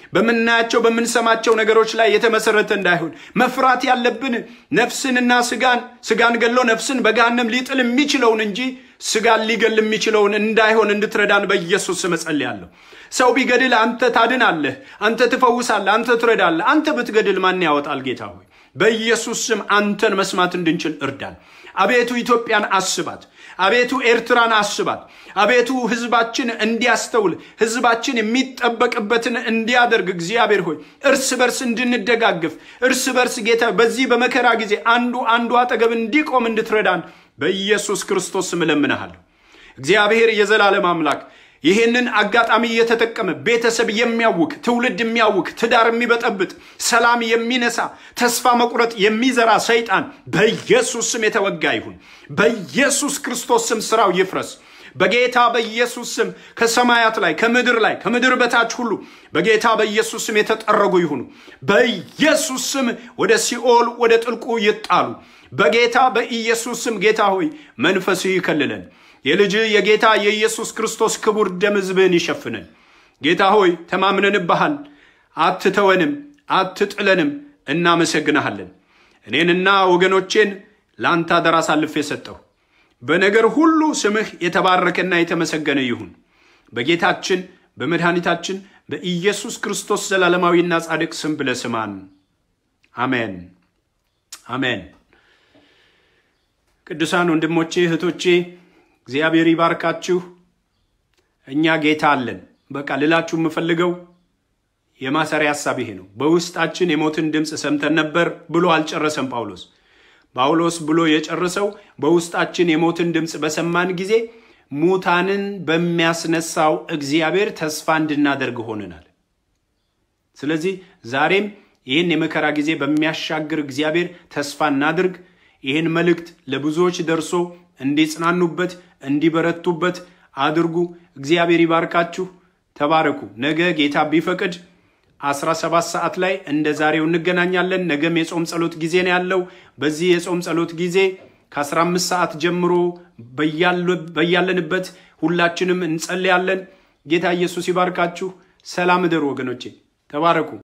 በመናያቸው በመንሰማቸው ነገሮች ላይ የተመሰረተ እንዳይሆን መፍራት ያለብን ነፍስንና ስጋን ገሎ ነፍስን በገሃነም ሊጥል የሚችለውን እንጂ ስጋን ሊገል የሚችለውን እንዳይሆን እንድትረዳን በኢየሱስ ስም ጸልያለሁ። ሰው ቢገድል አንተ ታድናለህ፣ አንተ ትፈውሳለህ፣ አንተ ትረዳለህ። አንተ ብትገድል ማን ያወጣል? ጌታ ሆይ በኢየሱስ ስም አንተን መስማት እንድንችል እርዳን። አቤቱ ኢትዮጵያን አስባት፣ አቤቱ ኤርትራን አስባት። አቤቱ ህዝባችን እንዲያስተውል ህዝባችን የሚጠበቅበትን እንዲያደርግ እግዚአብሔር ሆይ እርስ በርስ እንድንደጋግፍ እርስ በርስ ጌታ በዚህ በመከራ ጊዜ አንዱ አጠገብ እንዲቆም እንድትረዳን በኢየሱስ ክርስቶስ ስም እለምንሃለሁ። እግዚአብሔር የዘላለም አምላክ ይህንን አጋጣሚ እየተጠቀመ ቤተሰብ የሚያውክ ትውልድ የሚያውክ ትዳር የሚበጠብጥ ሰላም የሚነሳ ተስፋ መቁረጥ የሚዘራ ሰይጣን በኢየሱስ ስም የተወጋ ይሁን። በኢየሱስ ክርስቶስ ስም ስራው ይፍረስ። በጌታ በኢየሱስ ስም ከሰማያት ላይ ከምድር በታች ሁሉ በጌታ በኢየሱስ ስም የተጠረጉ ይሁኑ። በኢየሱስ ስም ወደ ሲኦል ወደ ጥልቁ ይጣሉ። በጌታ በኢየሱስ ስም ጌታ ሆይ መንፈስ ይከልለን። የልጅ የጌታ የኢየሱስ ክርስቶስ ክቡር ደም ሕዝብህን ይሸፍነን። ጌታ ሆይ ተማምነንብሃል፣ አትተወንም፣ አትጥለንም። እናመሰግንሃለን። እኔንና ወገኖቼን ላንተ አደራ አሳልፌ ሰጠሁ። በነገር ሁሉ ስምህ የተባረከና የተመሰገነ ይሁን። በጌታችን በመድኃኒታችን በኢየሱስ ክርስቶስ ዘላለማዊና ጻድቅ ስም ብለህ ስማን። አሜን አሜን። ቅዱሳን ወንድሞቼ እህቶቼ እግዚአብሔር ይባርካችሁ። እኛ ጌታ አለን። በቃ ልላችሁ የምፈልገው የማሰሪያ ሐሳብ ይሄ ነው። በውስጣችን የሞትን ድምጽ ሰምተን ነበር ብሎ አልጨረሰም ጳውሎስ ብሎ የጨረሰው በውስጣችን የሞትን ድምጽ በሰማን ጊዜ ሙታንን በሚያስነሳው እግዚአብሔር ተስፋ እንድናደርግ ሆነናል። ስለዚህ ዛሬም ይህን የመከራ ጊዜ በሚያሻግር እግዚአብሔር ተስፋ እናድርግ። ይህን መልእክት ለብዙዎች ደርሶ እንዲጽናኑበት እንዲበረቱበት አድርጉ። እግዚአብሔር ይባርካችሁ። ተባረኩ። ነገ ጌታ ቢፈቅድ 17 ሰዓት ላይ እንደ ዛሬው እንገናኛለን። ነገም የጾም ጸሎት ጊዜ ነው ያለው። በዚህ የጾም ጸሎት ጊዜ ከ15 ሰዓት ጀምሮ በያለንበት ሁላችንም እንጸልያለን። ጌታ ኢየሱስ ይባርካችሁ። ሰላም እደሩ ወገኖቼ። ተባረኩ።